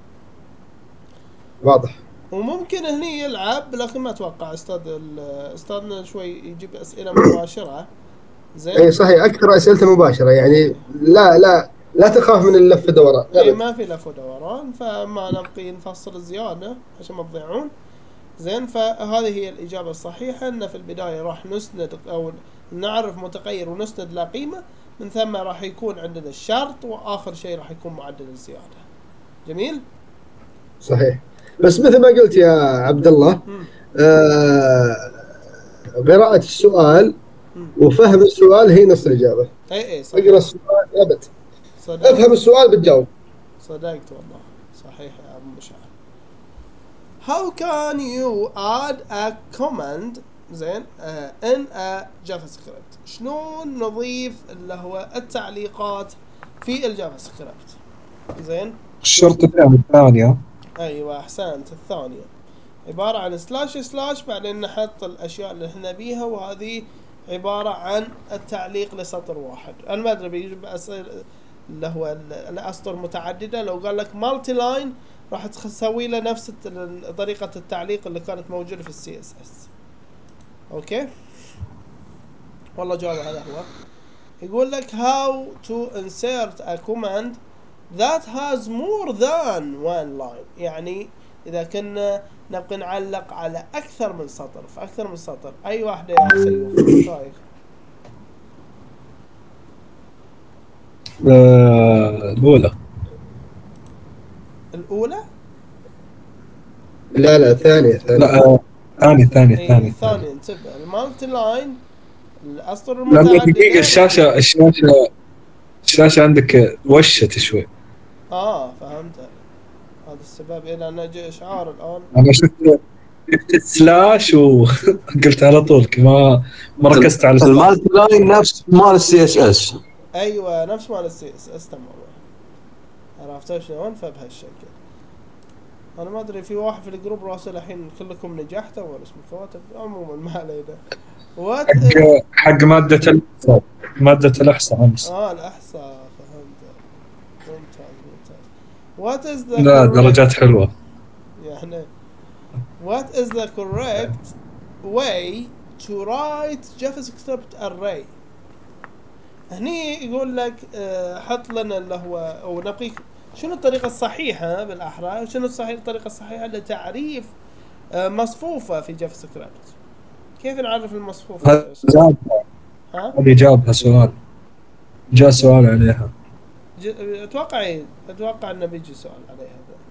واضح. وممكن هني يلعب، لكن ما اتوقع استاذ استاذنا شوي يجيب اسئله مباشره. زين. اي صحيح، اكثر اسئلته مباشره، يعني لا لا لا تخاف من اللف دوران. اي ما في لف ودوران، فما نبقي نفصل زياده عشان ما تضيعون. زين. فهذه هي الاجابه الصحيحه، ان في البدايه راح نسند او نعرف متغير ونسند له قيمه، من ثم راح يكون عندنا الشرط، واخر شيء راح يكون معدل الزياده. جميل. صحيح. بس مثل ما قلت يا عبد الله، آه قراءة السؤال وفهم السؤال هي نص الإجابة. اي اي صحيح. اقرأ السؤال أبد. صدقت. افهم السؤال بتجاوب. صدقت والله. صحيح يا أبو مشعل. How can you add a command زين uh, in a JavaScript؟ شلون نضيف اللي هو التعليقات في الجافا سكريبت؟ زين. الشرط الثانية. ايوه احسنت، الثانية عبارة عن سلاش سلاش، بعدين نحط الاشياء اللي احنا بيها، وهذه عبارة عن التعليق لسطر واحد. انا ما ادري بيجيب اسئلة اللي هو الاسطر متعددة، لو قال لك مالتي لاين راح تسوي له نفس طريقة التعليق اللي كانت موجودة في السي اس اس. اوكي. والله جواب هذا هو. يقول لك how to insert a command that has more than one line، يعني اذا كنا نبقى نعلق على اكثر من سطر، في اكثر من سطر. اي واحدة يا سيوف ايش رايك؟ آه، الأولى. الأولى؟ لا لا ثانية ثانية. لا ثانية ثانية إيه ثانية. ثانية. انتبه، المالتي لاين الاسطر لأن المتعددة. دقيقة الشاشة الشاشة الشاشة عندك وشت شوي. اه فهمت. هذا السبب. إيه لأن جاء إشعار الآن. أنا شفت شفت سلاش وقلت على طول ما ما ركزت على المالتي لاين نفس مال السي اس اس. ايوه نفس مال السي اس اس تماما. عرفت شلون؟ فبهالشكل. انا ما ادري، في واحد في الجروب راسل الحين كلكم نجحتوا ولا اسمه كاتب، عموما ما علينا. وات حق حق مادة الإحصاء مادة الإحصاء أمس. اه الإحصاء فهمت. ممتاز ممتاز. وات از ذا لا درجات حلوة. يعني what is the correct way to write JavaScript array؟ هني يقول لك اه حط لنا اللي هو، او نبقيك شنو الطريقة الصحيحة بالأحرى، وشنو الصحيح الطريقة الصحيحة لتعريف اه مصفوفة في JavaScript. كيف نعرف المصفوفة؟ هذا جابها. ها؟ هذه جابها سؤال. جاء سؤال عليها. اتوقع ايه اتوقع انه بيجي سؤال عليها.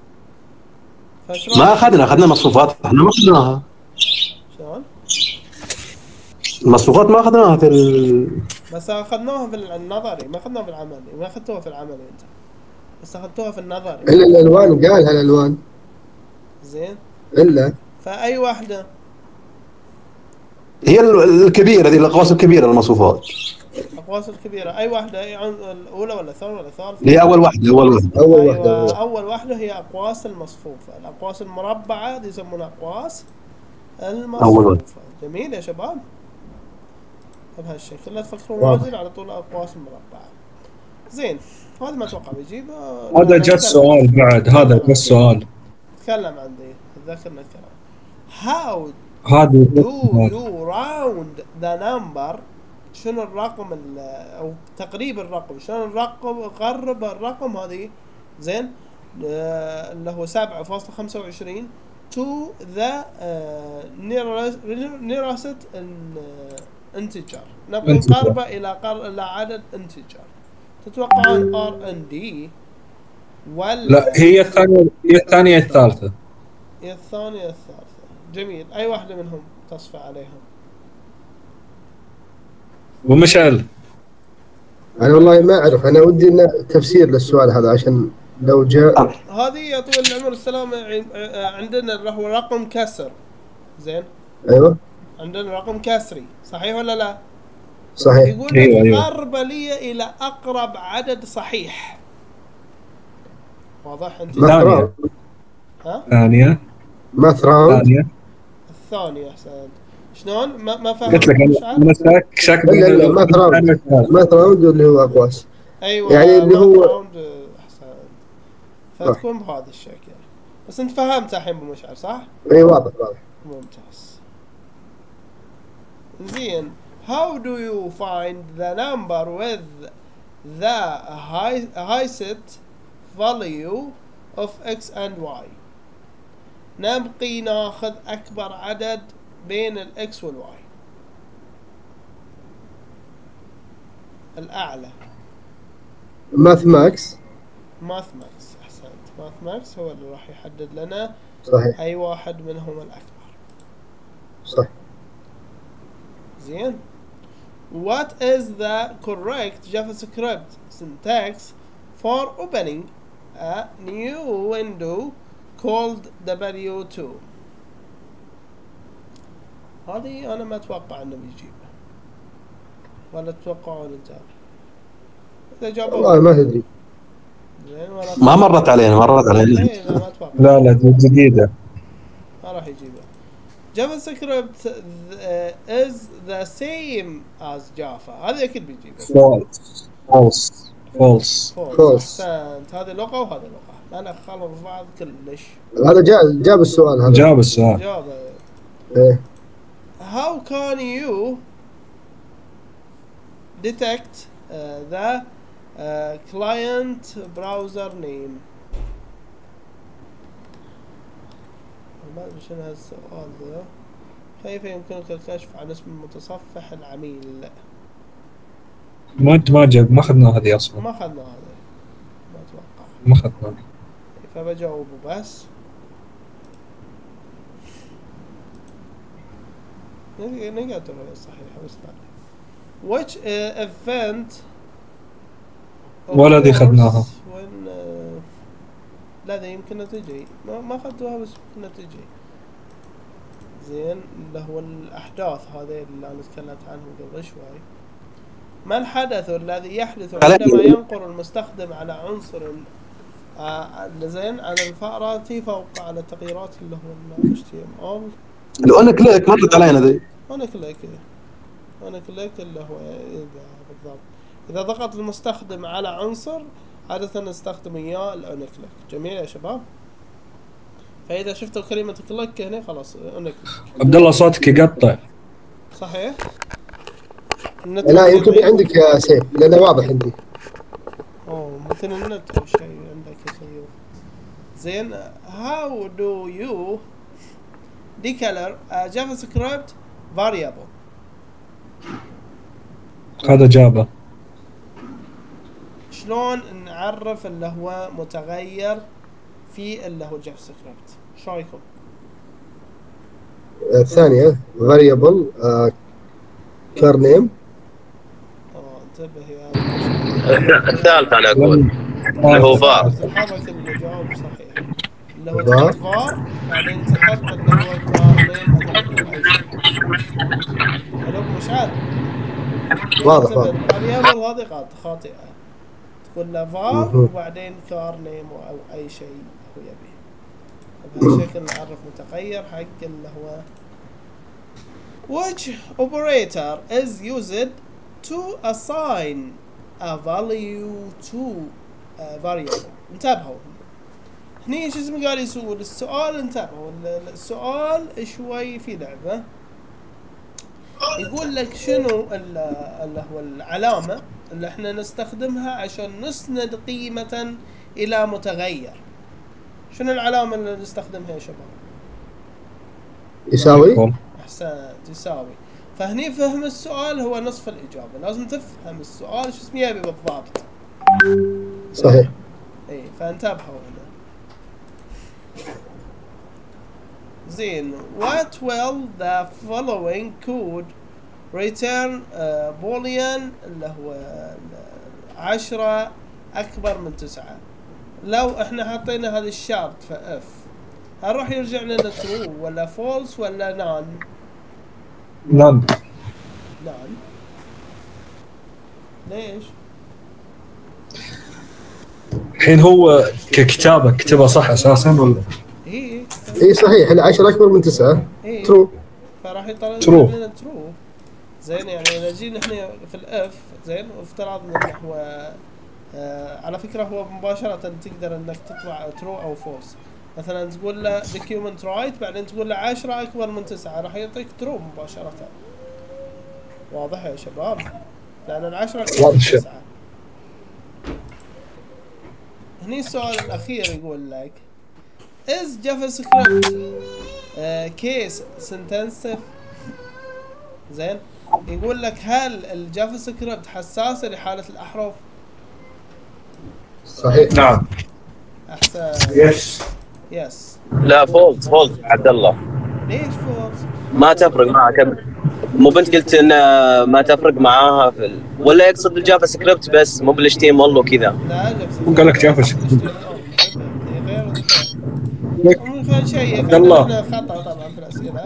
ما اخذنا اخذنا مصفوفات، احنا ما اخذناها. شلون؟ المصفوفات ما اخذناها في ال... بس اخذناها في النظري، ما اخذناها في العملي، ما اخذتوها في العملي انت. بس اخذتوها في النظري. الا الالوان، قالها الالوان. زين. الا فاي واحدة؟ هي الكبيرة دي، الاقواس الكبيرة المصفوفات. الاقواس الكبيرة، اي واحدة؟ الاولى ولا الثانية ولا الثالثة؟ هي اول واحدة اول واحدة اول أيوة واحدة. اول واحدة هي اقواس المصفوفة، الاقواس المربعة دي يسمونها اقواس المصفوفة. جميل يا شباب. بهالشكل لا تفكرون واجد، على طول اقواس المربعة. زين. هذا ما اتوقع بيجيب. هذا جاء السؤال بعد، هذا جاء السؤال. تكلم عن ذي، تذكرنا الكلام. How هذا do you round the number؟ شنو الرقم او تقريب الرقم، شلون الرقم قرب الرقم هذه. زين. آه اللي هو سبعة فاصلة خمسة وعشرين to the uh, nearest nearest integer. نبغى نقربه الى قر... الى عدد integer. تتوقعون ار ان دي ولا؟ لا هي الثانية، هي الثانية الثالثة. هي الثانية الثالثة. جميل. اي واحدة منهم تصفى عليها؟ ومشعل. انا والله ما اعرف، انا ودي تفسير للسؤال هذا عشان لو جاء. هذه يا طويل العمر السلام عندنا اللي هو رقم كسر. زين. ايوه عندنا رقم كسري، صحيح ولا لا؟ صحيح. يقول لك أيوة أيوة. قرب لي الى اقرب عدد صحيح. واضح انت؟ ماث ثانية. راوند. ها ثانية ماث راوند. ثانية الثانية احسنت. شلون ما ما قلت لك فهمت أنا مشعل؟ أنا شاك شاك الا الا ماث راوند. ماث راوند اللي هو اقواس. ايوه يعني اللي هو- راوند احسنت. فتكون بهذا الشكل. بس انت فهمت الحين ابو مشعل صح؟ اي واضح واضح. ممتاز. زين. How do you find the number with the high highest value of x and y؟ نبقي ناخذ أكبر عدد بين الإكس والواي. الأعلى. ماث ماكس. ماث ماكس أحسنت. ماث ماكس هو اللي راح يحدد لنا صحيح أي واحد منهم الأكبر. صح. زين. What is the correct JavaScript syntax for opening a new window called دبليو تو؟ هذه أنا ما أتوقع إنه بيجيبها. ولا تتوقعون أنت؟ إذا جابوها والله ما تدري. زين ولا ما مرت علينا مرت علينا. إيه لا ما أتوقع. لا لا جديدة. ما راح يجيبها. JavaScript uh, is the same as Java. هذه أكيد بيجيبها. فولس فولس فولس False. أحسنت. هذه لغة وهذه لغة. لا ندخلهم في بعض كلش. هذا جاب جاب السؤال هذا. جاب السؤال. جواب. ايه. How can you detect uh, the uh, client browser name؟ ما أدري شنو هالسؤال ذا. كيف يمكنك الكشف عن اسم المتصفح العميل؟ ما انت ما جاب ما اخذنا هذه اصلا. ما أخذنا هذا. ما أتوقع. ما اخذنا. فبجاوبه بس. نقدر صحيحة بس لا. Which uh, event ولا ذي خذناها. when uh, لا ذي يمكن تجي. ما ما أخذتوها بس يمكن تجي. زين اللي هو الأحداث هذه اللي أنا تكلمت عنهم قبل شوي. ما الحدث الذي يحدث عندما ينقر المستخدم على عنصر آه زين على الفأرة فوق على التغييرات اللي هو ال إتش تي إم إل. لو انا كليك مرت علينا ذي. هنا كليك هنا كليك اللي هو إذا بالضبط إذا ضغط المستخدم على عنصر عادة نستخدم إياه الأون كليك. جميل يا شباب. فإذا شفتوا كلمة كليك هنا خلاص أون كليك. عبد الله صوتك يقطع. صحيح. لا يمكن عندك يا سيف لأنه واضح عندي. أوه مثل النت أو شيء عندك يا سيف. زين. How do you decolor a JavaScript variable؟ هذا جابه. شلون نعرف اللي هو متغير في اللي هو جافا سكريبت؟ شو رايكم؟ الثانية variable كار نيم. اه انتبه يا الثالث انا اقول اللي هو فار. تتحرك الجواب صحيح. اللي هو تحط فار بعدين تحط اللي هو كار نيم مثلا اي شيء. حلو مشعل؟ واضح واضح. الفاريبل هذه غلط خاطئة. تقول له فار وبعدين كار نيم او اي شيء هو يبيه. بهالشكل نعرف متغير حق اللي هو which operator is used to assign a value to a variable. انتبهوا هني شو اسمه قال يسوي السؤال. انتبهوا السؤال شوي في لعبة. يقول لك شنو اللي هو العلامة اللي احنا نستخدمها عشان نسند قيمة الى متغير. شنو العلامة اللي نستخدمها يا شباب؟ يساوي. احسنت يساوي. فهني فهم السؤال هو نصف الإجابة. لازم تفهم السؤال شو اسمه يبي بالضبط. صحيح. اي فانتبهوا هنا. زين. What will the following code return uh, boolean اللي هو عشرة أكبر من تسعة؟ لو احنا حطينا هذا الشرط في اف هل راح يرجع لنا true ولا false ولا none؟ نعم. نعم. ليش؟ الحين هو ككتابه كتبها صح اساسا ولا؟ اي اي صحيح، العشرة اكبر من تسعة. اي ترو. فراح يطلع True. لنا ترو. زين يعني اذا جينا احنا في الاف زين وافترضنا انه هو آه على فكره هو مباشره تقدر انك تطلع ترو او فولس. مثلا تقول له document رايت بعدين تقول له عشرة اكبر من تسعة راح يعطيك ترو مباشره. واضح يا شباب؟ لان العشرة اكبر من تسعة. هني السؤال الاخير يقول لك is JavaScript uh, case sensitive؟ زين يقول لك هل الجافا سكريبت حساسه لحاله الاحرف؟ صحيح. نعم. احسن. يس. يس. لا فولز فولز عبد الله. ليش فولز؟ ما تفرق معك أبد. مو بنت قلت ان ما تفرق معاها في ال... ولا يقصد الجافا سكريبت بس مو بالاتش تي ام ال وكذا؟ لا جافا سكريبت. قال لك جافا سكريبت. غير ممكن شيء عبد الله. احنا خطا طبعا في الاسئله.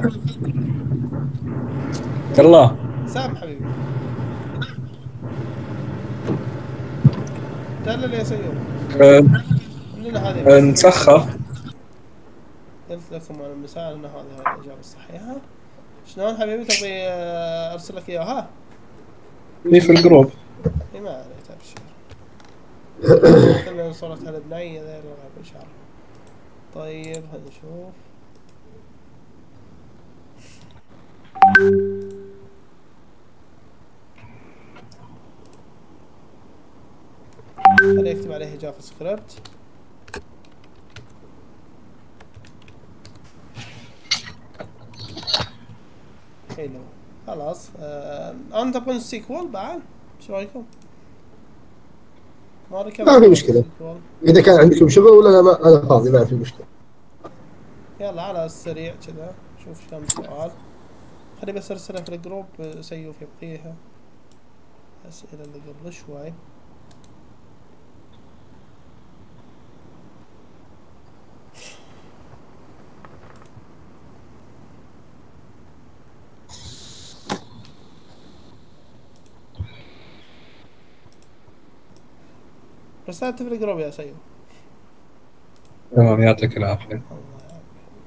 عبد الله. سام حبيبي. دلل يا سيوف. لنا هذه نسخر. قلت لكم انا مساء ان هذه الاجابه الصحيحه. شلون حبيبي تبغي ارسل لك اياها؟ لي في الجروب. اي ما عليك ابشر. خلينا صورتها البنيه ذي الغاب ان شاء الله. طيب خلينا نشوف. خلينا نكتب عليه جافا سكريبت. حلو خلاص. آه، انت بون سيكوال بعد ايش رايكم؟ ما ما في مشكلة. اذا كان عندكم شغل ولا لا ما انا فاضي ما في مشكلة. يلا على السريع كذا شوف كم سؤال. خلي بس ارسلها في الجروب سيوف يبقيها. اسئله اللي قبل شوي. رسالتي في الجروب يا سيوف. تمام يعطيك العافيه. الله يعافيك.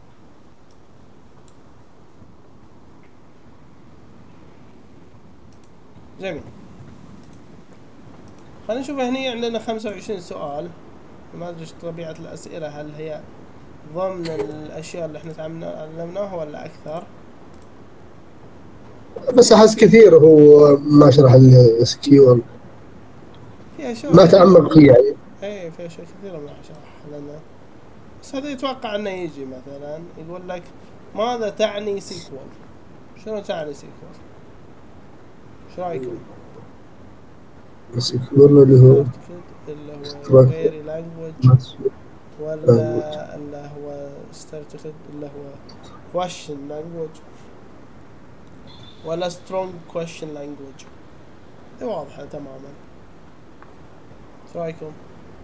جميل. خلينا نشوف هني عندنا خمسة وعشرين سؤال. ما ادري ايش طبيعة الأسئلة، هل هي ضمن الأشياء اللي احنا تعلمناها ولا أكثر؟ بس احس كثير هو ما شرح الاس كيو ال. في أشياء ما تعمق فيه يعني. ايه في أشياء كثيرة ما شرح لنا. بس هذا يتوقع انه يجي مثلا يقول لك ماذا تعني سيكوال؟ شنو تعني سيكوال؟ ايش رايكم؟ سيكوال اللي هو اللي هو غير لانجوج ولا اللي هو ستارتكد اللي هو question language ولا strong question language؟ دي واضحة تماما. ايش رايكم؟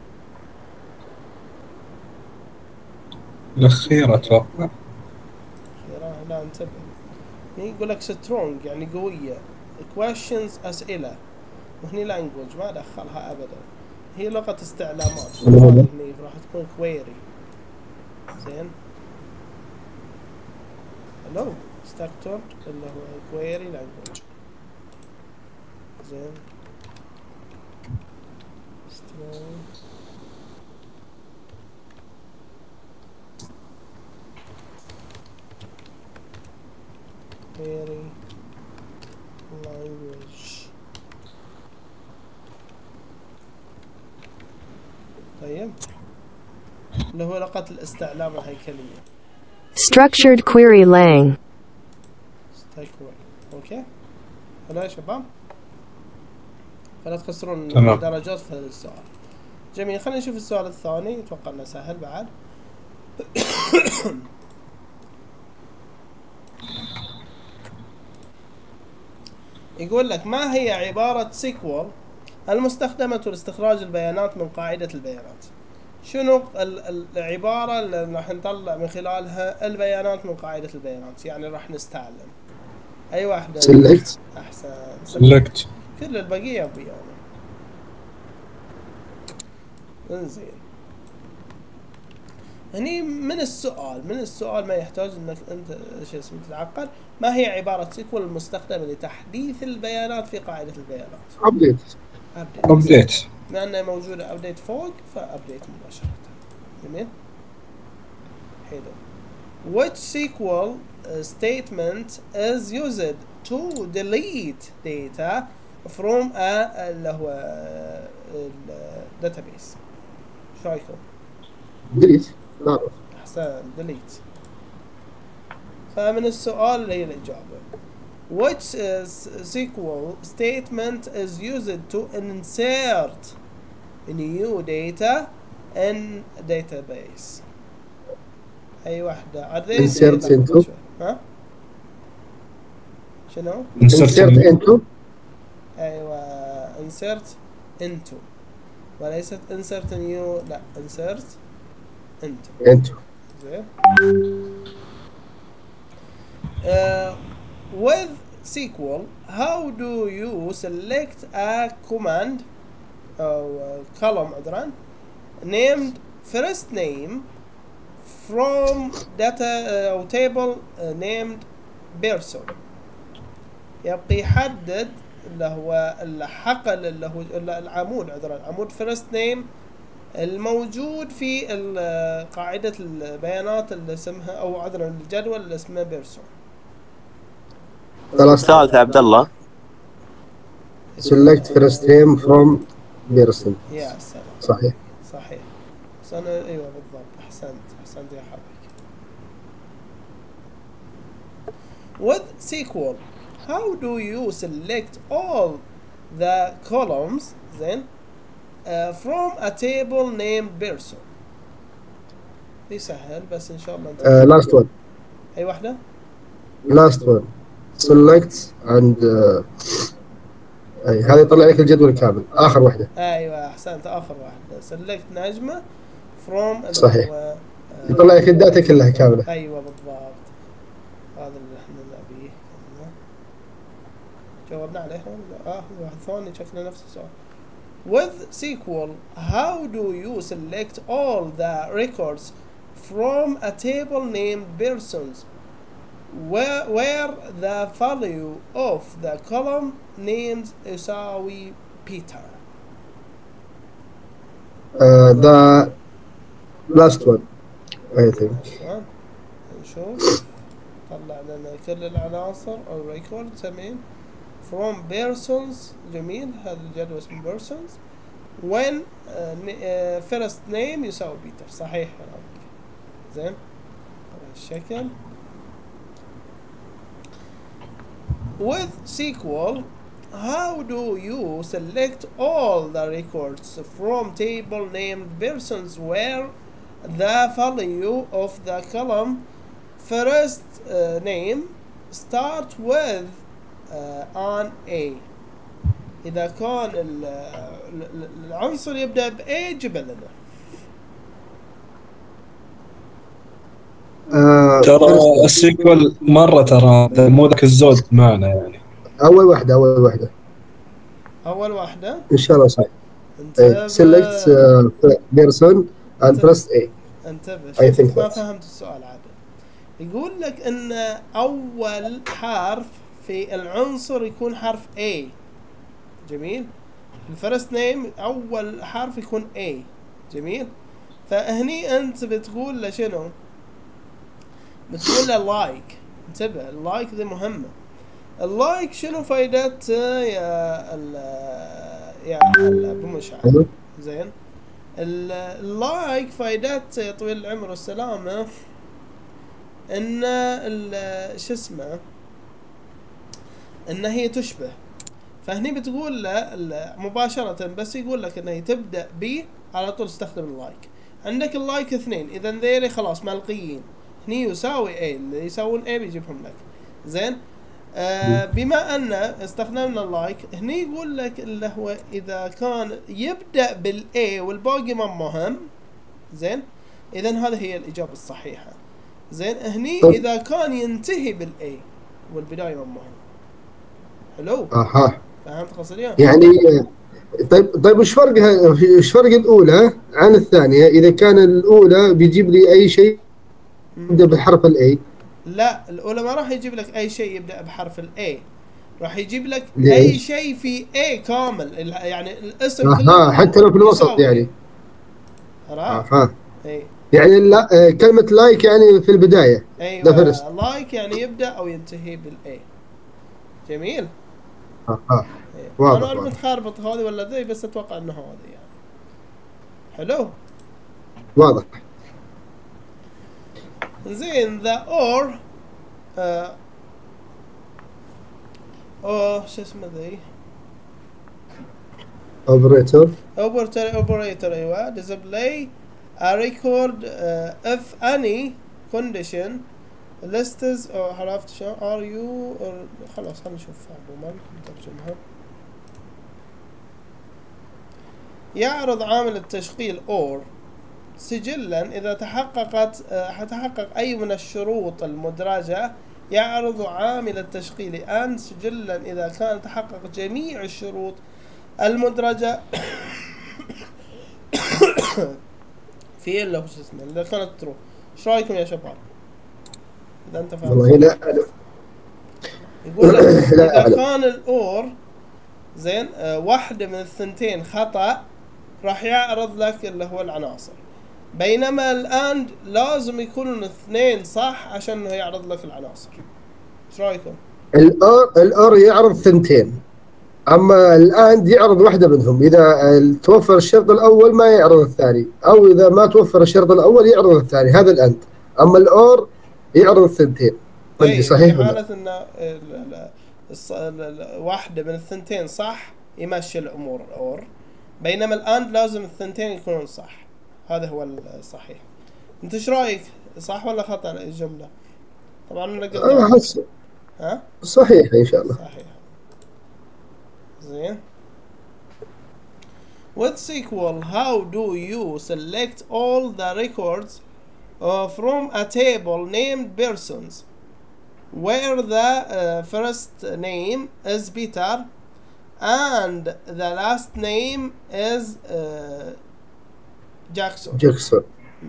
الأخير أتوقع. الأخيرة لا انتبه. يقول لك strong يعني قوية. questions أسئلة. وهني language ما دخلها أبدا. هي لغة استعلامات. هني راح تكون query. زين. hello structured اللي هو query language. زين. strong. query language. طيب اللي هو لغة الاستعلام الهيكلية. Structured query lang. اوكي هلا يا شباب فلا تخسرون تمام. درجات في هذا السؤال. جميل خلينا نشوف السؤال الثاني اتوقع انه سهل بعد. يقول لك ما هي عبارة سيكوال المستخدمة لاستخراج البيانات من قاعدة البيانات؟ شنو العبارة اللي راح نطلع من خلالها البيانات من قاعدة البيانات؟ يعني راح نستعلم أي واحدة. سلكت. أحسن. سلكت. كل البقية بيانات. انزين هني من السؤال من السؤال ما يحتاج انك انت شو اسمه تتعقد. ما هي عبارة سيكوال المستخدمة لتحديث البيانات في قاعدة البيانات؟ ابديت. ابديت. بما انها موجودة ابديت فوق فابديت مباشرة. جميل. حلو. Which SQL statement is used to delete data from a اللي هو الداتابيس؟ شو رايكم؟ ديليت. لا احسن delete. فمن السؤال اللي هي الإجابة. Which is SQL statement is used to insert new data in database؟ أي واحدة؟ insert into. ها؟ شنو؟ insert into. أيوة insert into وليست insert new. لا insert into. into. زين. Uh, with S Q L, how do you select a command or uh, column عذرا named first name from data uh, or table uh, named person؟ يبقى يحدد اللي هو الحقل اللي هو العمود عذرا عمود first name الموجود في قاعدة البيانات اللي اسمها أو عذرا الجدول اللي اسمه بيرسون. الثالثة عبد الله. select first name from person. يا سلام. صحيح. صحيح. سنة أيوة بالضبط. أحسنت أحسنت يا حبيبي. With S Q L, how do you select all the columns then uh, from a table named person؟ دي سهل بس إن شاء الله أنت. uh, last one. أي واحدة؟ last one. select and uh, أي هذا يطلع لك الجدول كامل. آخر واحدة. أيوة أحسنت آخر واحدة. select نجمة from. صحيح. و... يطلع لك الداتا كلها كاملة. أيوة بالضبط. هذا اللي احنا نبيه. جاوبنا عليه ولا اه واحد ثاني شكله نفس السؤال. With S Q L, how do you select all the records from a table named persons where, where the value of the column named يساوي Peter؟ uh, the last one I think. نشوف طلع لنا كل العناصر أو records سمين from persons. جميل. هذا الجدول اسمه persons when uh, uh, first name يساوي بيتر. صحيح يا رب. زين الشكل. With S Q L, how do you select all the records from table named persons where the value of the column first uh, name start with uh, on A؟ إذا كان العنصر يبدأ ب A جيب لنا. آه ترى السيكول مرة ترى مو ذاك الزود معنا يعني. أول واحدة أول واحدة. أول واحدة. إن شاء الله صح. select uh, person and press A. انتبه. I think ما that. فهمت السؤال عادل. يقول لك إن أول حرف في العنصر يكون حرف A. جميل. الفرست نيم أول حرف يكون A. جميل. فهني أنت بتقول له شنو؟ بتقول له لايك. انتبه اللايك ذي مهمة. اللايك شنو فايدته يا ال يا ابو مشعل؟ زين. اللايك فايدته يا طويل العمر والسلامة ان شو اسمه ان هي تشبه. فهني بتقول له مباشرة بس يقول لك ان هي تبدأ ب على طول استخدم اللايك. عندك اللايك اثنين اذا ذيلي خلاص ملقيين. هني يساوي A اللي يساوون A بيجيبهم لك. زين. آه بما ان استخدمنا اللايك هني يقول لك اللي هو اذا كان يبدأ بالA والباقي ما مهم. زين. اذا هذه هي الاجابة الصحيحة. زين. هني اذا كان ينتهي بالA والبداية ما مهم. حلو. اها فهمت قصدي؟ يعني طيب طيب وش فرقها وش فرق الاولى عن الثانيه؟ اذا كان الاولى بيجيب لي اي شيء يبدا بحرف الاي. لا الاولى ما راح يجيب لك اي شيء يبدا بحرف الاي، راح يجيب لك ليش؟ اي شيء في اي كامل، ال- يعني الاسم كله اها حتى لو في الوسط يساوي يعني. A. عرفت؟ اها اي يعني لا آه، كلمه لايك يعني في البدايه. ذا فيرست. ايوه لايك يعني يبدا او ينتهي بالاي. جميل. اها إيه. واضح انا أعرف واضح. متخربط هذه ولا ذي، بس اتوقع انه هذه يعني. حلو. واضح. زين ذا اور آه اوه شو اسمه ذي اوبريتور. اوبريتور اوبريتور ايوه display a record uh, if any condition lists او عرفت شو are you or خلاص خلينا نشوف عموما نترجمها. يعرض عامل التشغيل or سجلا إذا تحققت آه، تحقق أي من الشروط المدرجة. يعرض عامل التشغيل and سجلا إذا كان تحقق جميع الشروط المدرجة في اللي هو شو اسمه إذا كانت ترو. ايش رايكم يا شباب؟ إذا أنت فاهم. والله لا أعلم. يقول لك لا إذا أعلم. كان الأور زين آه، واحدة من الثنتين خطأ راح يعرض لك اللي هو العناصر، بينما الآن لازم يكونوا الاثنين صح عشان انه يعرض لك العناصر. ايش رايكم؟ الار الار يعرض ثنتين، اما الاند يعرض واحده منهم. اذا توفر الشرط الاول ما يعرض الثاني، او اذا ما توفر الشرط الاول يعرض الثاني. هذا الاند. اما الاور يعرض الثنتين. ما ادري اي صحيح في ولا؟ حالة ان ال- ال- الص- ال- ال- واحدة من الثنتين صح يمشي الامور الاور، بينما الآن لازم الثنتين يكونون صح. هذا هو الصحيح. انت ايش رايك؟ صح ولا خطأ الجملة؟ طبعا انا انا قلت احس ها؟ صحيح ان شاء الله. صحيح. زين. With S Q L, how do you select all the records uh, from a table named persons, where the uh, first name is Peter and the last name is uh, Jackson. جاكسون.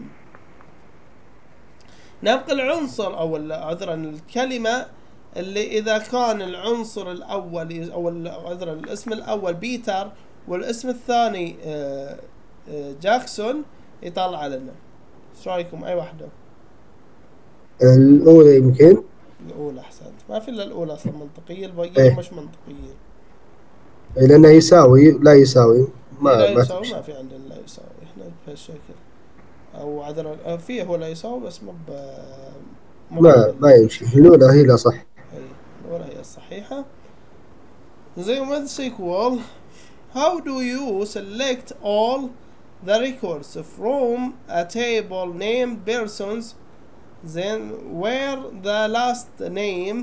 ننقل عنصر او ال- عذرا الكلمة اللي اذا كان العنصر الاول ي- او ال- عذرا الاسم الاول بيتر والاسم الثاني آه، آه، جاكسون يطلع لنا. ايش رايكم اي واحدة؟ الاولى يمكن. الاولى احسنت. ما في الا الاولى اصلا منطقية، الباقيين إيه. مش منطقيين. لانه يساوي لا يساوي ما لا ما يساوي تمشي. ما في عندنا لا يساوي احنا بهالشكل، او عذرا آه، فيه هو لا يساوي بس مو ب مو ما بالمية. ما يمشي. الاولى هي لا صح. أي الأولى هي الصحيحة. زي with S Q L, how do you select all the records from a table named persons, then where the last name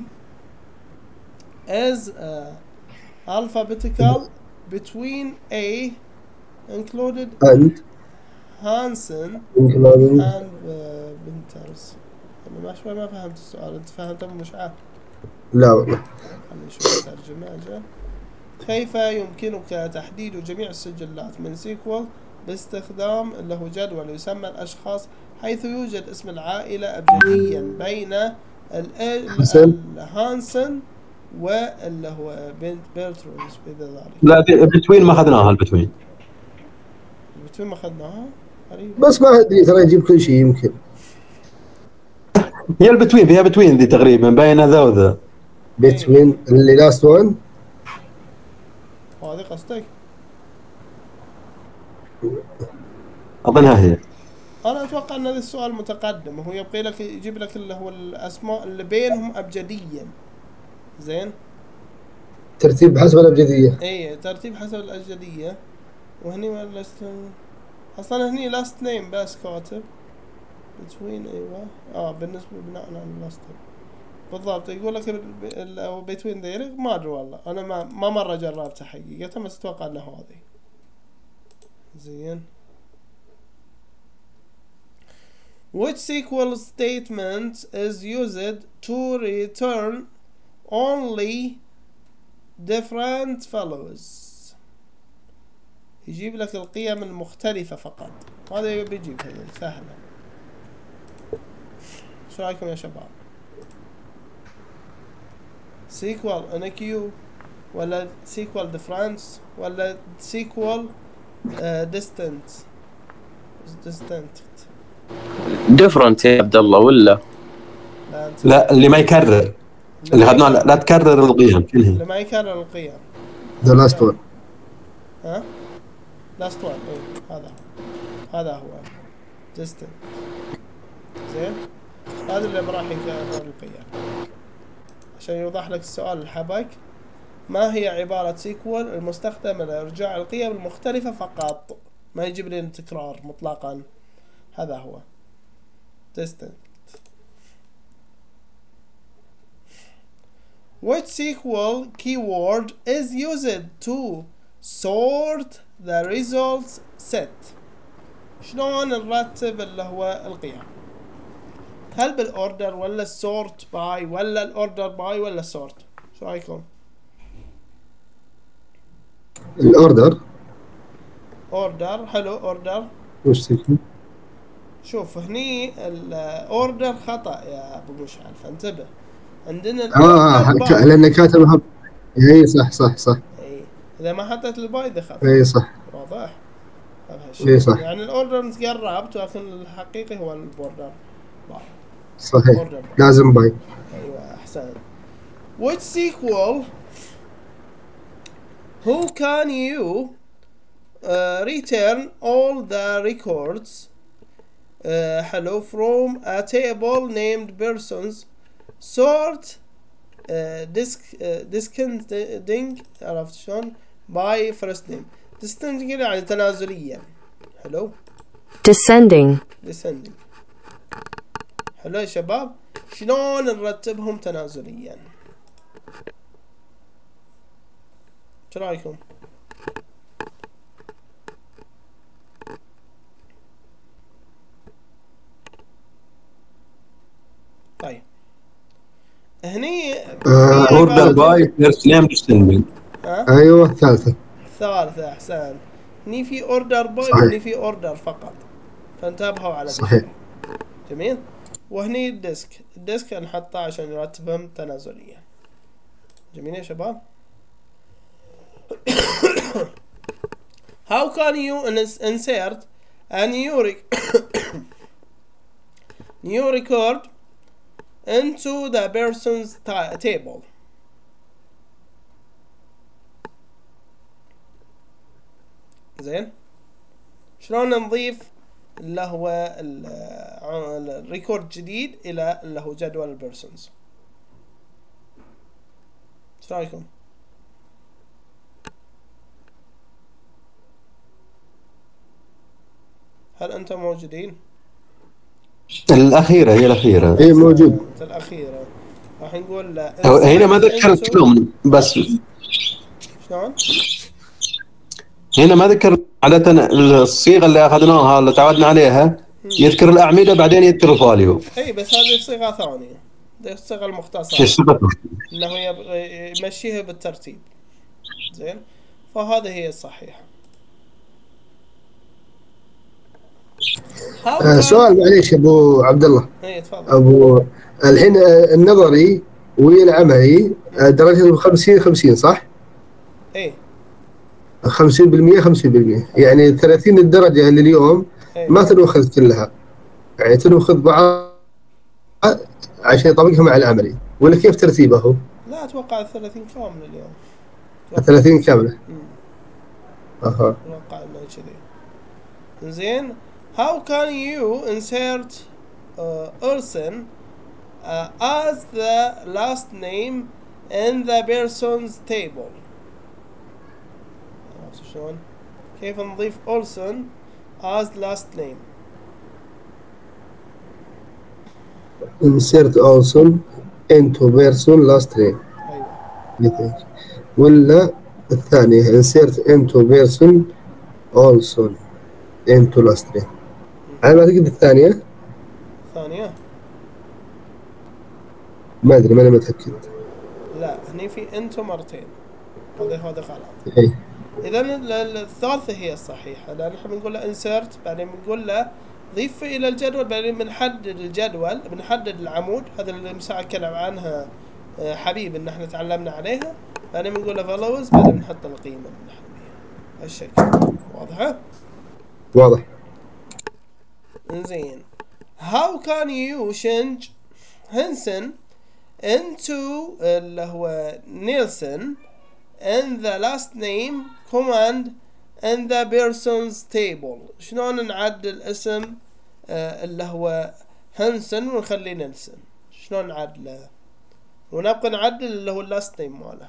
is uh, alphabetical between A included and Hansen including and uh, Winters. أنا ما شوي ما فهمت السؤال، أنت فهمته مش عارف. لا والله. خلينا نشوف الترجمة. أجل. كيف يمكنك تحديد جميع السجلات من سيكوال باستخدام اللي هو جدول يسمى الأشخاص، حيث يوجد اسم العائلة أبجديا بين ال حسن. هانسن واللي هو بنت بيرتروز بذا ذلك. لا بتوين ما اخذناها البتوين. بتوين ما أخذناها؟ غريب. بس ما ادري ترى يجيب كل شيء يمكن. هي البتوين فيها بتوين ذي تقريبا بين ذا وذا. بتوين اللي لاست وان. هذه قصدك؟ اظنها هي. أنا أتوقع أن هذا السؤال متقدم، وهو يبقي لك يجيب لك اللي هو الأسماء اللي بينهم أبجديا. زين؟ ترتيب حسب الابجديه. اي ترتيب حسب الأبجدية. وهني ما لاست أصلا هني لاست نيم بس كاتب بتوين. ايوه اه بالنسبة بناء على اللاست نيم بالضبط. يقول لك بتوين ذيري ما ادري والله، انا ما ما مرة جربتها حقيقة، بس اتوقع انه هذه. زين. Which S Q L statement is used to return only different values يجيب لك القيم المختلفة فقط. هذا بيجيب سهلة. شو رايكم يا شباب؟ سيكوال ان كيو ولا سيكوال ديفرنس ولا سيكوال ديستنت ديستنت ديفرنت يا عبد الله ولا لا اللي ما يكرر، اللي اخذناه لا, لا تكرر القيم كلها. اللي ما يكرر القيم. ذا لاست وان. ها لاست وان اي هذا هذا هو ديستنت. زين هذا اللي ما راح يكرر القيم. عشان يوضح لك السؤال الحبك، ما هي عبارة سيكوال المستخدمة لإرجاع القيم المختلفة فقط، ما يجيب لي تكرار مطلقا. هذا هو distant. Which SQL keyword is used to sort the results set؟ شلون نرتب اللي هو القيم؟ هل بالاوردر ولا السورت باي ولا الاوردر باي ولا السورت؟ شو رايكم؟ الاوردر. اوردر حلو. اوردر وش سيكون؟ شوف هني الاوردر خطا يا ابو مشعل، فانتبه. عندنا اه ك... لان كاتبها. اي صح صح صح. اي اذا ما حطيت الباي دخل. اي صح. واضح؟ اي صح. يعني الاوردر قربت، لكن الحقيقي هو البوردر باي. صحيح لازم باي. ايوه احسن. Which SQL who can you uh, return all the records uh, hello from a table named persons sort uh, disk uh, descending عرفت شلون by first name. descending يعني تنازليا. حلو. descending descending حلو يا شباب. شلون نرتبهم تنازليا؟ شو رايكم؟ طيب هني اوردر باي فيرست نيم ديستندنج. ايوه الثالثه. الثالثه احسن. هني في اوردر باي وهني في اوردر فقط، فانتبهوا على صحيح. جميل. وهني الديسك الديسك نحطه عشان نرتبهم تنازليا. جميل يا شباب. How can you insert a new rec- new record into the person's ta- table؟ زين شلون نضيف اللي هو الريكورد جديد الى اللي هو جدول البيرسونز؟ ايش رايكم؟ هل انتم موجودين؟ الاخيره هي الاخيره. اي موجود. الاخيره راح نقول لا. هنا ما ذكرت شلون بس شلون؟ هنا ما ذكر عادة الصيغة اللي أخذناها اللي تعودنا عليها، يذكر الأعمدة بعدين يذكر الفاليو. اي بس هذه صيغة ثانية، هذه الصيغة المختصرة. ايش صيغتها؟ انه يبغى يمشيها بالترتيب. زين؟ فهذه هي الصحيحة. آه سؤال معليش ابو عبد الله. اي تفضل. ابو الحين النظري والعملي درجة خمسين خمسين صح؟ اي خمسين بالمئة خمسين بالمئة، يعني ثلاثين الدرجة اللي اليوم ما تنوخذ كلها، يعني تنوخذ بعض عشان يطبقها مع العملي، ولا كيف ترتيبه هو؟ لا اتوقع ثلاثين كامل اليوم. ثلاثين كاملة. اها اتوقع انه كذي. زين how can you insert uh, Olsen uh, as the last name in the person's table؟ شلون؟ كيف نضيف Olsen as last name؟ insert Olsen into person last name. أيوة. ولا الثانية insert into person Olsen into last name. على ما أعتقد الثانية. الثانية؟ ما أدري ما أنا متأكد. لا هني في into مرتين. هذا هذا غلط. إيه. اذا الثالثه هي الصحيحه، لان احنا بنقول له insert بعدين بنقول له ضيف الى الجدول، بعدين بنحدد الجدول، بنحدد العمود، هذا اللي مساعد كلام عنها حبيب ان احنا تعلمنا عليها، بعدين بنقول له follows، بعدين بنحط القيمه اللي نحن بيها هالشكل. واضحه؟ واضح. زين. how can you change هنسن into اللي هو نيلسون and the last name command and the person's table؟ شلون نعدل اسم آه اللي هو هنسن ونخليه نيلسون؟ شلون نعدله؟ ونبقى نعدل اللي هو اللاست نيم ماله.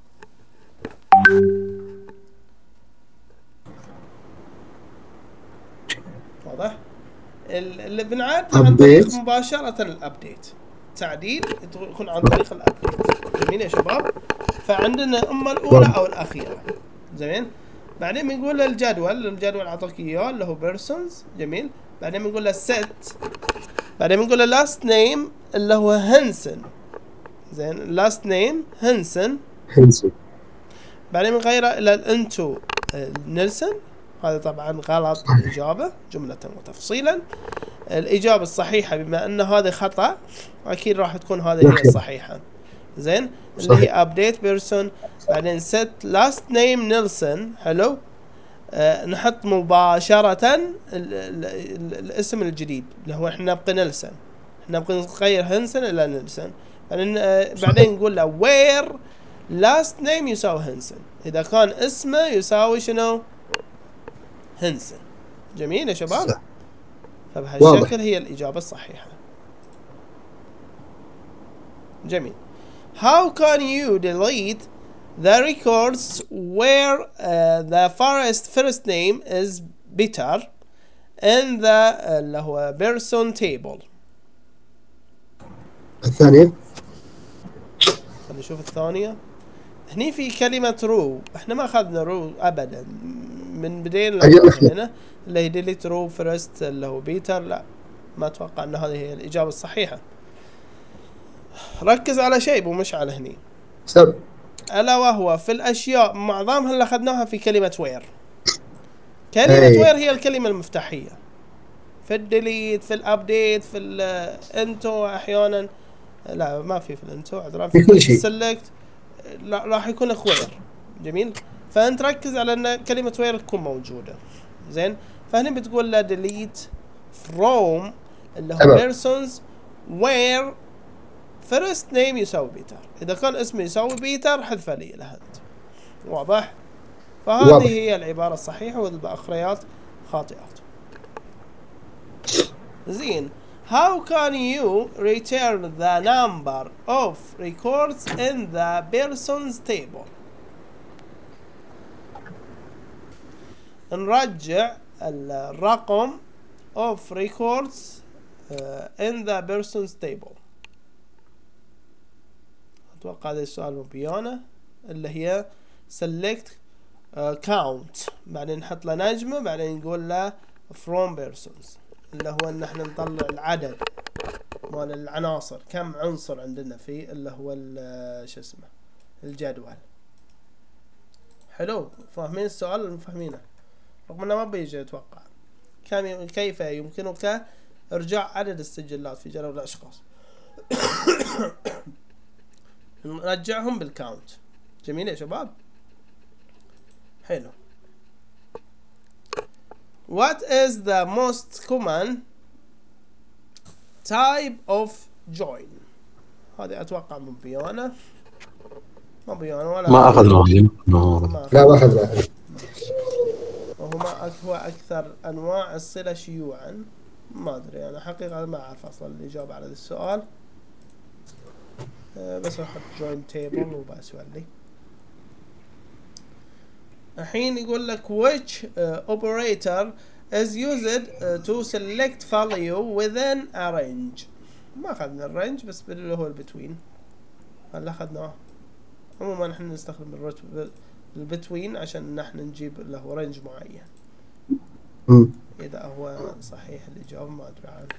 واضح؟ اللي بنعدل عن طريق مباشرة الابديت، تعديل يكون عن طريق الابديت. جميل يا شباب؟ فعندنا اما الاولى او الاخيرة. زين؟ بعدين بنقول له الجدول، الجدول اعطاك اياه اللي هو بيرسونز. جميل؟ بعدين بنقول له set، بعدين بنقول له لاست نيم اللي هو هنسن. زين؟ لاست نيم هنسن هنسن، بعدين بنغيره الى الانتو نيلسون. هذا طبعا غلط الإجابة جملة وتفصيلا. الإجابة الصحيحة بما أن هذا خطأ أكيد راح تكون هذه هي الصحيحة. زين؟ اللي هي update person، بعدين set last name نيلسون. حلو؟ آه نحط مباشرة ال ال ال الاسم الجديد اللي هو احنا نبقى نيلسون، احنا نبقى نغير هنسن إلى نيلسون. بعدين آه بعدين نقول له where last name يساوي هنسن، إذا كان اسمه يساوي شنو؟ هنسن. جميل يا شباب؟ فبهالشكل هي الإجابة الصحيحة. جميل. How can you delete the records where uh, the first first name is Peter in the اللي هو person table؟ الثانية. خلينا نشوف الثانية. هني في كلمة رو، احنا ما أخذنا رو أبدا من بدين هنا اللي هي ديليت رو فيرست اللي هو بيتر. لا، ما أتوقع أن هذه هي الإجابة الصحيحة. ركز على شيء ومش على هني. سب. ألا وهو في الأشياء معظمها اللي أخذناها في كلمة وير. كلمة وير هي الكلمة المفتاحية. في الديليت، في الأبديت، في الانتو أحيانا. لا ما في في الانتو، عذرا في السلكت لا راح يكون خوير. جميل؟ فانت ركز على ان كلمة وير تكون موجودة. زين؟ فهنا بتقول له delete from اللي هو persons where first name يساوي بيتر. اذا كان اسمه يساوي بيتر حذف لي له انت. واضح؟ فهذه واضح. هي العبارة الصحيحة والباقيات خاطئات. زين. How can you return the number of records in the persons table؟ نرجع الرقم of records uh, in the persons table. أتوقع هذا السؤال مبيانة اللي هي select uh, count، بعدين نحط له نجمة، بعدين نقول له from persons اللي هو ان احنا نطلع العدد مال العناصر، كم عنصر عندنا في اللي هو شو اسمه الجدول. حلو؟ فاهمين السؤال؟ فاهمينه رغم انه ما بيجي اتوقع. كم كيف يمكنك ارجاع عدد السجلات في جدول الاشخاص؟ نرجعهم بالكاونت. جميل يا شباب؟ حلو. What is the most common type of join؟ هذه أتوقع من بيانة. ما بيانة ولا ما أخذناه. لا ما أخذناه. وهو ما هو أكثر أنواع الصلة شيوعا. ما أدري أنا حقيقة ما أعرف أصلا الإجابة على هذا السؤال. أه بس أحط join table وبأسوأ لي. الحين يقول لك which uh, operator is used uh, to select value within a range. ما أخذنا الرينج بس اللي هو البتوين. هلا أخذناه. عموما نحن نستخدم البتوين عشان نحن نجيب اللي هو رينج معين. م. إذا هو صحيح الإجابة ما أدري عنه.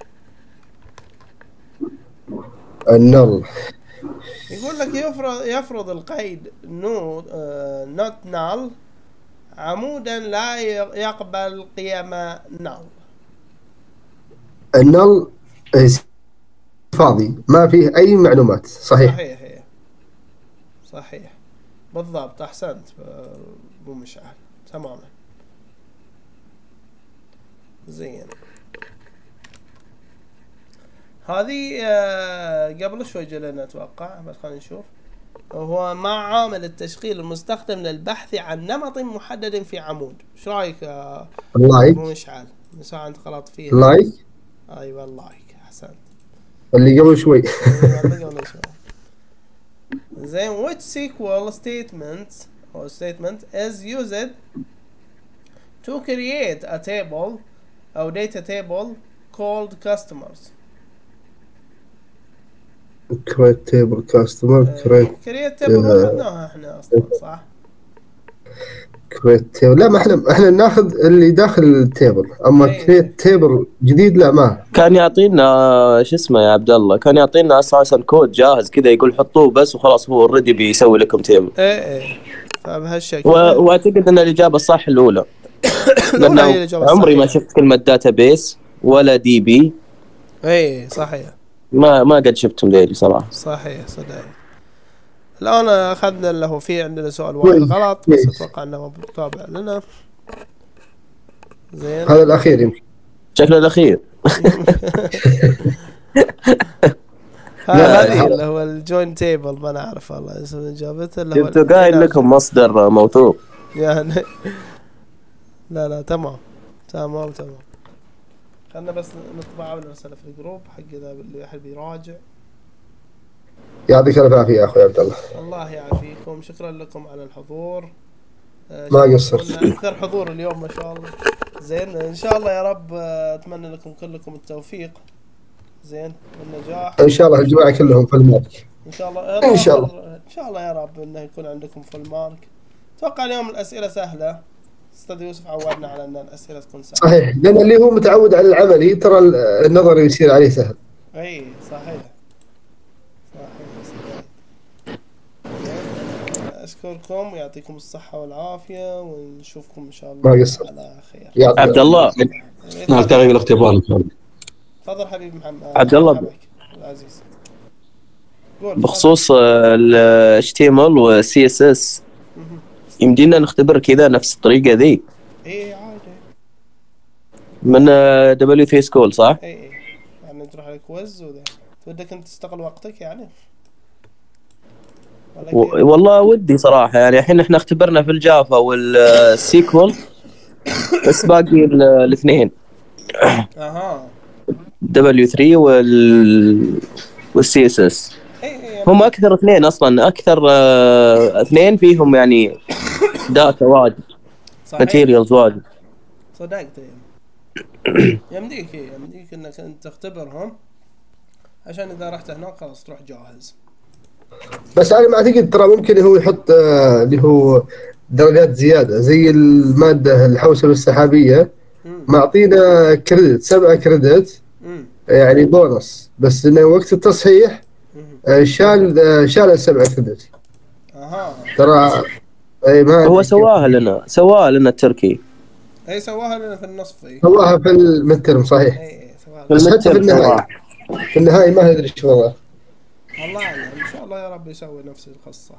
النل. يقول لك يفرض يفرض القيد no uh, not null عمودا لا يقبل قيم نل. النل فاضي ما فيه أي معلومات. صحيح صحيح هي. صحيح بالضبط، أحسنت أبو مشعل تماما. زين هذه قبل شوي جلنا أتوقع، بس خلينا نشوف. هو ما عامل التشغيل المستخدم للبحث عن نمط محدد في عمود. ايش رايك اللايك ابو مشعل؟ من ساعة انت غلط فيه. اللايك ايوه اللايك احسنت. اللي قبل شوي. زين which SQL statement or statement is used to create a table or data table called customers. create table customer create create table ما اخذناها احنا اصلا صح؟ create table لا، ما احنا احنا ناخذ اللي داخل التيبل، اما create table جديد لا ما كان يعطينا شو اسمه يا عبد الله، كان يعطينا اساسا كود جاهز كذا يقول حطوه بس وخلاص هو اوريدي بيسوي لكم تيبل. ايه ايه فبهالشكل. واعتقد ان الاجابه الصح الاولى. لانه عمري ما شفت كلمه داتابيس ولا دي بي. ايه صحيح. ما ما قد شفتهم ذيلي صراحه. صحيح صدق. الآن أخذنا اللي هو في عندنا سؤال واحد غلط بس أتوقع أنه مو طابع لنا. زين هذا الأخير يمكن شكله الأخير. هذا اللي هو الجوين تيبل ما نعرف والله اسم إجابته اللي هو. كنت قايل لكم مصدر موثوق يعني. لا لا تمام تمام تمام. خلنا بس نطبع ونرسله في الجروب حق إذا اللي يحب يراجع. يعطيك الف عافيه يا اخوي عبد الله. الله يعافيكم، شكرا لكم على الحضور. ما قصرت. اكثر حضور اليوم ما شاء الله. زين ان شاء الله يا رب اتمنى لكم كلكم التوفيق. زين والنجاح. ان شاء الله الجماعه كلهم فل مارك. ان شاء الله ان شاء الله ان شاء الله يا رب انه يكون عندكم فل مارك. اتوقع اليوم الاسئله سهله. استاذ يوسف عودنا على ان الاسئله تكون سهله. صحيح لان اللي هو متعود على العملي ترى النظري يصير عليه سهل. اي صحيح. أشكركم ويعطيكم الصحة والعافية ونشوفكم إن شاء الله على خير. عبد الله نلتقي بالاختبار إن شاء الله. تفضل حبيبي محمد. عبد الله العزيز. بخصوص ال إتش تي إم إل و سي إس إس يمدينا نختبر كذا نفس الطريقة ذي. إيه عادي. من دبليو ثري سكول صح؟ إيه إيه يعني تروح على كويز وذا. تودك أنت تستغل وقتك يعني. و... والله ودي صراحة يعني الحين احنا اختبرنا في الجافا والسيكول بس باقي الاثنين. اها دبليو ثري وال والسي اس اس هم اكثر اثنين اصلا، اكثر اه اثنين فيهم يعني داتا واجد ماتيريالز واجد. صدقت يمديك يمديك انك انت تختبرهم عشان اذا رحت هناك خلاص تروح جاهز. بس انا ما اعتقد ترى ممكن هو يحط آه اللي هو درجات زياده زي الماده الحوسبه السحابيه معطينا كريدت سبعة كريدت يعني بونص، بس انه وقت التصحيح آه شال آه شال السبعة كريدت. اها ترى اي ما هو سواها لنا سواها لنا التركي. اي سواها لنا في النصف. اي سواها في المترم صحيح. اي سواها بس حتى في النهايه في النهايه ما ادري ايش وضعه. الله يعني ان شاء الله يا رب يسوي نفس القصه.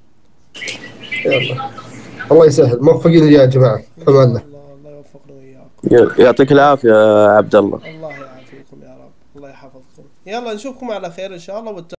يلا الله يسهل، موفقين يا جماعه. فما الله الله يوفقنا وياكم. يعطيك العافيه يا عبد الله. الله يعافيكم يا رب، الله يحفظكم. يلا نشوفكم على خير ان شاء الله.